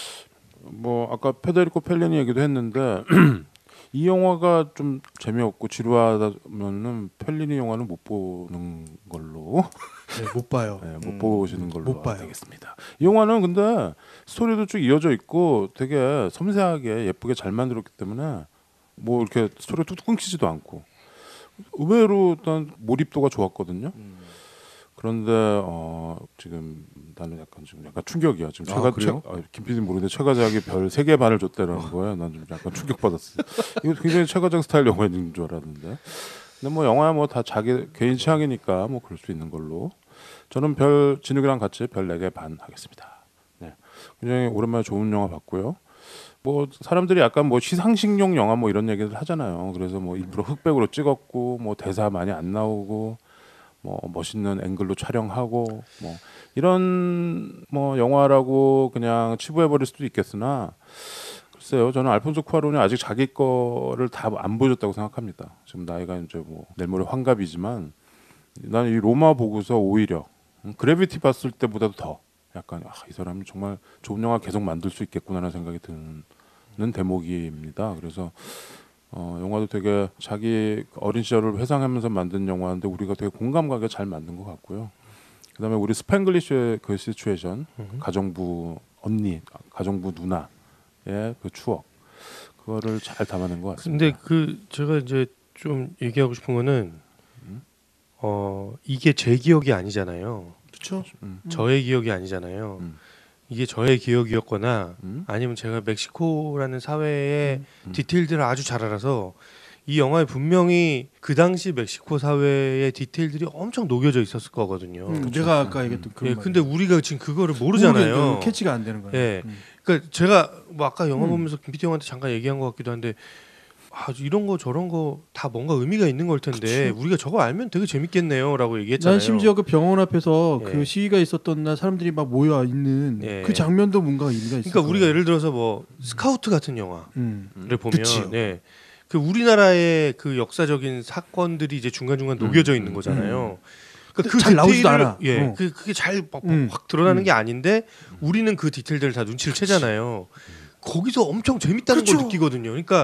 S2: 뭐 아까 페데리코 펠리니 얘기도 했는데 이 영화가 좀 재미없고 지루하다면은 펠리니 영화는 못 보는 걸로
S1: 네, 못 봐요.
S2: 네, 못
S3: 음,
S2: 보시는 걸로
S1: 못 봐요.
S2: 되겠습니다. 이 영화는 근데 스토리도 쭉 이어져 있고 되게 섬세하게 예쁘게 잘 만들었기 때문에 뭐 이렇게 스토리가 뚝뚝 끊기지도 않고 의외로 일단 몰입도가 좋았거든요. 그런데 어, 지금 나는 약간 지금 약간 충격이야. 지금
S3: 아,
S2: 최가
S3: 그래요?
S2: 최, 아, 김피디 모르는데 최과장이 별 세 개 반을 줬다라는 거야. 난 좀 약간 충격받았어. 이거 굉장히 최과장 스타일 영화인 줄 알았는데. 근데 뭐 영화야 뭐 다 자기 개인 취향이니까 뭐 그럴 수 있는 걸로. 저는 별 진욱이랑 같이 별 네 개 반 하겠습니다. 네. 굉장히 오랜만에 좋은 영화 봤고요. 뭐 사람들이 약간 뭐 시상식용 영화 뭐 이런 얘기를 하잖아요. 그래서 뭐 일부러 흑백으로 찍었고 뭐 대사 많이 안 나오고 뭐 멋있는 앵글로 촬영하고 뭐 이런 뭐 영화라고 그냥 치부해 버릴 수도 있겠으나 글쎄요. 저는 알폰소 쿠아론이 아직 자기 거를 다 안 보여줬다고 생각합니다. 지금 나이가 이제 뭐 내일 모레 환갑이지만 나는 이 로마 보고서 오히려 그래비티 봤을 때보다도 더 약간 아, 이 사람이 정말 좋은 영화 계속 만들 수 있겠구나라는 생각이 드는 대목입니다. 그래서 어, 영화도 되게 자기 어린 시절을 회상하면서 만든 영화인데 우리가 되게 공감 가게 잘 만든 것 같고요. 그다음에 우리 스팽글리쉬의 그 시츄에이션, 가정부 언니, 가정부 누나의 그 추억 그거를 잘 담아낸 것 같습니다.
S4: 근데 그 제가 이제 좀 얘기하고 싶은 거는 어 이게 제 기억이 아니잖아요.
S1: 그렇죠.
S2: 음.
S4: 저의 기억이 아니잖아요.
S2: 음.
S4: 이게 저의 기억이었거나
S2: 음?
S4: 아니면 제가 멕시코라는 사회의
S2: 음.
S4: 디테일들을 아주 잘 알아서 이 영화에 분명히 그 당시 멕시코 사회의 디테일들이 엄청 녹여져 있었을 거거든요.
S1: 음, 내가 아까 얘기했던 그런
S4: 예,
S1: 말이에요.
S4: 근데 우리가 지금 그거를 모르잖아요.
S1: 모르겠는데 캐치가 안 되는 거예요.
S4: 예.
S1: 음.
S4: 그러니까 제가 뭐 아까 영화
S1: 음.
S4: 보면서 김피디 형한테 잠깐 얘기한 것 같기도 한데 아, 이런 거 저런 거 다 뭔가 의미가 있는 걸 텐데 우리가 저거 알면 되게 재밌겠네요라고 얘기했잖아요.
S1: 난 심지어 그 병원 앞에서
S4: 예.
S1: 그 시위가 있었던 날 사람들이 막 모여 있는
S4: 예.
S1: 그 장면도 뭔가 의미가 있어.
S4: 그러니까 우리가 예를 들어서 뭐 스카우트 같은 영화를
S1: 음.
S4: 보면
S1: 그치.
S4: 예. 그 우리나라의 그 역사적인 사건들이 이제 중간중간 녹여져 있는 거잖아요. 그러니까 그
S1: 잘 나오지도
S4: 디테일을-
S1: 않아.
S4: 예,
S1: 어.
S4: 그 그게 잘 확
S1: 음.
S4: 드러나는
S1: 음.
S4: 게 아닌데 우리는 그 디테일들을 다 눈치를 채잖아요. 거기서 엄청 재밌다는
S1: 그렇죠.
S4: 걸 느끼거든요. 그러니까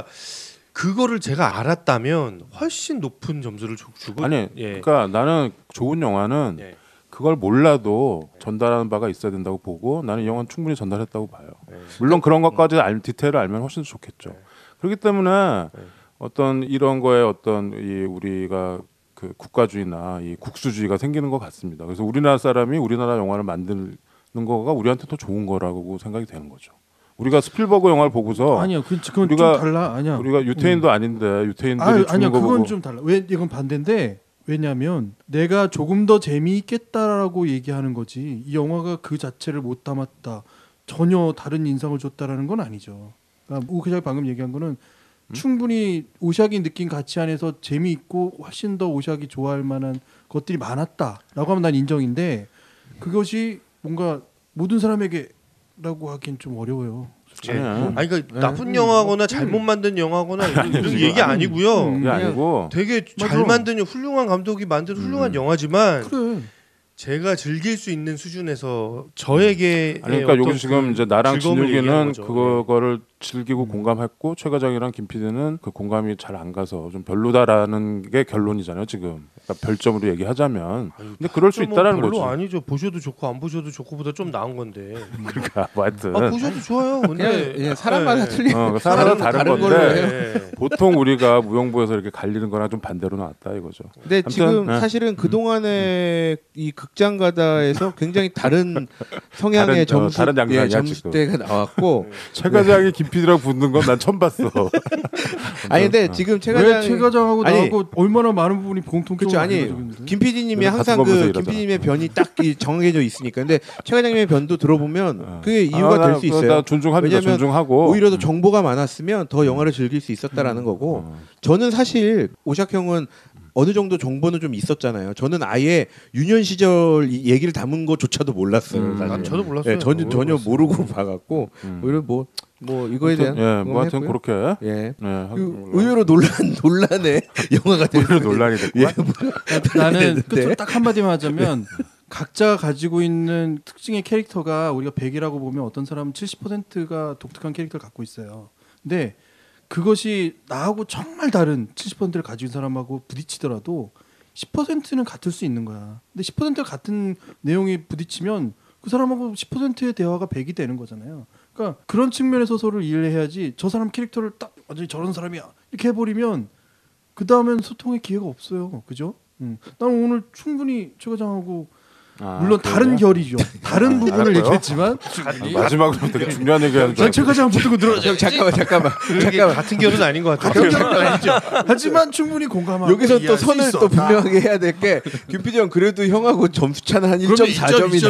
S4: 그거를 제가 알았다면 훨씬 높은 점수를 주- 주고
S2: 아니,
S4: 예.
S2: 그러니까 나는 좋은 영화는
S4: 예.
S2: 그걸 몰라도 전달하는 바가 있어야 된다고 보고 나는 이 영화는 충분히 전달했다고 봐요.
S4: 예.
S2: 물론 그런 것까지 알, 디테일을 알면 훨씬 더 좋겠죠.
S4: 네.
S2: 그렇기 때문에
S4: 네.
S2: 어떤 이런 거에 어떤 이 우리가 그 국가주의나 이 국수주의가 생기는 것 같습니다. 그래서 우리나라 사람이 우리나라 영화를 만드는 거가 우리한테 더 좋은 거라고 생각이 되는 거죠. 우리가 스필버그 영화를 보고서
S1: 아니야, 그, 그건
S2: 우리가-
S1: 좀 달라. 아니야.
S2: 우리가 유태인도 아닌데 유태인들이
S1: 아,
S2: 죽는
S1: 아니야,
S2: 거
S1: 그건
S2: 보고
S1: 좀 달라. 왜 이건 반대인데 왜냐하면 내가 조금 더 재미있겠다라고 얘기하는 거지. 이 영화가 그 자체를 못 담았다. 전혀 다른 인상을 줬다라는 건 아니죠. 그러니까 우 기자가 방금 얘기한 거는
S2: 음?
S1: 충분히 오샥이 느낀 가치 안에서 재미있고 훨씬 더 오샥이 좋아할 만한 것들이 많았다라고 하면 난 인정인데 그것이 뭔가 모든 사람에게라고 하긴 좀 어려워요.
S4: 예.
S2: 아니야.
S4: 아니 그러니까
S1: 네.
S4: 나쁜
S1: 음.
S4: 영화거나 잘못 만든 영화거나 이런, 이런
S2: 지금
S4: 얘기
S2: 아니,
S4: 아니고요.
S1: 음.
S2: 그게
S1: 그냥-
S2: 아니고
S4: 되게 잘
S1: 맞아.
S4: 만든 훌륭한 감독이 만든 훌륭한
S2: 음.
S4: 영화지만
S1: 그래.
S4: 제가 즐길 수 있는 수준에서 저에게
S2: 아니, 그러니까 여기 지금 이제 나랑
S4: 즐거움을 얘기하는
S2: 진욱이는
S4: 거죠.
S2: 그거를 즐기고
S1: 음.
S2: 공감했고 최 과장이랑 김 피디는 그 공감이 잘 안 가서 좀 별로다라는 게 결론이잖아요 지금. 그러니까 별점으로 얘기하자면. 근데 그럴 수 있다라는
S4: 별로
S2: 거죠.
S4: 아니죠. 보셔도 좋고 안 보셔도 좋고보다 좀 나은 건데.
S2: 그러니까 뭐 하여튼
S4: 아 보셔도 좋아요. 근데
S3: 그냥 예, 사람마다
S4: 네.
S3: 틀린
S2: 어, 그 사람마다 다른,
S3: 다른
S2: 건데
S3: 걸로 해요.
S4: 네.
S2: 보통 우리가 무용부에서 이렇게 갈리는 거랑 좀 반대로 나왔다 이거죠.
S3: 근데
S2: 아무튼,
S3: 지금
S2: 네.
S3: 사실은 그 동안의 이 극장 가다에서 굉장히 다른 성향의
S2: 다른, 어,
S3: 점수,
S2: 다른 양상이야,
S3: 예, 점수대가 나왔고
S2: 최 과장이 김 피디랑 붙는 건 난 처음 봤어.
S3: 아니 근데
S2: 어.
S3: 지금 최
S1: 왜
S3: 과장
S1: 최 과장하고
S3: 아니,
S1: 나하고 얼마나 많은 부분이 공통점을
S3: 그렇죠. 아니
S1: 가지고 있는데?
S3: 김 피디님이
S2: 우리가
S3: 항상
S2: 같은
S3: 그
S2: 건물에서
S3: 김
S2: 일하잖아.
S3: 피디님의 변이 딱 이 정해져 있으니까. 근데 최 과장님의 변도 들어보면
S2: 어.
S3: 그게 이유가
S2: 아, 나-
S3: 될 수 있어요.
S2: 나 존중합니다.
S3: 왜냐면
S2: 존중하고
S3: 오히려 더 정보가 많았으면 더 영화를 즐길 수 있었다라는 거고
S2: 어.
S3: 저는 사실 오샥 형은 어느 정도 정보는 좀 있었잖아요. 저는 아예 유년 시절 이 얘기를 담은 것조차도 몰랐어요.
S2: 음.
S3: 사실.
S4: 난 저도 몰랐어요.
S3: 예, 전혀 전혀
S4: 몰랐어요.
S3: 모르고 봐갖고
S2: 음.
S3: 오히려 뭐 뭐 이거에 대한
S2: 예, 뭐 하여튼
S3: 했고요.
S2: 그렇게
S3: 예.
S2: 예, 하-
S3: 그 의외로 논란 논란의 영화가 된
S2: 오히려 논란이 됐구만.
S3: 예,
S1: 나는
S3: 네.
S1: 끝으로 딱 한마디만 하자면 각자 가지고 있는 특징의 캐릭터가 우리가 백이라고 보면 어떤 사람은 칠십 퍼센트가 독특한 캐릭터를 갖고 있어요. 근데 그것이 나하고 정말 다른 칠십 퍼센트를 가진 사람하고 부딪히더라도 십 퍼센트는 같을 수 있는 거야. 근데 십 퍼센트가 같은 내용이 부딪히면 그 사람하고 십 퍼센트의 대화가 백이 되는 거잖아요. 그러니까 그런 측면에서 서로를 이해를 해야지 저 사람 캐릭터를 딱 완전히 저런 사람이야 이렇게 해버리면 그 다음엔 소통의 기회가 없어요. 그죠? 음. 난 오늘 충분히 최 과장하고
S2: 아,
S1: 물론
S2: 그래요?
S1: 다른 결이죠. 다른 부분을
S2: 알았고요.
S1: 얘기했지만
S2: 아, 마지막으로 되게 중요한 얘기하는 줄
S1: 난 최 과장 붙들고 늘어져.
S3: 형 잠깐만 잠깐만 잠깐만
S4: 같은 결은 아닌 것 같아요.
S1: 하지만 충분히 공감하고
S3: 여기서 또
S1: 이해할 수
S3: 선을
S1: 있어.
S3: 또 분명하게 해야 될 게 김피디 형 그래도 형하고 점수 차는 한 일 점 사 점이다.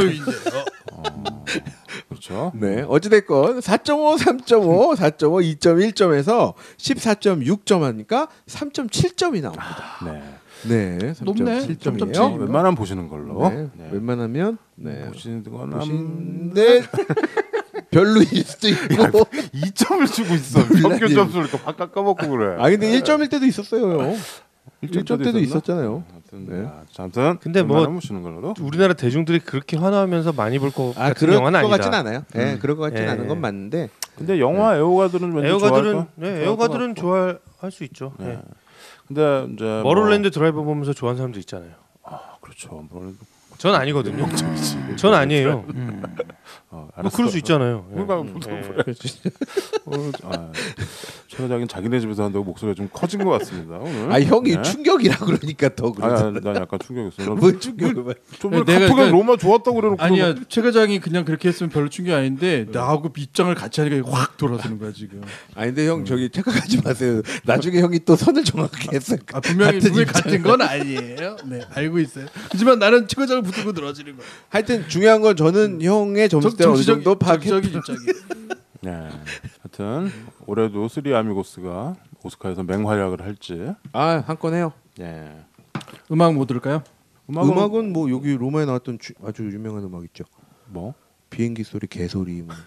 S2: 그렇죠.
S3: 네, 어찌됐건 사 점 오, 삼 점 오, 사 점 오, 이 점 일 점에서 십사 점 육 점 하니까 삼 점 칠 점이 나옵니다.
S2: 네.
S3: 네,
S1: 높네.
S3: 삼 점 칠
S1: 삼 점
S3: 점이에요.
S1: 칠.
S2: 웬만하면 보시는 걸로.
S3: 네,
S2: 네.
S3: 웬만하면 네.
S2: 보시는 거나
S3: 보시는데 별로일 수도 있고.
S2: 이 점을 주고 있어. 평균 점수를 이렇게 확 깎아먹고 그래.
S3: 아 근데 일 점일 때도 있었어요. 형. 일 점 때도
S2: 있었나?
S3: 있었잖아요.
S2: 아무튼,
S3: 네.
S2: 아, 자, 아무튼
S4: 근데 뭐
S2: 웬만하면 보시는 걸로.
S4: 우리나라 대중들이 그렇게 환호하면서 많이 볼 것
S3: 아
S4: 같은
S3: 그럴 것
S4: 영화는 아니다.
S3: 같진 않아요. 예,
S2: 음.
S3: 그럴 것 같진
S4: 예.
S3: 않은 건 맞는데.
S2: 근데 영화 애호가들은 왠지
S4: 애호가들은
S2: 좋아할 거-
S4: 네,
S2: 좋아할
S4: 애호가들은
S2: 것 같고.
S4: 좋아할 수 있죠.
S2: 네.
S4: 네.
S2: 근데 이제 뭐-
S4: 머롤랜드 드라이버 보면서 좋아하는 사람도 있잖아요.
S2: 아, 그렇죠. 머롤랜드.
S4: 전 아니거든요. 전 아니에요.
S1: 음.
S2: 어,
S4: 뭐
S2: 알았어.
S4: 그럴 수 있잖아요. 예.
S2: 그러니까
S3: 음.
S2: 뭐- 오늘 아, 최 과장님 자기네 집에서 한다고 목소리가 좀 커진 것 같습니다. 오늘.
S3: 아 형이
S2: 네.
S3: 충격이라 그러니까 더
S2: 아니,
S3: 그러잖아.
S2: 아니, 난 약간 충격이었어.
S3: 뭐 충격을?
S2: 좀
S1: 내가
S2: 내가 카프가
S1: 그-
S2: 로마 좋았다고 그래놓고
S1: 아니야 최 과장이 그냥 그렇게 했으면 별로 충격이 아닌데 나하고 입장을 같이 하니까 확 돌아서는 거야 지금.
S3: 아니 근데 형 저기 착각하지 마세요. 나중에 형이 또 선을 정확하게 했어요.
S1: 아 분명히
S3: 같은
S1: 분명히
S3: 입장.
S1: 같은 건 아니에요. 네 알고 있어요. 하지만 나는 최 과장을 붙들고 늘어지는 거야.
S3: 하여튼 중요한 건 저는 형의 점수대를 어느 정도 파악했.
S1: 적인 입장이.
S2: 네. 하여튼 올해도 쓰리 아미고스가 오스카에서 맹활약을 할지.
S3: 아한 건 해요.
S2: 예.
S1: 음악 뭐 들을까요?
S2: 음악은,
S3: 음악은 뭐 여기 로마에 나왔던 주, 아주 유명한 음악 있죠.
S2: 뭐?
S3: 비행기 소리, 개 소리, 뭐,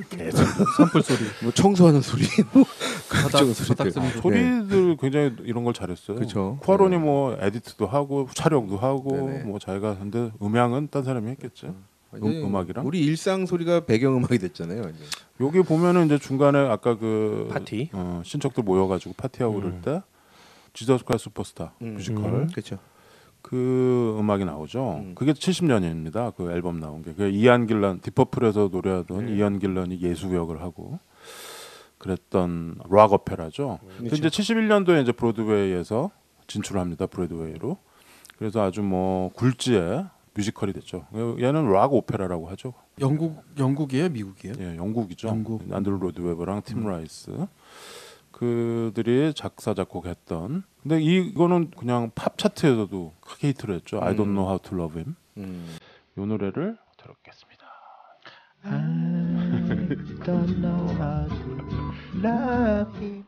S1: 산불 소리.
S3: 뭐 청소하는 소리, 뭐
S1: 바닥
S3: 각종
S1: 바닥
S3: 소리들.
S1: 쓰는 소리.
S2: 소리들 굉장히 이런 걸 잘했어요.
S3: 그쵸.
S2: 쿠아론이 뭐 에디트도 하고 촬영도 하고
S3: 네네.
S2: 뭐 자기가 근데 음향은 딴 사람이 했겠죠.
S3: 완전히
S2: 음, 음악이랑?
S3: 우리 일상 소리가 배경 음악이 됐잖아요. 완전.
S2: 여기 보면은 이제 중간에 아까 그
S4: 파티?
S2: 어, 신척들 모여가지고 파티하고 그럴 때 지저스 크라이스트 슈퍼스타
S3: 음.
S2: 뮤지컬
S3: 음, 그렇죠.
S2: 그 음악이 나오죠.
S3: 음.
S2: 그게 칠십 년입니다. 그 앨범 나온 게. 그 이안 길런 디퍼플에서 노래하던
S3: 네.
S2: 이안 길런이 예수역을 하고 그랬던 락 오페라죠.
S3: 그렇죠.
S2: 근데 이제 칠십일 년도에 이제 브로드웨이에서 진출합니다. 브로드웨이로. 그래서 아주 뭐 굴지의 뮤지컬이 됐죠. 얘는 락 오페라라고 하죠.
S1: 영국 영국이에요, 미국이에요?
S2: 예, 영국이죠.
S1: 영국.
S2: 안드루 로드 웨버랑 팀 라이스 그들이 작사 작곡했던. 근데 이거는 그냥 팝 차트에서도 크게 히트를 했죠. I don't know how to love him.
S3: 음.
S2: 이 노래를 들었겠습니다.
S6: I don't know how to love him.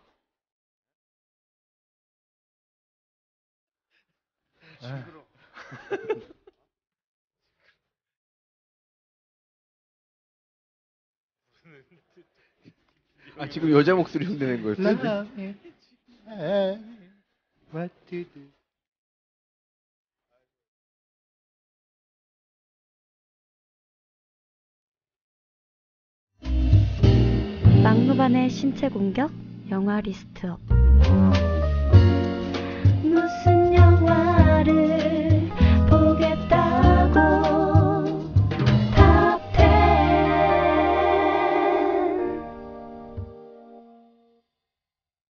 S3: 아 지금 여자 목소리 흉내낸 거였어요?
S6: Love him. Hey, what to do?
S5: 막무반의 신체 공격 영화 리스트업. 무슨 영화를